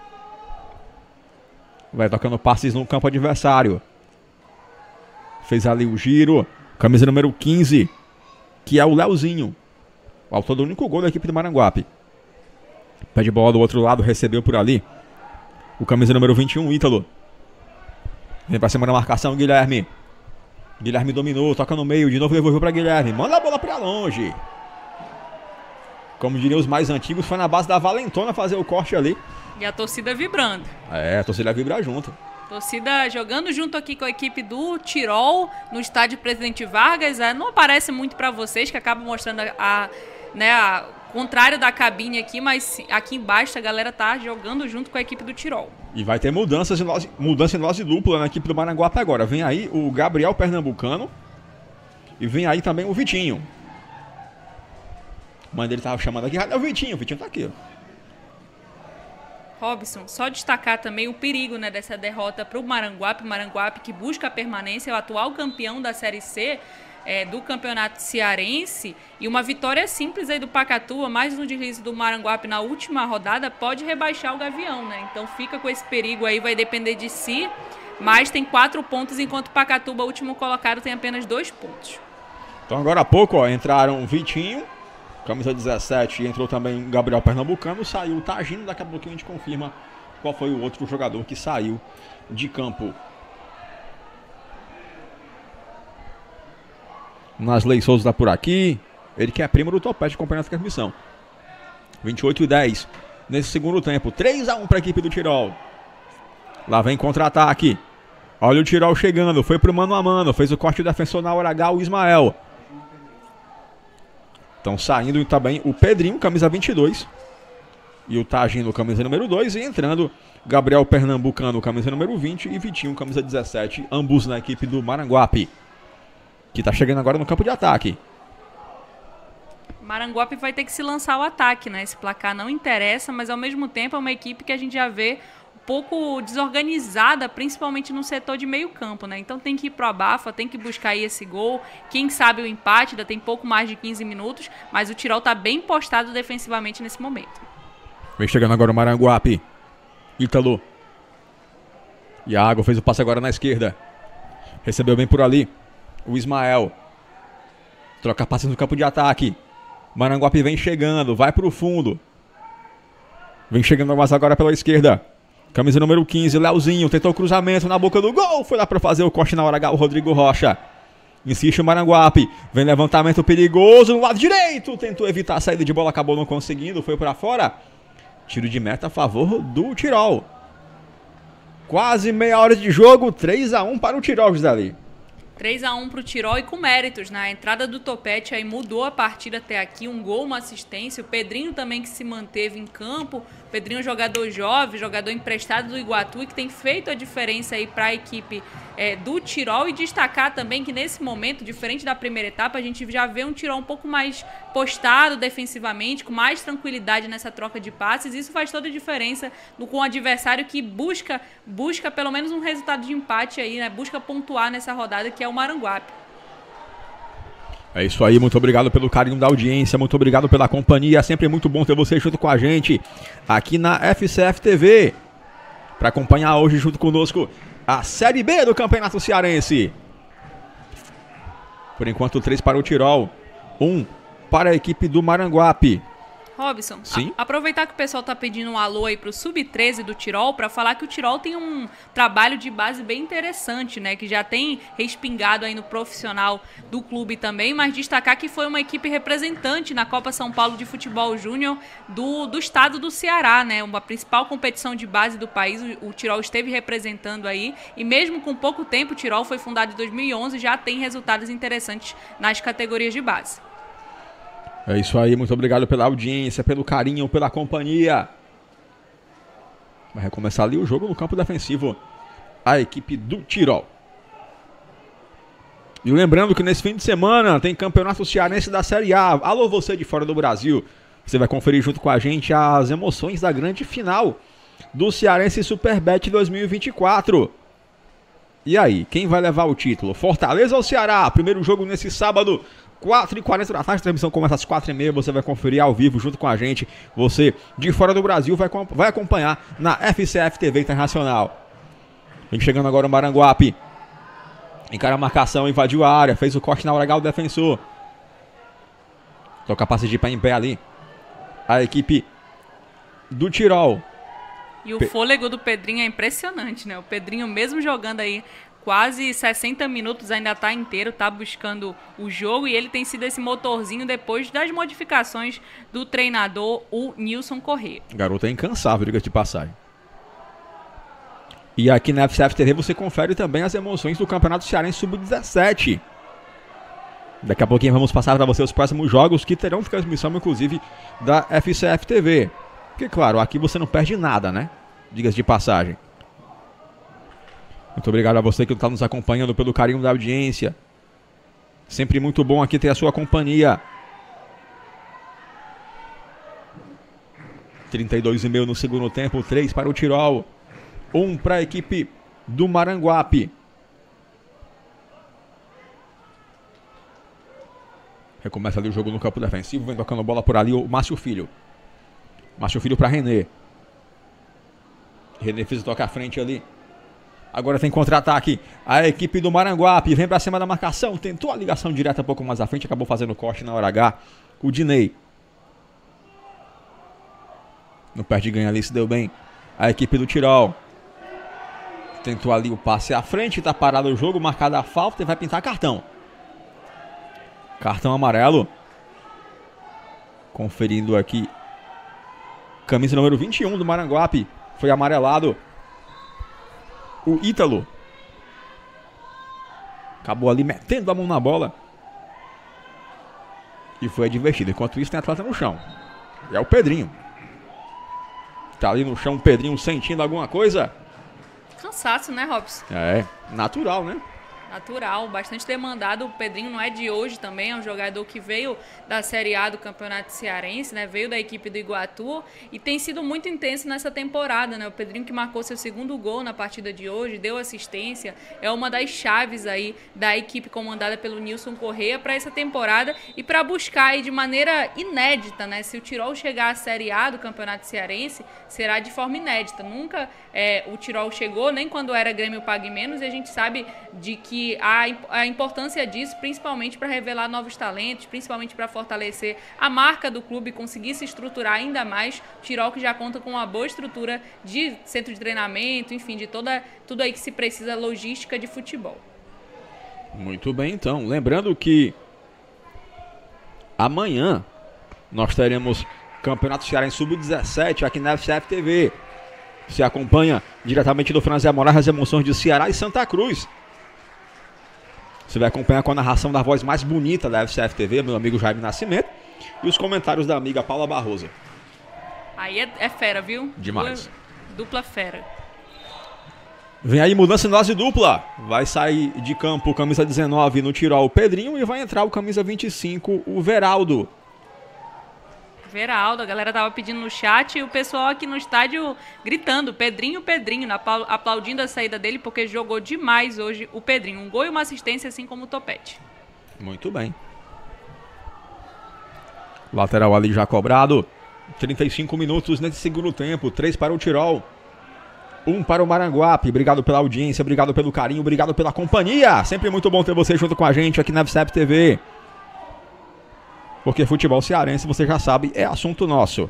Vai tocando passes no campo adversário. Fez ali o giro. Camisa número quinze, que é o Leozinho, o autor do único gol da equipe do Maranguape. Pede bola do outro lado, recebeu por ali o camisa número vinte e um, Ítalo. Vem pra cima da marcação, Guilherme. Guilherme dominou, toca no meio, de novo devolveu pra Guilherme. Manda a bola pra longe. Como diriam os mais antigos, foi na base da valentona fazer o corte ali. E a torcida vibrando. É, a torcida vibra junto. Torcida jogando junto aqui com a equipe do Tirol no estádio Presidente Vargas. Não aparece muito para vocês, que acaba mostrando a, a, né, a contrário da cabine aqui, mas aqui embaixo a galera tá jogando junto com a equipe do Tirol. E vai ter mudanças em dose, mudança em dose dupla na equipe do Maranguape agora. Vem aí o Gabriel Pernambucano e vem aí também o Vitinho. A mãe dele tava chamando aqui, cadê o Vitinho? O Vitinho tá aqui, ó. Robson, só destacar também o perigo, né, dessa derrota para o Maranguape. O Maranguape que busca a permanência, é o atual campeão da Série C é, do Campeonato Cearense. E uma vitória simples aí do Pacatuba, mais um deslize do Maranguape na última rodada, pode rebaixar o Gavião, né? Então fica com esse perigo aí, vai depender de si. Mas tem quatro pontos, enquanto o Pacatuba, último colocado, tem apenas dois pontos. Então agora há pouco, ó, entraram o Vitinho, camisa dezessete, entrou também o Gabriel Pernambucano, saiu o Tagino, daqui a pouquinho a gente confirma qual foi o outro jogador que saiu de campo. Nasley Souza está por aqui, ele que é primo do Topete, acompanhando essa transmissão. vinte e oito e dez nesse segundo tempo, três a um para a equipe do Tirol. Lá vem contra-ataque. Olha o Tirol chegando, foi pro mano a mano, fez o corte defensor na hora H, o Ismael. Estão saindo também o Pedrinho, camisa vinte e dois. E o Tagino, camisa número dois. E entrando Gabriel Pernambucano, camisa número vinte. E Vitinho, camisa dezessete. Ambos na equipe do Maranguape, que está chegando agora no campo de ataque. Maranguape vai ter que se lançar ao ataque, né? Esse placar não interessa, mas ao mesmo tempo é uma equipe que a gente já vê um pouco desorganizada, principalmente no setor de meio campo, né? Então tem que ir pro abafa, tem que buscar aí esse gol. Quem sabe o empate, ainda tem pouco mais de quinze minutos, mas o Tirol tá bem postado defensivamente nesse momento. Vem chegando agora o Maranguape. Ítalo. Iago fez o passe agora na esquerda. Recebeu bem por ali o Ismael. Troca passes no campo de ataque. Maranguape vem chegando, vai pro fundo. Vem chegando mais agora pela esquerda. Camisa número quinze, Leozinho. Tentou o cruzamento na boca do gol. Foi lá para fazer o corte na hora H, o Rodrigo Rocha. Insiste o Maranguape. Vem levantamento perigoso no lado direito. Tentou evitar a saída de bola, acabou não conseguindo. Foi para fora. Tiro de meta a favor do Tirol. Quase meia hora de jogo. três a um para o Tirol, Gisele. três a um para o Tirol e com méritos, né? A entrada do Topete aí mudou a partida até aqui, um gol, uma assistência. O Pedrinho também que se manteve em campo. O Pedrinho é um jogador jovem, jogador emprestado do Iguatu e que tem feito a diferença aí para a equipe é, do Tirol. E destacar também que nesse momento, diferente da primeira etapa, a gente já vê um Tirol um pouco mais postado defensivamente, com mais tranquilidade nessa troca de passes. Isso faz toda a diferença no, com o adversário que busca, busca pelo menos um resultado de empate aí, né? Busca pontuar nessa rodada que é o Maranguape. É isso aí, muito obrigado pelo carinho da audiência, muito obrigado pela companhia, é sempre muito bom ter você junto com a gente aqui na F C F T V, para acompanhar hoje junto conosco a Série B do Campeonato Cearense. Por enquanto, três para o Tirol, um para a equipe do Maranguape. Robson, Sim? A, aproveitar que o pessoal tá pedindo um alô aí pro sub treze do Tirol, para falar que o Tirol tem um trabalho de base bem interessante, né? Que já tem respingado aí no profissional do clube também, mas destacar que foi uma equipe representante na Copa São Paulo de Futebol Júnior do, do estado do Ceará, né? Uma principal competição de base do país, o, o Tirol esteve representando aí, e mesmo com pouco tempo, o Tirol foi fundado em dois mil e onze, já tem resultados interessantes nas categorias de base. É isso aí, muito obrigado pela audiência, pelo carinho, pela companhia. Vai recomeçar ali o jogo no campo defensivo, a equipe do Tirol. E lembrando que nesse fim de semana tem Campeonato Cearense da Série A. Alô, você de fora do Brasil, você vai conferir junto com a gente as emoções da grande final do Cearense Superbet dois mil e vinte e quatro. E aí, quem vai levar o título? Fortaleza ou Ceará? Primeiro jogo nesse sábado, quatro e quarenta da tarde, a transmissão começa às quatro e meia, você vai conferir ao vivo junto com a gente. Você de fora do Brasil vai, vai acompanhar na F C F T V Internacional. Vem chegando agora o Maranguape. Encara a marcação, invadiu a área, fez o corte na hora H, o defensor. Toca passe de pé em pé ali. A equipe do Tirol. E o Pe... fôlego do Pedrinho é impressionante, né? O Pedrinho mesmo jogando aí quase sessenta minutos, ainda está inteiro, está buscando o jogo, e ele tem sido esse motorzinho depois das modificações do treinador, o Nilson Corrêa. Garoto é incansável, diga de passagem. E aqui na F C F T V você confere também as emoções do Campeonato Cearense sub dezessete. Daqui a pouquinho vamos passar para você os próximos jogos que terão transmissão, inclusive, da F C F T V. Porque, claro, aqui você não perde nada, né? Diga-se de passagem. Muito obrigado a você que está nos acompanhando, pelo carinho da audiência. Sempre muito bom aqui ter a sua companhia. trinta e dois e meio no segundo tempo, três para o Tirol, um para a equipe do Maranguape. Recomeça ali o jogo no campo defensivo, vem tocando bola por ali o Márcio Filho. Márcio Filho para René. René fez o toque à frente ali. Agora tem contra-ataque. A equipe do Maranguape vem para cima da marcação. Tentou a ligação direta um pouco mais à frente. Acabou fazendo corte na hora H. O Dinei. No perde ganha ali, se deu bem. A equipe do Tirol. Tentou ali o passe à frente. Está parado o jogo. Marcada a falta e vai pintar cartão. Cartão amarelo. Conferindo aqui. Camisa número vinte e um do Maranguape. Foi amarelado. o Ítalo. Acabou ali metendo a mão na bola. E foi advertido. Enquanto isso tem atleta no chão. É o Pedrinho. Tá ali no chão o Pedrinho sentindo alguma coisa. Cansaço, né, Robson? É, natural, né? Natural, bastante demandado. O Pedrinho não é de hoje também, é um jogador que veio da Série A do Campeonato Cearense, né? Veio da equipe do Iguatu e tem sido muito intenso nessa temporada, né? O Pedrinho que marcou seu segundo gol na partida de hoje, deu assistência, é uma das chaves aí da equipe comandada pelo Nilson Corrêa para essa temporada e para buscar aí de maneira inédita, né? Se o Tirol chegar à Série A do Campeonato Cearense, será de forma inédita. Nunca é, o Tirol chegou, nem quando era Grêmio Pague Menos, e a gente sabe de que A, a importância disso, principalmente para revelar novos talentos, principalmente para fortalecer a marca do clube, conseguir se estruturar ainda mais. O Tirol que já conta com uma boa estrutura de centro de treinamento, enfim, de toda, tudo aí que se precisa, logística de futebol. Muito bem, então. Lembrando que amanhã nós teremos Campeonato Cearense sub dezessete aqui na F C F T V. Se acompanha diretamente do Franzé Moraes as emoções de Ceará e Santa Cruz. Você vai acompanhar com a narração da voz mais bonita da F C F T V, meu amigo Jaime Nascimento, e os comentários da amiga Paula Barroso. Aí é, é fera, viu? Demais. Dupla, dupla fera. Vem aí mudança em dose dupla. Vai sair de campo o camisa dezenove no Tirol o Pedrinho e vai entrar o camisa vinte e cinco, o Veraldo. Veraldo, a galera tava pedindo no chat e o pessoal aqui no estádio gritando, Pedrinho, Pedrinho, aplaudindo a saída dele, porque jogou demais hoje o Pedrinho. Um gol e uma assistência, assim como o Topete. Muito bem. Lateral ali já cobrado. trinta e cinco minutos nesse segundo tempo. três para o Tirol. um para o Maranguape. Obrigado pela audiência, obrigado pelo carinho, obrigado pela companhia. Sempre muito bom ter você junto com a gente aqui na F C F T V. Porque futebol cearense, você já sabe, é assunto nosso.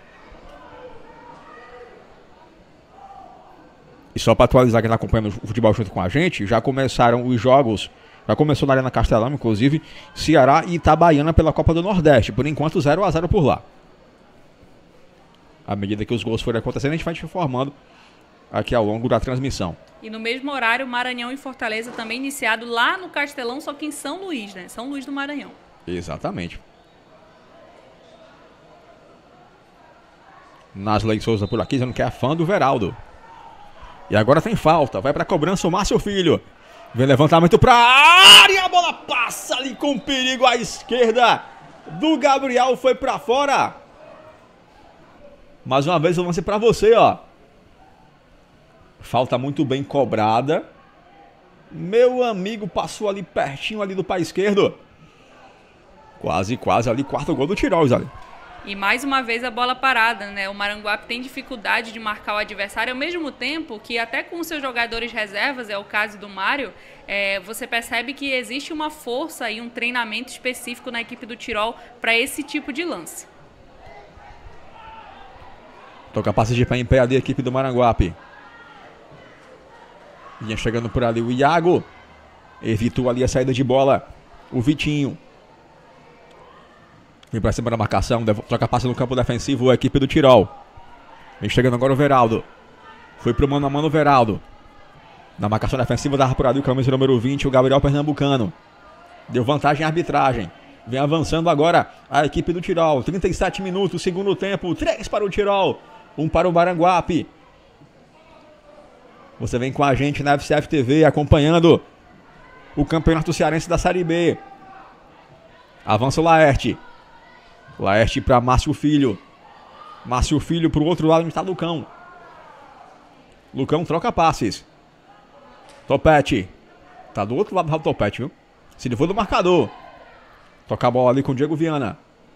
E só para atualizar quem está acompanhando o futebol junto com a gente, já começaram os jogos, já começou na Arena Castelão, inclusive, Ceará e Itabaiana pela Copa do Nordeste. Por enquanto, zero a zero por lá. À medida que os gols forem acontecendo, a gente vai te informando aqui ao longo da transmissão. E no mesmo horário, Maranhão e Fortaleza também iniciado lá no Castelão, só que em São Luís, né? São Luís do Maranhão. Exatamente. Nasley Souza por aqui, dizendo que é fã do Veraldo. E agora tem falta. Vai pra cobrança o Márcio Filho. Vem levantamento pra área. A bola passa ali com perigo à esquerda do Gabriel. Foi pra fora. Mais uma vez eu vou lançar pra você, ó. Falta muito bem cobrada. Meu amigo passou ali pertinho ali do pé esquerdo. Quase, quase ali. Quarto gol do Tirol, ali. E mais uma vez a bola parada, né? O Maranguape tem dificuldade de marcar o adversário, ao mesmo tempo que até com seus jogadores reservas, é o caso do Mário, é, você percebe que existe uma força e um treinamento específico na equipe do Tirol para esse tipo de lance. Toca passe de pé em pé ali a equipe do Maranguape. Vinha chegando por ali o Iago. Evitou ali a saída de bola o Vitinho. Vem pra cima da marcação, troca passe no campo defensivo a equipe do Tirol. Vem chegando agora o Veraldo. Foi pro mano a mano o Veraldo. Na marcação defensiva dava por ali o camisa número vinte, o Gabriel Pernambucano. Deu vantagem à arbitragem. Vem avançando agora a equipe do Tirol. trinta e sete minutos, segundo tempo. três para o Tirol, um para o Maranguape. Você vem com a gente na F C F T V acompanhando o Campeonato Cearense da Série B. Avança o Laerte. Laerte para Márcio Filho. Márcio Filho para o outro lado onde está Lucão. Lucão troca passes. Topete. Tá do outro lado do Topete, viu? Se ele for do marcador. Toca a bola ali com o Diego Viana.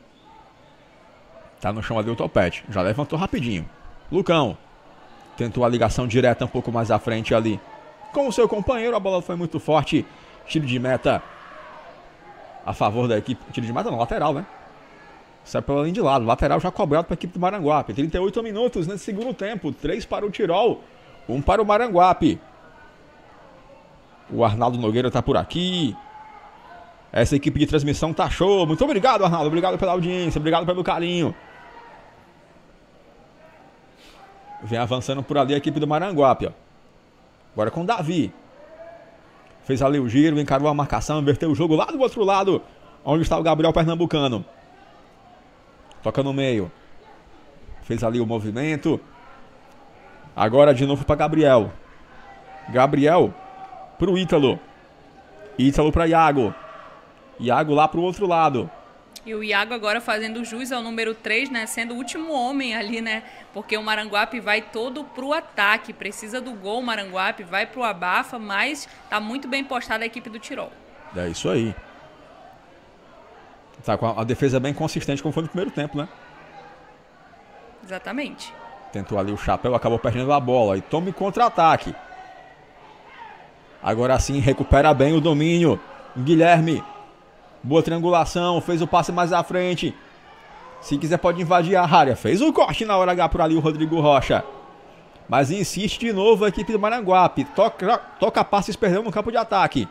Tá no chão ali o Topete. Já levantou rapidinho. Lucão. Tentou a ligação direta um pouco mais à frente ali com o seu companheiro. A bola foi muito forte. Tiro de meta a favor da equipe. Tiro de meta não, lateral, né? Sai pela linha de lado. Lateral já cobrado para a equipe do Maranguape. trinta e oito minutos nesse segundo tempo. três para o Tirol. um para o Maranguape. O Arnaldo Nogueira tá por aqui. Essa equipe de transmissão tá show. Muito obrigado, Arnaldo. Obrigado pela audiência. Obrigado pelo carinho. Vem avançando por ali a equipe do Maranguape, ó. Agora com o Davi. Fez ali o giro, encarou a marcação, inverteu o jogo lá do outro lado, onde está o Gabriel Pernambucano. Toca no meio. Fez ali o movimento. Agora de novo para Gabriel. Gabriel pro Ítalo. Ítalo para Iago. Iago lá pro outro lado. E o Iago agora fazendo jus ao número três, né? Sendo o último homem ali, né? Porque o Maranguape vai todo pro ataque. Precisa do gol, o Maranguape vai pro abafa, mas tá muito bem postada a equipe do Tirol. É isso aí. Tá com a defesa bem consistente, como foi no primeiro tempo, né? Exatamente. Tentou ali o chapéu, acabou perdendo a bola. E tome contra-ataque. Agora sim, recupera bem o domínio. Guilherme. Boa triangulação, fez o passe mais à frente. Se quiser pode invadir a área. Fez o corte na hora H por ali o Rodrigo Rocha. Mas insiste de novo a equipe do Maranguape. Toca, toca passes perdendo no campo de ataque.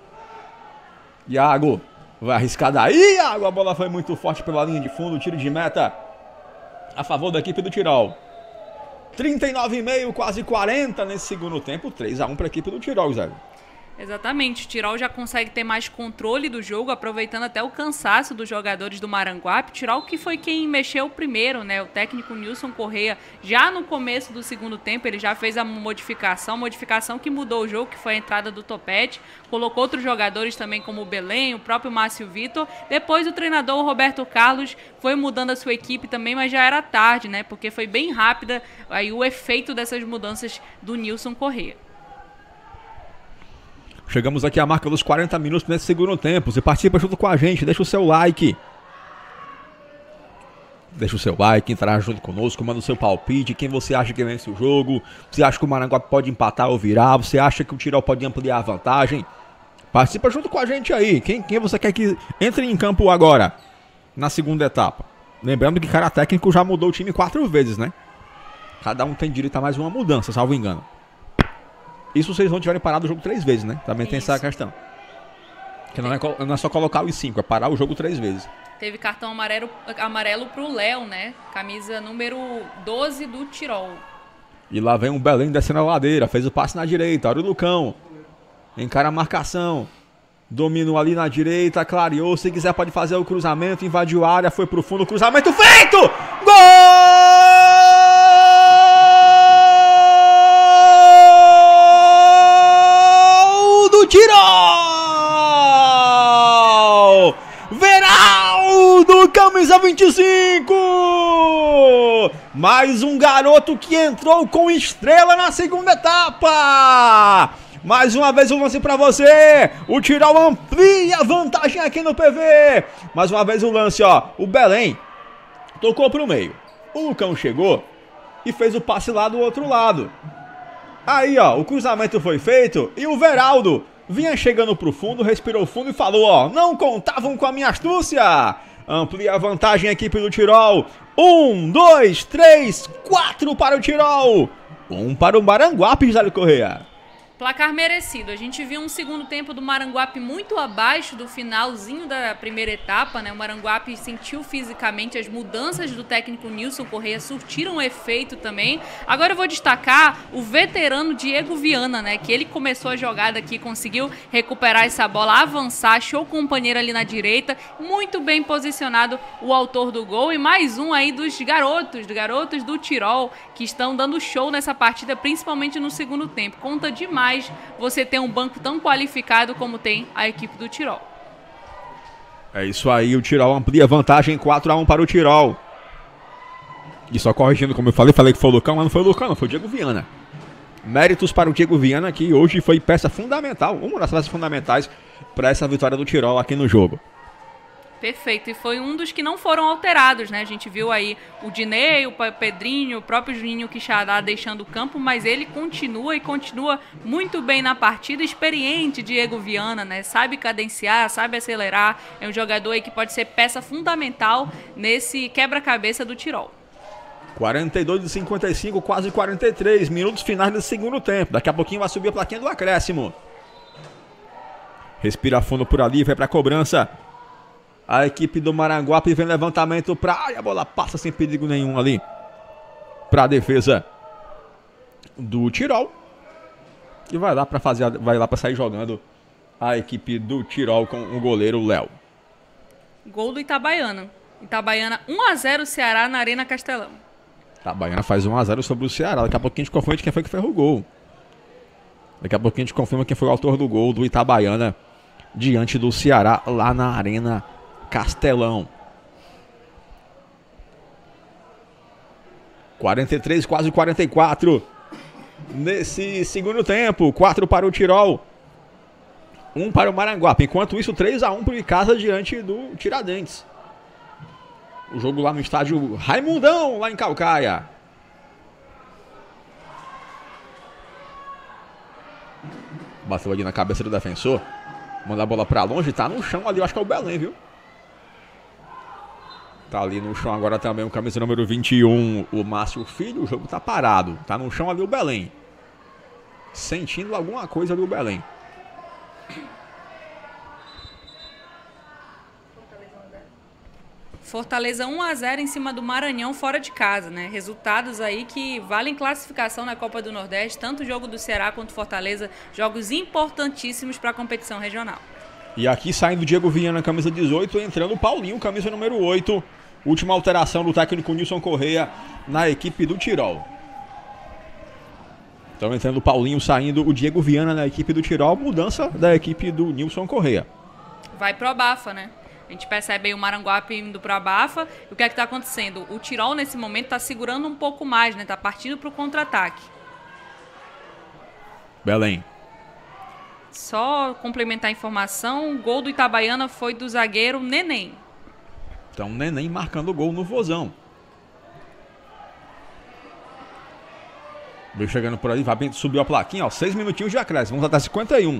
Iago vai arriscar daí. Iago, a bola foi muito forte pela linha de fundo. Tiro de meta a favor da equipe do Tirol. trinta e nove e meio, quase quarenta nesse segundo tempo. três a um para a equipe do Tirol, Zé. Exatamente, o Tirol já consegue ter mais controle do jogo, aproveitando até o cansaço dos jogadores do Maranguape. Tirol que foi quem mexeu primeiro, né? O técnico Nilson Correia, já no começo do segundo tempo, ele já fez a modificação, modificação que mudou o jogo, que foi a entrada do Topete. Colocou outros jogadores também, como o Belém, o próprio Márcio Vitor. Depois o treinador o Roberto Carlos foi mudando a sua equipe também, mas já era tarde, né? Porque foi bem rápida aí o efeito dessas mudanças do Nilson Correia. Chegamos aqui à marca dos quarenta minutos nesse segundo tempo. Você participa junto com a gente, deixa o seu like. Deixa o seu like, entrar junto conosco, manda o seu palpite. Quem você acha que vence o jogo? Você acha que o Maranguape pode empatar ou virar? Você acha que o Tirol pode ampliar a vantagem? Participa junto com a gente aí. Quem, quem você quer que entre em campo agora, na segunda etapa? Lembrando que cada técnico já mudou o time quatro vezes, né? Cada um tem direito a mais uma mudança, salvo engano. Isso vocês não tiverem parado o jogo três vezes, né? Também tem Isso. essa questão. Que não é, não é só colocar os cinco, é parar o jogo três vezes. Teve cartão amarelo, amarelo pro Léo, né? Camisa número doze do Tirol. E lá vem o Belém descendo a ladeira. Fez o passe na direita. Olha o Lucão. Encara a marcação. Dominou ali na direita, clareou. Se quiser pode fazer o cruzamento. Invadiu a área, foi pro fundo. Cruzamento feito! Gol! Tirol! Veraldo, camisa vinte e cinco! Mais um garoto que entrou com estrela na segunda etapa! Mais uma vez um lance pra você! O Tirol amplia a vantagem aqui no P V! Mais uma vez o lance, ó. O Belém tocou pro meio. O Lucão chegou e fez o passe lá do outro lado. Aí, ó, o cruzamento foi feito e o Veraldo vinha chegando pro fundo, respirou fundo e falou, ó, não contavam com a minha astúcia. Amplia a vantagem a equipe do Tirol. Um, dois, três, quatro para o Tirol. Um para o Maranguape, Gisele Correia. Placar merecido. A gente viu um segundo tempo do Maranguape muito abaixo do finalzinho da primeira etapa, né? O Maranguape sentiu fisicamente as mudanças do técnico Nilson Correia, surtiram efeito também. Agora eu vou destacar o veterano Diego Viana, né? Que ele começou a jogada aqui, conseguiu recuperar essa bola, avançar, achou o companheiro ali na direita, muito bem posicionado o autor do gol. E mais um aí dos garotos, dos garotos do Tirol, que estão dando show nessa partida, principalmente no segundo tempo. Conta demais você ter um banco tão qualificado como tem a equipe do Tirol. É isso aí, o Tirol amplia a vantagem quatro a um para o Tirol. E só corrigindo, como eu falei, falei que foi o Lucão, mas não foi o Lucão, não, foi o Diego Viana. Méritos para o Diego Viana, que hoje foi peça fundamental, uma das peças fundamentais para essa vitória do Tirol aqui no jogo. Perfeito, e foi um dos que não foram alterados, né? A gente viu aí o Dinei, o Pedrinho, o próprio Juninho Quixadá deixando o campo, mas ele continua e continua muito bem na partida, experiente Diego Viana, né? Sabe cadenciar, sabe acelerar, é um jogador aí que pode ser peça fundamental nesse quebra-cabeça do Tirol. quarenta e dois e cinquenta e cinco, quase quarenta e três minutos finais do segundo tempo. Daqui a pouquinho vai subir a plaquinha do acréscimo. Respira fundo por ali, vai para a cobrança. A equipe do Maranguape vem levantamento para a área. A bola passa sem perigo nenhum ali para a defesa do Tirol. E vai lá para fazer, vai lá para sair jogando a equipe do Tirol com o goleiro Léo. Gol do Itabaiana. Itabaiana um a zero Ceará na Arena Castelão. Itabaiana faz um a zero sobre o Ceará. Daqui a pouquinho a gente confirma de quem foi que fez o gol. Daqui a pouquinho a gente confirma quem foi o autor do gol do Itabaiana diante do Ceará lá na Arena Castelão. quarenta e três, quase quarenta e quatro. Nesse segundo tempo, quatro para o Tirol, um para o Maranguape. Enquanto isso, três a um para o Icasa diante do Tiradentes. O jogo lá no estádio Raimundão, lá em Calcaia. Bateu ali na cabeça do defensor. Manda a bola pra longe, tá no chão ali, eu acho que é o Belém, viu? Tá ali no chão agora também o camisa número vinte e um, o Márcio Filho. O jogo tá parado, tá no chão ali o Belém. Sentindo alguma coisa ali o Belém. Fortaleza um a zero em cima do Maranhão fora de casa, né? Resultados aí que valem classificação na Copa do Nordeste, tanto o jogo do Ceará quanto Fortaleza, jogos importantíssimos para a competição regional. E aqui saindo o Diego Viana, camisa dezoito, entrando o Paulinho, camisa número oito. Última alteração do técnico Nilson Correia na equipe do Tirol. Então entrando o Paulinho, saindo o Diego Viana na equipe do Tirol, mudança da equipe do Nilson Correia. Vai pro Abafa, né? A gente percebe aí o Maranguape indo pro Abafa. E o que é que tá acontecendo? O Tirol nesse momento tá segurando um pouco mais, né? Tá partindo pro contra-ataque. Belém. Só complementar a informação, o gol do Itabaiana foi do zagueiro Neném. Então Neném marcando o gol no Vozão. Veio chegando por ali, vai bem, subiu a plaquinha, ó, seis minutinhos de acréscimo, vamos até cinquenta e um.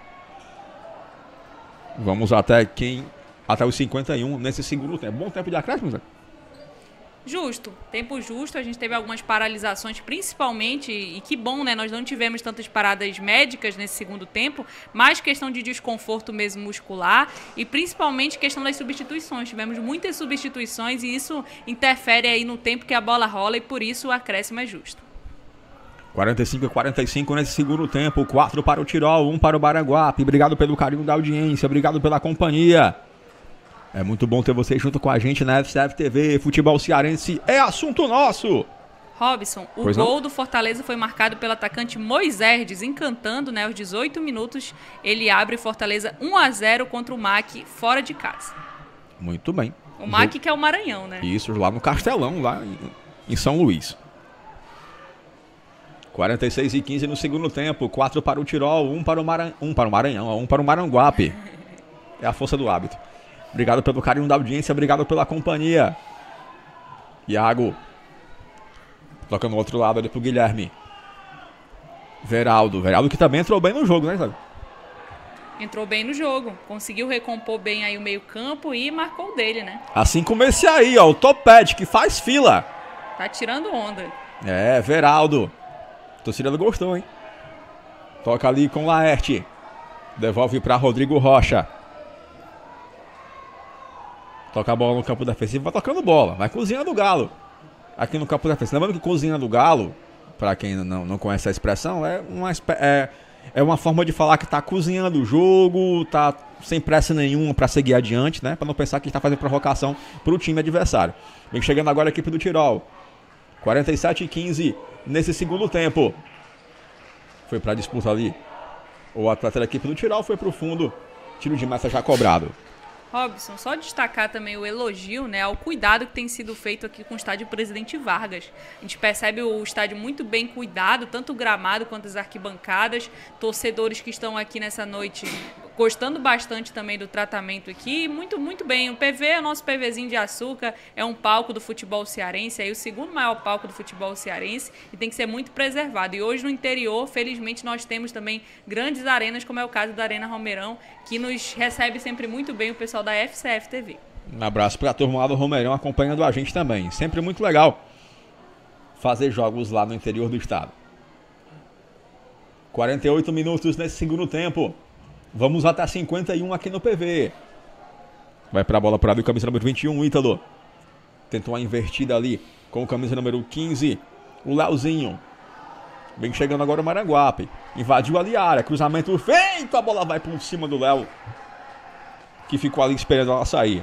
Vamos até quem até os cinquenta e um nesse segundo tempo. Bom tempo de acréscimo, Zé? Justo, tempo justo, a gente teve algumas paralisações principalmente, e que bom, né, nós não tivemos tantas paradas médicas nesse segundo tempo, mais questão de desconforto mesmo muscular e principalmente questão das substituições, tivemos muitas substituições e isso interfere aí no tempo que a bola rola e por isso o acréscimo é justo. quarenta e cinco a quarenta e cinco nesse segundo tempo, quatro para o Tirol, um para o Maranguape. Obrigado pelo carinho da audiência, obrigado pela companhia. É muito bom ter vocês junto com a gente na F C F T V. Futebol cearense é assunto nosso. Robson, o Pois gol não? do Fortaleza foi marcado pelo atacante Moisés, desencantando, né, aos dezoito minutos. Ele abre Fortaleza um a zero contra o M A C fora de casa. Muito bem. O M A C que é o Maranhão, né? Isso, lá no Castelão, lá em, em São Luís. quarenta e seis e quinze no segundo tempo. quatro para o Tirol, um para o, Maran... um para o Maranhão, um para o Maranguape. É a força do hábito. Obrigado pelo carinho da audiência, obrigado pela companhia. Iago. Toca no outro lado ali pro Guilherme. Veraldo. Veraldo que também entrou bem no jogo, né, Isago? Entrou bem no jogo, conseguiu recompor bem aí o meio campo e marcou o dele, né? Assim como esse aí, ó, o Topete, que faz fila. Tá tirando onda. É, Veraldo. A torcida gostou, hein? Toca ali com Laerte. Devolve para Rodrigo Rocha. Toca a bola no campo defensivo, vai tocando bola, vai cozinhando o Galo. Aqui no campo defensivo. Lembrando que cozinhando o Galo, para quem não, não conhece a expressão, é uma, é, é uma forma de falar que tá cozinhando o jogo, tá sem pressa nenhuma para seguir adiante, né? Para não pensar que está fazendo provocação pro time adversário. Vem chegando agora a equipe do Tirol. quarenta e sete e quinze nesse segundo tempo. Foi para disputa ali. O atleta da equipe do Tirol foi pro fundo. Tiro de meta já cobrado. Robson, só destacar também o elogio, né, ao cuidado que tem sido feito aqui com o estádio Presidente Vargas. A gente percebe o estádio muito bem cuidado, tanto o gramado quanto as arquibancadas. Torcedores que estão aqui nessa noite gostando bastante também do tratamento aqui. Muito, muito bem. O P V é o nosso PVzinho de açúcar, é um palco do futebol cearense, é o segundo maior palco do futebol cearense e tem que ser muito preservado. E hoje no interior, felizmente, nós temos também grandes arenas, como é o caso da Arena Romeirão, que nos recebe sempre muito bem o pessoal da F C F T V. Um abraço para a turma lá do Romeirão acompanhando a gente também. Sempre muito legal fazer jogos lá no interior do estado. quarenta e oito minutos nesse segundo tempo. Vamos até cinquenta e um aqui no P V. Vai para a bola para o camisa número vinte e um, Ítalo. Tentou uma invertida ali com o camisa número quinze, o Leozinho. Vem chegando agora o Maranguape. Invadiu ali a área. Cruzamento feito. A bola vai por cima do Léo, que ficou ali esperando ela sair.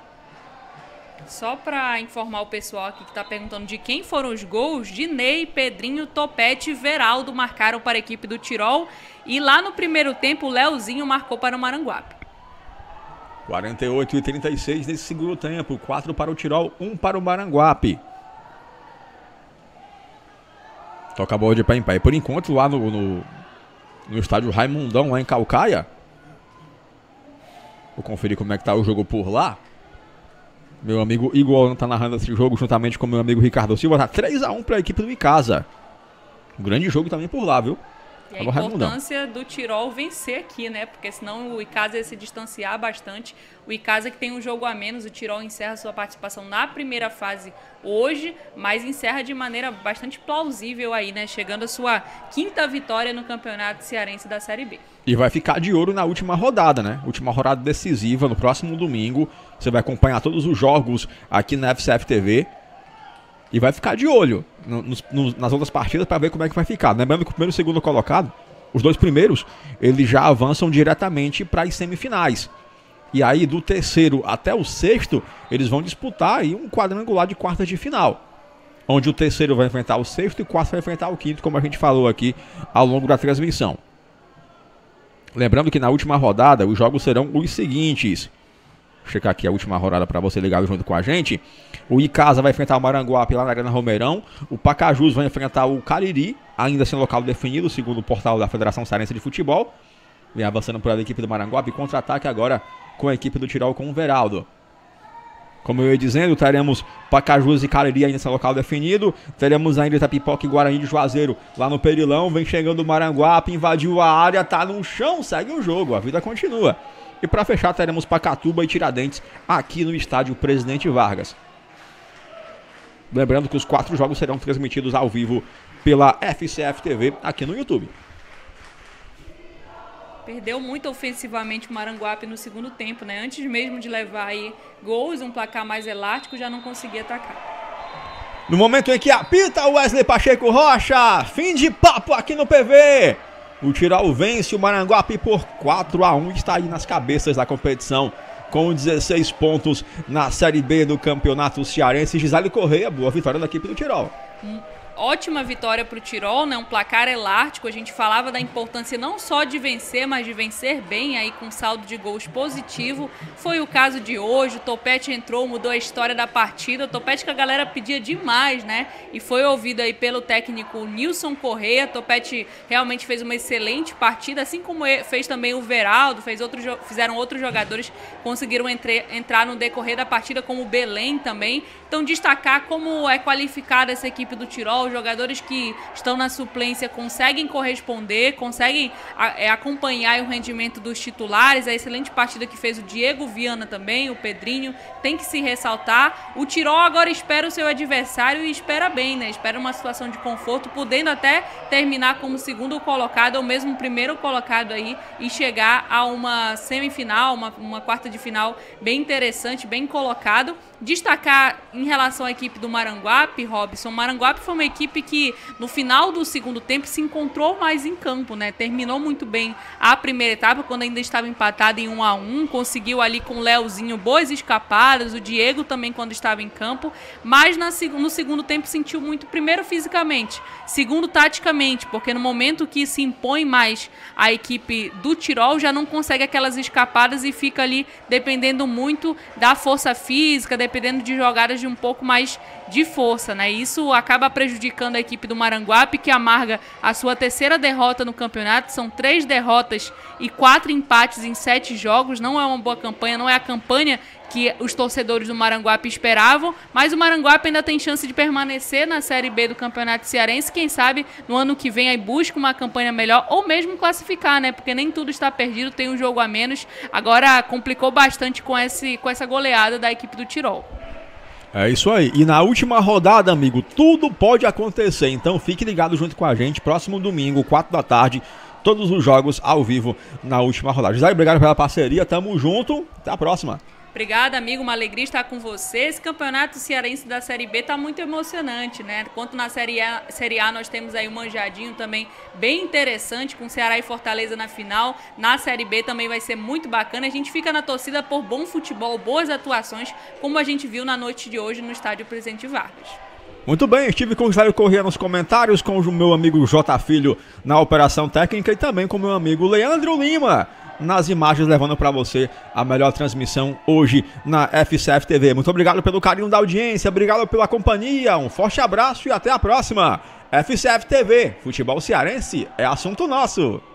Só para informar o pessoal aqui que está perguntando de quem foram os gols, Dinei, Pedrinho, Topete e Veraldo marcaram para a equipe do Tirol. E lá no primeiro tempo, o Leozinho marcou para o Maranguape. quarenta e oito e trinta e seis nesse segundo tempo. quatro para o Tirol, um para o Maranguape. Toca a bola de pé em pé. E por enquanto, lá no, no, no estádio Raimundão, lá em Calcaia. Vou conferir como é que tá o jogo por lá. Meu amigo Igor está narrando esse jogo juntamente com meu amigo Ricardo Silva. Tá três a um para a equipe do Icasa. Um grande jogo também por lá, viu? E a importância do Tirol vencer aqui, né? Porque senão o Icasa ia se distanciar bastante. O Icasa que tem um jogo a menos, o Tirol encerra sua participação na primeira fase hoje, mas encerra de maneira bastante plausível aí, né? Chegando a sua quinta vitória no Campeonato Cearense da Série B. E vai ficar de ouro na última rodada, né? Última rodada decisiva, no próximo domingo. Você vai acompanhar todos os jogos aqui na F C F T V. E vai ficar de olho no, no, nas outras partidas para ver como é que vai ficar. Lembrando que o primeiro e o segundo colocado, os dois primeiros, eles já avançam diretamente para as semifinais. E aí, do terceiro até o sexto, eles vão disputar aí um quadrangular de quartas de final. Onde o terceiro vai enfrentar o sexto e o quarto vai enfrentar o quinto, como a gente falou aqui ao longo da transmissão. Lembrando que na última rodada, os jogos serão os seguintes. Vou checar aqui a última rodada para você ligar junto com a gente. O Icasa vai enfrentar o Maranguape lá na Arena Romeirão. O Pacajus vai enfrentar o Cariri, ainda sem local definido, segundo o portal da Federação Cearense de Futebol. Vem avançando por a equipe do Maranguape. Contra-ataque agora com a equipe do Tirol com o Veraldo. Como eu ia dizendo, teremos Pacajus e Cariri ainda sem local definido. Teremos ainda Itapipoca e Guarani de Juazeiro lá no Perilão. Vem chegando o Maranguape, invadiu a área, tá no chão, segue o jogo, a vida continua. E para fechar, teremos Pacatuba e Tiradentes aqui no estádio Presidente Vargas. Lembrando que os quatro jogos serão transmitidos ao vivo pela F C F T V aqui no YouTube. Perdeu muito ofensivamente o Maranguape no segundo tempo, né? Antes mesmo de levar aí gols, um placar mais elástico, já não conseguia atacar. No momento em que apita o Wesley Pacheco Rocha, fim de papo aqui no P V. O Tirol vence o Maranguape por quatro a um e está aí nas cabeças da competição com dezesseis pontos na Série B do Campeonato Cearense. Gisele Correia, boa vitória da equipe do Tirol. Hum. Ótima vitória para o Tirol, né? Um placar elástico. A gente falava da importância não só de vencer, mas de vencer bem, aí com saldo de gols positivo. Foi o caso de hoje. O Topete entrou, mudou a história da partida. O Topete que a galera pedia demais, né? E foi ouvido aí pelo técnico Nilson Correia. O Topete realmente fez uma excelente partida, assim como fez também o Veraldo, fez outros, fizeram outros jogadores que conseguiram entre, entrar no decorrer da partida, como o Belém também. Então, destacar como é qualificada essa equipe do Tirol. Os jogadores que estão na suplência conseguem corresponder, conseguem é, acompanhar o rendimento dos titulares. A excelente partida que fez o Diego Viana também, o Pedrinho, tem que se ressaltar. O Tirol agora espera o seu adversário e espera bem, né? Espera uma situação de conforto, podendo até terminar como segundo colocado ou mesmo primeiro colocado aí e chegar a uma semifinal, uma, uma quarta de final bem interessante, bem colocado. Destacar em relação à equipe do Maranguape, Robson, o Maranguape foi uma equipe que no final do segundo tempo se encontrou mais em campo, né? Terminou muito bem a primeira etapa, quando ainda estava empatado em um a um, conseguiu ali com o Leozinho boas escapadas, o Diego também quando estava em campo, mas na, no segundo tempo sentiu muito, primeiro fisicamente, segundo taticamente, porque no momento que se impõe mais a equipe do Tirol, já não consegue aquelas escapadas e fica ali dependendo muito da força física, dependendo de jogadas de um pouco mais de força, né? Isso acaba prejudicando a equipe do Maranguape, que amarga a sua terceira derrota no campeonato. São três derrotas e quatro empates em sete jogos. Não é uma boa campanha, não é a campanha que os torcedores do Maranguape esperavam, mas o Maranguape ainda tem chance de permanecer na Série B do Campeonato Cearense. Quem sabe no ano que vem aí busca uma campanha melhor ou mesmo classificar, né? Porque nem tudo está perdido, tem um jogo a menos. Agora complicou bastante com, esse, com essa goleada da equipe do Tirol. É isso aí. E na última rodada, amigo, tudo pode acontecer. Então fique ligado junto com a gente. Próximo domingo, quatro da tarde, todos os jogos ao vivo na última rodada. Gisele, obrigado pela parceria. Tamo junto. Até a próxima. Obrigada, amigo. Uma alegria estar com você. Esse campeonato cearense da Série B está muito emocionante, né? Enquanto na Série A, Série A nós temos aí o Manjadinho também bem interessante, com Ceará e Fortaleza na final. Na Série B também vai ser muito bacana. A gente fica na torcida por bom futebol, boas atuações, como a gente viu na noite de hoje no estádio Presidente Vargas. Muito bem, estive com o Jair Corrêa nos comentários, com o meu amigo J Filho na operação técnica e também com o meu amigo Leandro Lima nas imagens, levando para você a melhor transmissão hoje na F C F T V. Muito obrigado pelo carinho da audiência, obrigado pela companhia, um forte abraço e até a próxima. F C F T V, futebol cearense é assunto nosso.